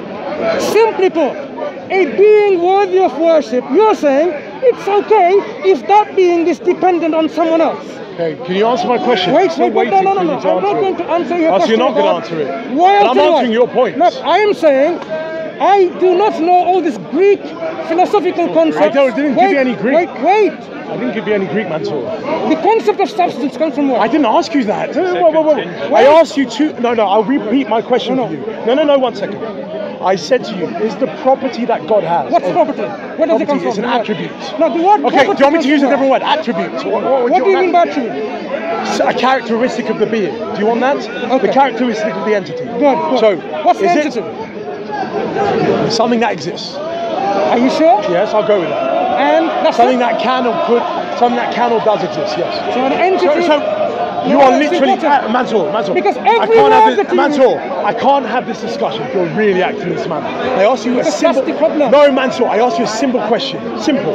Speaker 3: Simply put, a being worthy of worship, you're saying it's okay if that being is dependent on someone else.
Speaker 1: Okay, can you answer my question?
Speaker 3: Wait, no. I'm not going to answer your question.
Speaker 1: So you're not going to answer it.
Speaker 3: Why?
Speaker 1: I'm answering your point.
Speaker 3: No, I am saying I do not know all this Greek philosophical concepts.
Speaker 1: I didn't give you any Greek.
Speaker 3: Wait.
Speaker 1: I didn't give you any Greek, Mansour.
Speaker 3: The concept of substance comes from what?
Speaker 1: I didn't ask you that. Whoa. I asked you to... No, I'll repeat my question for you. No, 1 second. I said to you, is the property that God has...
Speaker 3: What's property? Where does it come from?
Speaker 1: It's an attribute.
Speaker 3: No, the word
Speaker 1: okay, do you want me to use a different word? Attribute.
Speaker 3: What do you mean by attribute?
Speaker 1: A characteristic of the being. Do you want that? Okay. The characteristic of the entity.
Speaker 3: Good.
Speaker 1: So,
Speaker 3: what's the entity?
Speaker 1: Something that exists.
Speaker 3: Are you sure?
Speaker 1: Yes, I'll go with that.
Speaker 3: And that's
Speaker 1: something that can or does exist, yes.
Speaker 3: So an entity...
Speaker 1: So you are literally... Mansour.
Speaker 3: Because every
Speaker 1: Mansour, I can't have this discussion if you're really acting in this manner. I ask you a simple...
Speaker 3: That's the problem.
Speaker 1: No, Mansour, I ask you a simple question. Simple.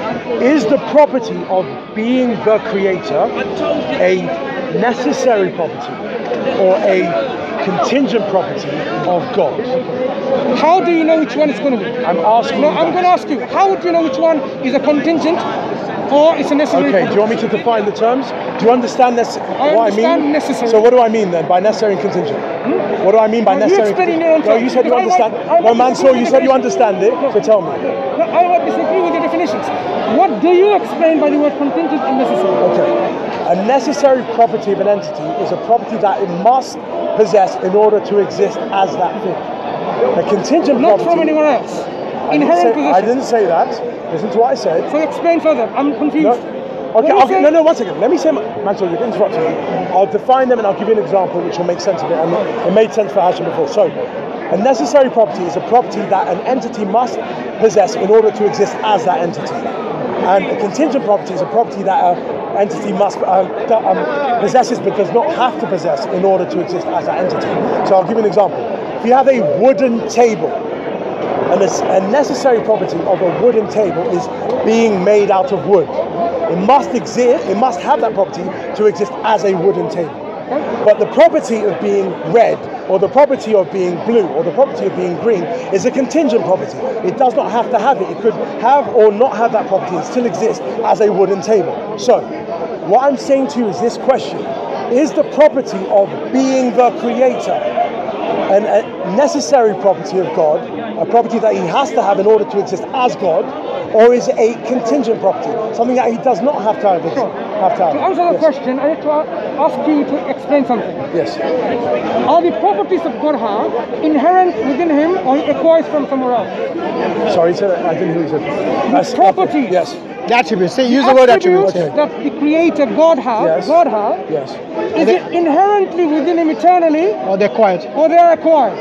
Speaker 1: Is the property of being the creator a necessary property or a contingent property of God?
Speaker 3: How do you know which one it's going to be?
Speaker 1: I'm asking you.
Speaker 3: I'm going to ask you, how do you know which one is a contingent or it's a necessary property?
Speaker 1: Do you want me to define the terms? Do you understand this?
Speaker 3: I understand necessary.
Speaker 1: So what do I mean then by necessary and contingent? What do I mean by necessary?
Speaker 3: You explain in your own terms.
Speaker 1: No, you said you understand. No, Mansour, you said you understand it, so tell me.
Speaker 3: No, I would disagree with your definitions. What do you explain by the word contingent and necessary?
Speaker 1: Okay. A necessary property of an entity is a property that it must possess in order to exist as that thing. A contingent
Speaker 3: not
Speaker 1: property...
Speaker 3: from anywhere else. Inherent possession.
Speaker 1: I didn't say that. Listen to what I said.
Speaker 3: So explain further. I'm confused.
Speaker 1: No. Okay, no, 1 second. Let me say, Mansour, you're interrupting me. I'll define them and I'll give you an example which will make sense of it. And it made sense for Hashem before. So, a necessary property is a property that an entity must possess in order to exist as that entity. And a contingent property is a property that an entity must possesses but does not have to possess in order to exist as that entity. So I'll give you an example. If you have a wooden table, and a necessary property of a wooden table is being made out of wood. It must exist, it must have that property to exist as a wooden table. But the property of being red, or the property of being blue, or the property of being green is a contingent property. It does not have to have it. It could have or not have that property and still exist as a wooden table. So, what I'm saying to you is this question. Is the property of being the creator a necessary property of God, a property that he has to have in order to exist as God, or is it a contingent property, something that he does not have to have?
Speaker 3: To answer the question, I need to ask you to explain something.
Speaker 1: Yes.
Speaker 3: Are the properties that God has inherent within him, or he acquires from somewhere else?
Speaker 1: Sorry, I didn't hear what you said.
Speaker 3: Properties.
Speaker 1: Yes.
Speaker 2: The attributes. Say, use the word attributes.
Speaker 3: That the Creator God has,
Speaker 1: Yes.
Speaker 3: is it inherently within Him eternally,
Speaker 2: Or they're quiet.
Speaker 3: or they are acquired?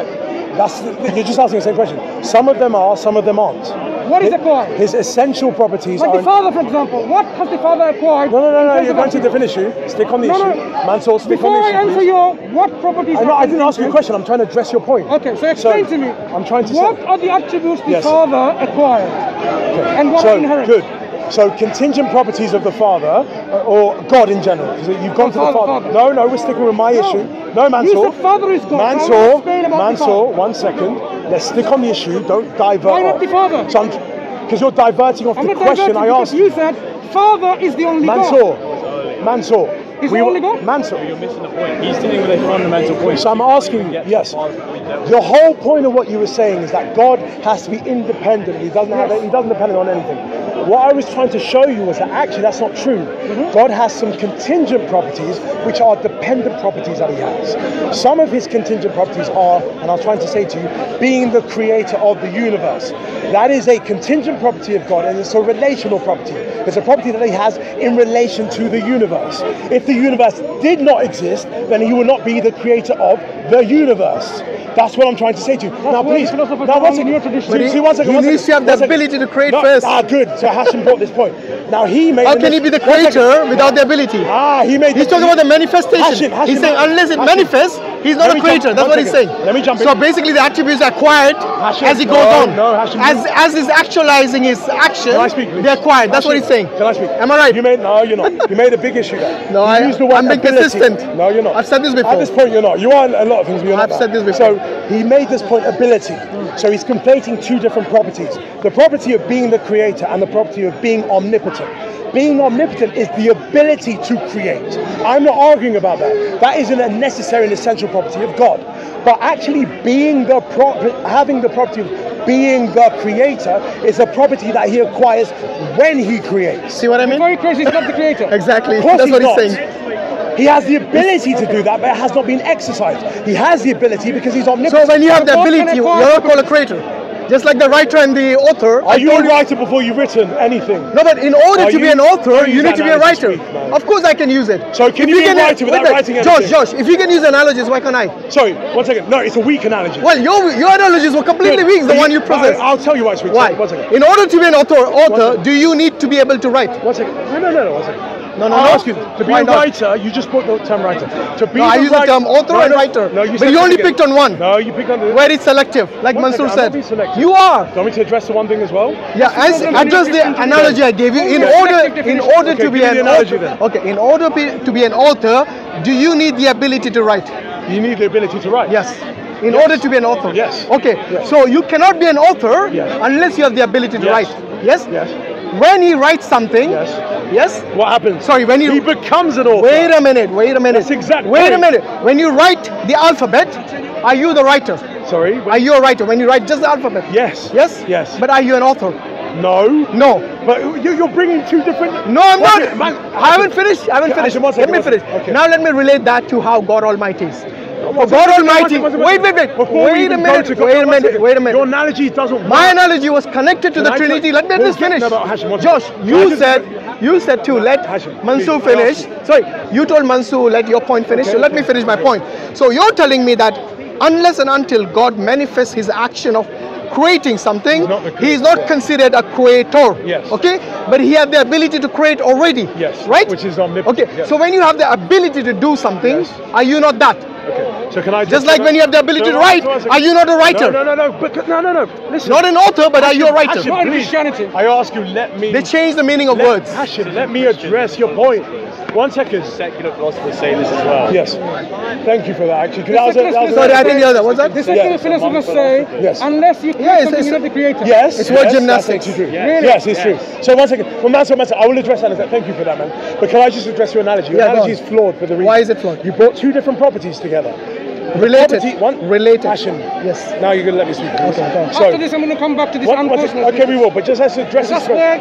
Speaker 1: You're just asking the same question. Some of them are, some of them aren't.
Speaker 3: What is acquired?
Speaker 1: His essential properties
Speaker 3: Like
Speaker 1: are.
Speaker 3: the Father, for example. What has the Father acquired?
Speaker 1: No.
Speaker 3: in terms
Speaker 1: You're
Speaker 3: of
Speaker 1: going to the
Speaker 3: attributes?
Speaker 1: different issue. Stick on the
Speaker 3: No,
Speaker 1: issue.
Speaker 3: no.
Speaker 1: Mansur, stick
Speaker 3: Before
Speaker 1: on
Speaker 3: I
Speaker 1: the issue.
Speaker 3: answer
Speaker 1: Please.
Speaker 3: your what properties
Speaker 1: I
Speaker 3: are
Speaker 1: didn't ask you a question. I'm trying to address your point.
Speaker 3: Okay, so explain to me.
Speaker 1: I'm trying to
Speaker 3: what
Speaker 1: say.
Speaker 3: are the attributes the
Speaker 1: Yes.
Speaker 3: Father acquired? And what are
Speaker 1: So
Speaker 3: inherent?
Speaker 1: good. So contingent properties of the Father, or God in general. Because you've gone to the
Speaker 3: Father.
Speaker 1: Father. No, we're sticking with my issue. No, Mansur.
Speaker 3: You said Father is God. Now
Speaker 1: Mansur,
Speaker 3: explain about the Father.
Speaker 1: one second. Let's stick on the issue. Don't divert.
Speaker 3: Why not
Speaker 1: off.
Speaker 3: the Father?
Speaker 1: So because you're diverting off
Speaker 3: I'm
Speaker 1: the
Speaker 3: not
Speaker 1: question
Speaker 3: diverting
Speaker 1: I
Speaker 3: because
Speaker 1: asked.
Speaker 3: you said Father is the only God.
Speaker 1: Mansur.
Speaker 3: Is the only God?
Speaker 1: Mansur.
Speaker 4: You're missing the point. He's dealing with a fundamental point.
Speaker 1: So I'm asking, yes. Your whole point of what you were saying is that God has to be independent. He doesn't depend on anything. What I was trying to show you was that actually that's not true. God has some contingent properties which are dependent properties that he has. Some of his contingent properties are, and I was trying to say to you, being the creator of the universe. That is a contingent property of God, and it's a relational property. It's a property that he has in relation to the universe. If the universe did not exist, then he would not be the creator of the universe. That's what I'm trying to say to you. Now,
Speaker 3: what
Speaker 1: please.
Speaker 3: the philosophers
Speaker 1: Now,
Speaker 3: are
Speaker 1: one
Speaker 3: in
Speaker 1: second.
Speaker 3: your tradition.
Speaker 1: See,
Speaker 2: He
Speaker 1: one second.
Speaker 2: needs to have the ability to create first.
Speaker 1: Good. So Hashim brought this point. Now he made.
Speaker 2: How can he be the creator without the ability?
Speaker 1: He made.
Speaker 2: He's talking about the manifestation.
Speaker 1: Hashim,
Speaker 2: He's saying unless it
Speaker 1: Hashim.
Speaker 2: manifests, he's not
Speaker 1: Let
Speaker 2: a
Speaker 1: me
Speaker 2: creator.
Speaker 1: jump-
Speaker 2: That's
Speaker 1: one
Speaker 2: what he's saying.
Speaker 1: second. Let me jump in.
Speaker 2: So basically, the attributes are acquired
Speaker 1: Hashim,
Speaker 2: as he
Speaker 1: no,
Speaker 2: goes on.
Speaker 1: no, Hashim,
Speaker 2: as he's actualizing his action,
Speaker 1: Can I speak, please?
Speaker 2: they're acquired. That's what
Speaker 1: Hashim,
Speaker 2: he's saying.
Speaker 1: Can I speak?
Speaker 2: Am I right?
Speaker 1: You're not. You made a big issue there.
Speaker 2: No,
Speaker 1: You used the word
Speaker 2: I'm being
Speaker 1: ability.
Speaker 2: consistent.
Speaker 1: No, you're not.
Speaker 2: I've said this before.
Speaker 1: At this point, you're not. You are a lot of things, but you're not.
Speaker 2: I've said
Speaker 1: that.
Speaker 2: this before.
Speaker 1: So he made this point ability. So he's conflating two different properties: the property of being the creator and the property of being omnipotent. Being omnipotent is the ability to create. I'm not arguing about that. That isn't a necessary and essential property of God. But actually being having the property of being the creator is a property that he acquires when he creates.
Speaker 2: See what I mean?
Speaker 3: Before he creates, he's not the creator.
Speaker 2: Exactly.
Speaker 1: Of course
Speaker 2: That's what
Speaker 1: not.
Speaker 2: he's saying.
Speaker 1: He has the ability to do that, but it has not been exercised. He has the ability because he's omnipotent.
Speaker 2: So when you have the
Speaker 3: God can
Speaker 2: ability, you're
Speaker 3: acquire-
Speaker 2: not called a creator. Just like the writer and the author.
Speaker 1: Are you a writer before you've written anything?
Speaker 2: No, but in order
Speaker 1: Are
Speaker 2: to be
Speaker 1: you-
Speaker 2: an author,
Speaker 1: don't
Speaker 2: you
Speaker 1: use
Speaker 2: need to be a
Speaker 1: analogies,
Speaker 2: writer.
Speaker 1: please, man.
Speaker 2: Of course, I can use it.
Speaker 1: So can
Speaker 2: If
Speaker 1: you be a
Speaker 2: can-
Speaker 1: writer without
Speaker 2: wait,
Speaker 1: writing
Speaker 2: Josh,
Speaker 1: anything?
Speaker 2: if you can use analogies, why can't I?
Speaker 1: Sorry, one second. No, it's a weak analogy.
Speaker 2: Well, your analogies were completely weak, the one you processed.
Speaker 1: I'll tell you why it's weak.
Speaker 2: Why?
Speaker 1: One second.
Speaker 2: In order to be an author, do you need to be able to write?
Speaker 1: One second. No, one second.
Speaker 2: No,
Speaker 1: I'll ask you, to be
Speaker 2: Why
Speaker 1: a
Speaker 2: not?
Speaker 1: writer, you just put the term writer. To be
Speaker 2: No, I
Speaker 1: the
Speaker 2: use the
Speaker 1: writer-
Speaker 2: term author
Speaker 1: No,
Speaker 2: and
Speaker 1: no,
Speaker 2: writer.
Speaker 1: No, you
Speaker 2: But
Speaker 1: said
Speaker 2: you
Speaker 1: it
Speaker 2: only
Speaker 1: again.
Speaker 2: picked on one.
Speaker 1: No, you picked on the.
Speaker 2: Where it's selective, like
Speaker 1: One
Speaker 2: Mansour
Speaker 1: second, I'm not
Speaker 2: said.
Speaker 1: being selective.
Speaker 2: You are.
Speaker 1: Do you want me to address the one thing as well?
Speaker 2: Yeah, address the analogy I gave you. In
Speaker 3: Okay.
Speaker 2: order
Speaker 3: Okay,
Speaker 2: to
Speaker 1: give
Speaker 2: be
Speaker 1: me
Speaker 2: an
Speaker 1: the analogy
Speaker 2: author,
Speaker 1: then.
Speaker 2: okay, in order to be an author, do you need the ability to write?
Speaker 1: You need the ability to write.
Speaker 2: Yes. In order to be an author.
Speaker 1: Yes.
Speaker 2: Okay.
Speaker 1: Yes.
Speaker 2: So you cannot be an author
Speaker 1: Yes.
Speaker 2: unless you have the ability to
Speaker 1: Yes.
Speaker 2: write. Yes.
Speaker 1: Yes.
Speaker 2: When he writes something.
Speaker 1: Yes.
Speaker 2: Yes.
Speaker 1: What happens?
Speaker 2: Sorry. When
Speaker 1: He
Speaker 2: you
Speaker 1: becomes an author.
Speaker 2: wait a minute.
Speaker 1: That's exactly.
Speaker 2: Wait a minute. When you write the alphabet, are you the writer?
Speaker 1: Sorry.
Speaker 2: Are you a writer when you write just the alphabet?
Speaker 1: Yes.
Speaker 2: Yes.
Speaker 1: Yes.
Speaker 2: But are you an author?
Speaker 1: No.
Speaker 2: No.
Speaker 1: But you're bringing two different.
Speaker 2: No, I'm
Speaker 1: One
Speaker 2: not.
Speaker 1: second, man.
Speaker 2: I haven't finished.
Speaker 1: Actually, one
Speaker 2: Let
Speaker 1: second,
Speaker 2: me
Speaker 1: one
Speaker 2: finish.
Speaker 1: second. Okay.
Speaker 2: Now let me relate that to how God Almighty is. For
Speaker 1: One
Speaker 2: God
Speaker 1: second,
Speaker 2: Almighty.
Speaker 1: one second.
Speaker 2: Wait.
Speaker 1: Before we
Speaker 2: Wait a
Speaker 1: even go
Speaker 2: minute.
Speaker 1: to God,
Speaker 2: Wait a
Speaker 1: one
Speaker 2: minute.
Speaker 1: second.
Speaker 2: Wait a minute.
Speaker 1: Your analogy doesn't
Speaker 2: My
Speaker 1: work.
Speaker 2: analogy was connected to the
Speaker 1: Can I
Speaker 2: Trinity.
Speaker 1: just-
Speaker 2: Let me just finish.
Speaker 1: No, Hashim, one
Speaker 2: Josh,
Speaker 1: second.
Speaker 2: you
Speaker 1: Can I
Speaker 2: said to let
Speaker 1: Hashim,
Speaker 2: Mansour
Speaker 1: please, I
Speaker 2: finish.
Speaker 1: ask
Speaker 2: Sorry, you told Mansour let your point finish.
Speaker 1: Okay,
Speaker 2: So let me
Speaker 1: okay,
Speaker 2: finish my
Speaker 1: okay.
Speaker 2: point. So you're telling me that unless and until God manifests His action of creating something,
Speaker 1: He's not the
Speaker 2: He is
Speaker 1: creator,
Speaker 2: not
Speaker 1: yeah.
Speaker 2: considered a creator.
Speaker 1: Yes.
Speaker 2: Okay, but He has the ability to create already.
Speaker 1: Yes.
Speaker 2: Right.
Speaker 1: Which is omnipotent.
Speaker 2: Okay.
Speaker 1: Yes.
Speaker 2: So when you have the ability to do something,
Speaker 1: Yes.
Speaker 2: are you not that?
Speaker 1: Okay. So can I
Speaker 2: Just like when you have the ability to write, are you not a writer?
Speaker 1: No. But no. Listen.
Speaker 2: Not an author, but are you a writer?
Speaker 1: Hashim,
Speaker 3: Not in
Speaker 1: please.
Speaker 3: Christianity.
Speaker 1: I ask you, let me.
Speaker 2: They change the meaning of words.
Speaker 1: Hashim, let me address your point. 1 second.
Speaker 4: Secular philosophers say this as well.
Speaker 1: Yes. Thank you for that. Actually, 'cause that was a-
Speaker 2: Sorry, I didn't hear that. What's that?
Speaker 3: The secular
Speaker 1: Yes.
Speaker 3: philosophers say,
Speaker 1: Yes.
Speaker 3: unless you create
Speaker 2: Yeah,
Speaker 3: something,
Speaker 2: it's-
Speaker 3: you're not the creator.
Speaker 1: Yes,
Speaker 2: It's word
Speaker 1: yes,
Speaker 2: gymnastics.
Speaker 1: That's true.
Speaker 3: Really?
Speaker 1: Yes, it's true. So 1 second. Well, Mansur, I will address that. Thank you for that, man. But can I just address your analogy? Your
Speaker 2: Yeah, go
Speaker 1: analogy
Speaker 2: on.
Speaker 1: is flawed for the reason.
Speaker 2: Why is it flawed?
Speaker 1: You brought two different properties together.
Speaker 2: Related.
Speaker 1: Property, one,
Speaker 2: Related.
Speaker 1: passion.
Speaker 2: Yes.
Speaker 1: Now you're going to let me speak. Please.
Speaker 2: Okay, go on.
Speaker 1: So,
Speaker 3: After this, I'm going to come back to this
Speaker 1: one second.
Speaker 3: unfortunate
Speaker 1: Okay, we will. But just let's address
Speaker 3: That's
Speaker 1: this.
Speaker 3: where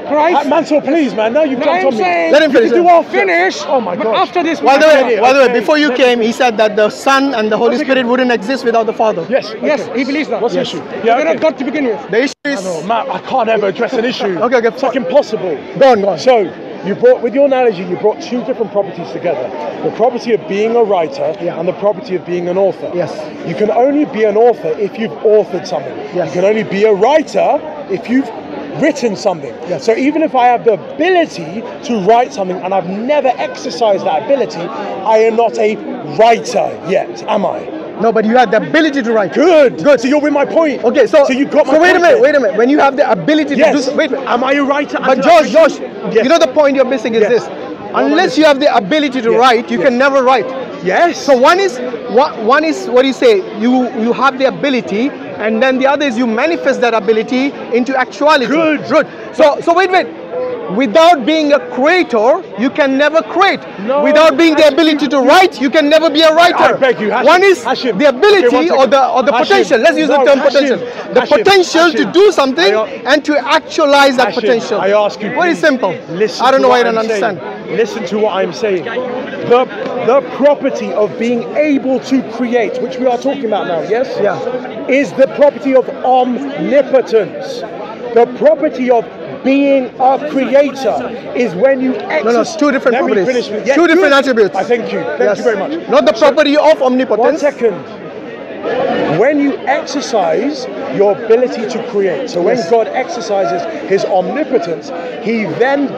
Speaker 3: Christ.
Speaker 1: Mansour, please, man. Now you've
Speaker 3: No,
Speaker 1: jumped
Speaker 3: I'm
Speaker 1: on me.
Speaker 3: saying,
Speaker 2: Let him finish.
Speaker 1: You do after.
Speaker 3: finish.
Speaker 1: Oh my
Speaker 3: but
Speaker 1: gosh.
Speaker 3: after this,
Speaker 2: By the way,
Speaker 1: Okay.
Speaker 2: before you came, he said that the Son and the Holy Spirit wouldn't exist without the Father.
Speaker 1: Yes. Okay.
Speaker 3: yes, he believes that.
Speaker 1: What's the
Speaker 3: yes.
Speaker 1: issue?
Speaker 3: They're
Speaker 1: Yeah.
Speaker 3: not
Speaker 1: Okay.
Speaker 3: God to begin with.
Speaker 2: The issue is...
Speaker 1: No, Matt, I can't ever address an issue.
Speaker 2: Okay,
Speaker 1: It's like impossible.
Speaker 2: Go on, go on.
Speaker 1: So, you brought, with your analogy, you brought two different properties together. The property of being a writer
Speaker 2: Yeah.
Speaker 1: and the property of being an author.
Speaker 2: Yes.
Speaker 1: You can only be an author if you've authored something.
Speaker 2: Yes.
Speaker 1: You can only be a writer if you've written something.
Speaker 2: Yes.
Speaker 1: So even if I have the ability to write something and I've never exercised that ability, I am not a writer yet, am I?
Speaker 2: No, but you had the ability to write.
Speaker 1: Good. So you're with my point.
Speaker 2: Okay, so
Speaker 1: you got my
Speaker 2: so wait a
Speaker 1: point
Speaker 2: minute,
Speaker 1: there.
Speaker 2: wait a minute. When you have the ability to
Speaker 1: Yes.
Speaker 2: do so, wait,
Speaker 1: Am I a writer?
Speaker 2: but
Speaker 1: until I
Speaker 2: Josh,
Speaker 1: produce-
Speaker 2: you know the point you're missing is
Speaker 1: Yes.
Speaker 2: this. Unless you have the ability to
Speaker 1: Yes.
Speaker 2: write, you
Speaker 1: Yes.
Speaker 2: can never write.
Speaker 1: Yes.
Speaker 2: So one is what do you say? You have the ability, and then the other is you manifest that ability into actuality.
Speaker 1: Good.
Speaker 2: So wait. Without being a creator, you can never create.
Speaker 1: No,
Speaker 2: Without being the
Speaker 1: Hashim,
Speaker 2: ability to write, you can never be a writer.
Speaker 1: I beg you, Hashim,
Speaker 2: One is
Speaker 1: Hashim.
Speaker 2: the ability
Speaker 1: Okay, one
Speaker 2: or the
Speaker 1: second.
Speaker 2: potential.
Speaker 1: Hashim,
Speaker 2: Let's use the
Speaker 1: no,
Speaker 2: term
Speaker 1: Hashim,
Speaker 2: potential. The
Speaker 1: Hashim,
Speaker 2: potential to
Speaker 1: Hashim.
Speaker 2: do something
Speaker 1: I-
Speaker 2: and to actualize that
Speaker 1: Hashim,
Speaker 2: potential.
Speaker 1: I ask you,
Speaker 2: Very
Speaker 1: please,
Speaker 2: simple.
Speaker 1: Listen
Speaker 2: I don't
Speaker 1: to
Speaker 2: know why
Speaker 1: what
Speaker 2: you don't
Speaker 1: I'm
Speaker 2: understand.
Speaker 1: saying. Listen to what I'm saying. The property of being able to create, which we are talking about now, yes?
Speaker 2: Yeah.
Speaker 1: Is the property of omnipotence. The property of being a creator is when you exercise.
Speaker 2: No, it's two different
Speaker 1: Let me
Speaker 2: properties.
Speaker 1: finish. Yes,
Speaker 2: Two different
Speaker 1: good.
Speaker 2: attributes.
Speaker 1: I thank you. Thank
Speaker 2: Yes.
Speaker 1: you very much.
Speaker 2: Not the property of
Speaker 1: One
Speaker 2: omnipotence.
Speaker 1: second. When you exercise your ability to create, so when
Speaker 2: Yes.
Speaker 1: God exercises his omnipotence, he then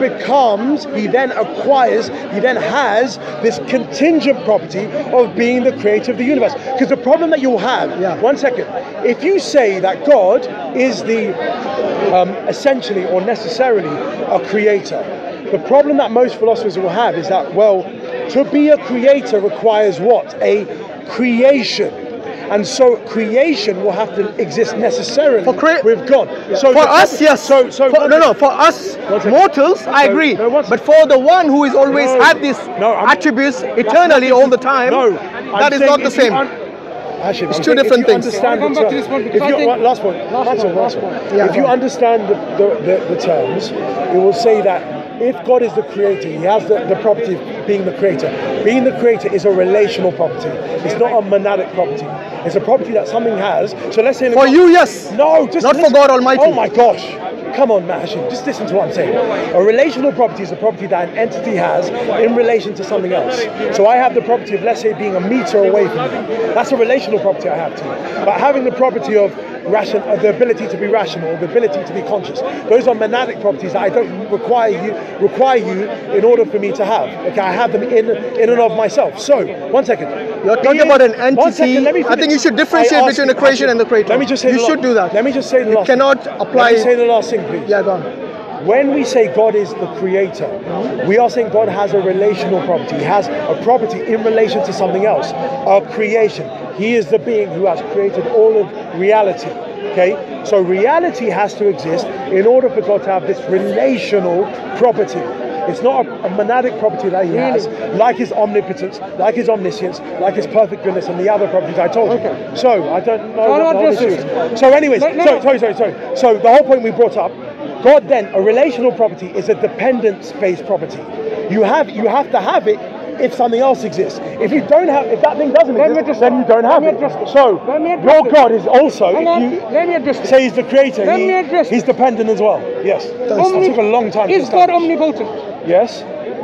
Speaker 1: acquires, he then has this contingent property of being the creator of the universe. Because the problem that you'll have,
Speaker 2: Yeah.
Speaker 1: one second, if you say that God is the essentially or necessarily a creator, the problem that most philosophers will have is that, well, to be a creator requires what? A creation. And so creation will have to exist necessarily with God. So
Speaker 2: For us, yes. For us
Speaker 1: One second.
Speaker 2: mortals, I
Speaker 1: So,
Speaker 2: agree.
Speaker 1: no, one
Speaker 2: But for the one who is always
Speaker 1: No.
Speaker 2: had these
Speaker 1: No, I'm-
Speaker 2: attributes eternally all the time,
Speaker 1: No,
Speaker 2: that is not the same.
Speaker 1: Actually,
Speaker 2: It's two different things.
Speaker 1: Understand
Speaker 3: I'll come
Speaker 1: the
Speaker 3: back to
Speaker 1: term-
Speaker 3: this one
Speaker 1: if
Speaker 3: because I
Speaker 1: you,
Speaker 3: think-
Speaker 1: last point.
Speaker 2: Yeah,
Speaker 1: If you
Speaker 2: go on.
Speaker 1: understand the terms, it will say that if God is the creator, he has the property of being the creator. Being the creator is a relational property. It's not a monadic property. It's a property that something has. So let's say in the
Speaker 2: For you, yes.
Speaker 1: No, just
Speaker 2: Not for
Speaker 1: listen.
Speaker 2: God Almighty.
Speaker 1: Oh my gosh. Come on, Mahashim, just listen to what I'm saying. A relational property is a property that an entity has in relation to something else. So I have the property of, let's say, being a meter away from you. That's a relational property I have to you. But having the property of the ability to be rational, the ability to be conscious, those are monadic properties that I don't require you in order for me to have. Okay, I have them in and of myself. So, one second.
Speaker 2: You're talking about an entity.
Speaker 1: One second, let me
Speaker 2: I think
Speaker 1: finish.
Speaker 2: you should differentiate
Speaker 1: I ask
Speaker 2: between
Speaker 1: you-
Speaker 2: the creation and the creator.
Speaker 1: Let me just say
Speaker 2: You should do that.
Speaker 1: Let me just say the
Speaker 2: You
Speaker 1: last
Speaker 2: cannot
Speaker 1: thing.
Speaker 2: apply-
Speaker 1: Let me say the last thing, please.
Speaker 2: Yeah, go on.
Speaker 1: When we say God is the creator, we are saying God has a relational property. He has a property in relation to something else, a creation. He is the being who has created all of reality. Okay? So reality has to exist in order for God to have this relational property. It's not a monadic property that he has, like his omnipotence, like his omniscience, like his perfect goodness, and the other properties I told you. So I don't know what the whole issue is. So anyways, sorry. So the whole point we brought up, God then, a relational property is a dependence-based property. You have to have it if something else exists. If you don't have, if that thing doesn't exist, then you don't have it. So your God is also,
Speaker 3: Let me address this.
Speaker 1: say he's the creator,
Speaker 3: Let me address
Speaker 1: he's dependent as well. Yes. It took a long time to
Speaker 3: Is God
Speaker 1: establish.
Speaker 3: omnipotent?
Speaker 1: Yes.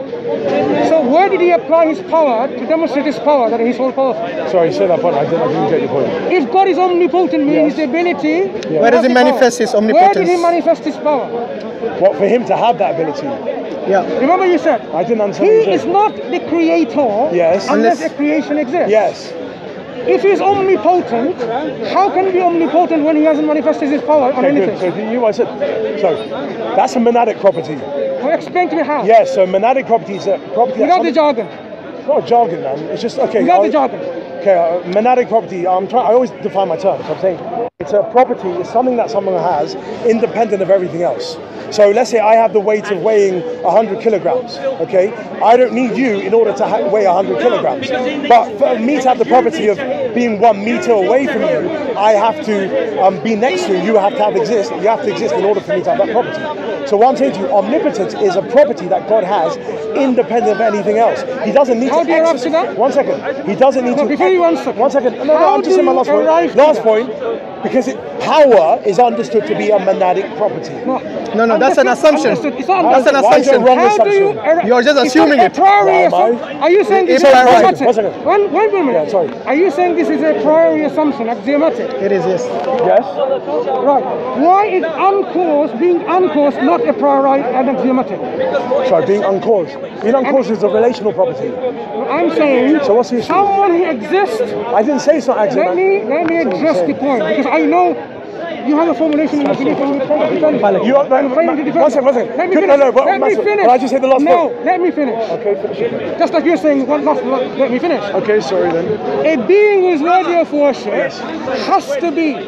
Speaker 3: So where did he apply his power to demonstrate his power, that he's all powerful?
Speaker 1: Sorry, say that point. I didn't get your point.
Speaker 3: If God is omnipotent, meaning
Speaker 1: Yes.
Speaker 3: his ability,
Speaker 2: Where does he manifest his omnipotence?
Speaker 3: Where did he manifest his power?
Speaker 1: What, for him to have that ability?
Speaker 2: Yeah.
Speaker 3: Remember you said,
Speaker 1: I didn't understand
Speaker 3: he
Speaker 1: what you
Speaker 3: is
Speaker 1: said.
Speaker 3: not the creator
Speaker 1: Yes.
Speaker 3: unless
Speaker 2: Unless-
Speaker 3: a creation exists.
Speaker 1: Yes.
Speaker 3: If he's omnipotent, how can he be omnipotent when he hasn't manifested his power on
Speaker 1: Okay,
Speaker 3: anything?
Speaker 1: good. So you, I said, so that's a monadic property.
Speaker 3: Well, explain to me how.
Speaker 1: Yes. So monadic property is a property.
Speaker 3: Without the
Speaker 1: that's
Speaker 3: jargon.
Speaker 1: It's not a jargon, man. It's just okay.
Speaker 3: Without the jargon.
Speaker 1: Okay, monadic property. I always define my terms. I'm saying It's a property, it's something that someone has independent of everything else. So let's say I have the weight of weighing 100 kilograms, okay? I don't need you in order to weigh 100 kilograms. But for me to have the property of being 1 meter away from you, I have to be next to you. You have to exist in order for me to have that property. So what I'm saying to you, omnipotence is a property that God has independent of anything else. He doesn't need
Speaker 3: How
Speaker 1: to
Speaker 3: do you arrive to that?
Speaker 1: 1 second. He doesn't need to...
Speaker 3: Before you answer.
Speaker 1: 1 second. No, I'm just saying my last point. Last point. Because power is understood to be a monadic property.
Speaker 2: No, that's an assumption.
Speaker 3: It's not
Speaker 2: That's an
Speaker 1: Why is it a
Speaker 2: assumption.
Speaker 1: wrong
Speaker 3: How do you?
Speaker 1: assumption?
Speaker 2: You're just assuming it.
Speaker 3: Are you saying this is
Speaker 2: It's right.
Speaker 3: axiomatic?
Speaker 1: 1 second.
Speaker 3: One minute.
Speaker 1: Yeah, sorry.
Speaker 3: Are you saying this is a priori assumption, axiomatic?
Speaker 2: It is, yes.
Speaker 1: Yes?
Speaker 3: Right. Why is uncaused, being uncaused, not a priori and axiomatic?
Speaker 1: Sorry, being uncaused. Being uncaused is a relational property.
Speaker 3: I'm saying
Speaker 1: So what's the issue?
Speaker 3: someone who exists.
Speaker 1: I didn't say it's not axiomatic.
Speaker 3: Let me address the point, because I know you have a formulation in your belief and you're trying to defend it.
Speaker 1: You are,
Speaker 3: I'm trying to defend
Speaker 1: one second.
Speaker 3: it. Let me
Speaker 1: Good,
Speaker 3: finish.
Speaker 1: no, but
Speaker 3: Let me finish.
Speaker 1: Can I just say the last
Speaker 3: No,
Speaker 1: point?
Speaker 3: let me finish.
Speaker 1: Okay, finish it.
Speaker 3: Just like you're saying, let me finish.
Speaker 1: Okay, sorry then.
Speaker 3: A being who is worthy of worship has to be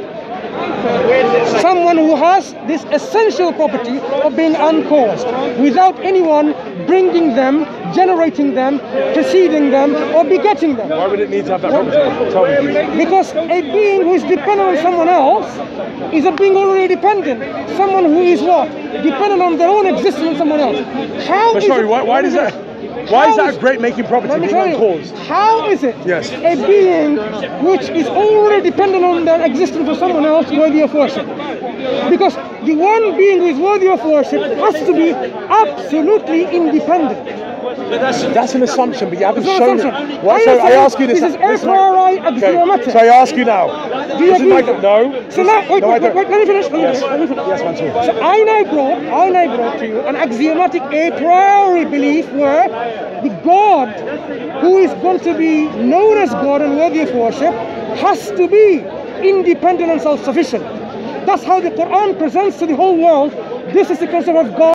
Speaker 3: someone who has this essential property of being uncaused, without anyone bringing them, generating them, preceding them, or begetting them.
Speaker 1: Why would it need to have that property? Tell me.
Speaker 3: Because a being who is dependent on someone else is a being already dependent. Someone who is what? Dependent on their own existence on someone else. How
Speaker 1: But
Speaker 3: is
Speaker 1: sorry,
Speaker 3: it-
Speaker 1: why does that? Why is that a great making property
Speaker 3: Let me
Speaker 1: being
Speaker 3: tell you,
Speaker 1: uncaused?
Speaker 3: how is it
Speaker 1: Yes.
Speaker 3: a being which is already dependent on their existence for someone else worthy of worship? Because the one being who is worthy of worship has to be absolutely independent.
Speaker 1: That's an assumption, but you haven't
Speaker 3: It's not
Speaker 1: shown
Speaker 3: an
Speaker 1: it.
Speaker 3: assumption.
Speaker 1: Why?
Speaker 3: Are
Speaker 1: So
Speaker 3: you
Speaker 1: I
Speaker 3: saying
Speaker 1: ask you this.
Speaker 3: this is a priori axiomatic?
Speaker 1: So I ask you now.
Speaker 3: Do you
Speaker 1: This is
Speaker 3: agree?
Speaker 1: my- no.
Speaker 3: So now, wait,
Speaker 1: No, I don't.
Speaker 3: let me finish.
Speaker 1: Yes.
Speaker 3: Let me finish.
Speaker 1: Yes, Mansour.
Speaker 3: So I now brought to you an axiomatic a priori belief where the God who is going to be known as God and worthy of worship has to be independent and self-sufficient. That's how the Quran presents to the whole world. This is the concept of God.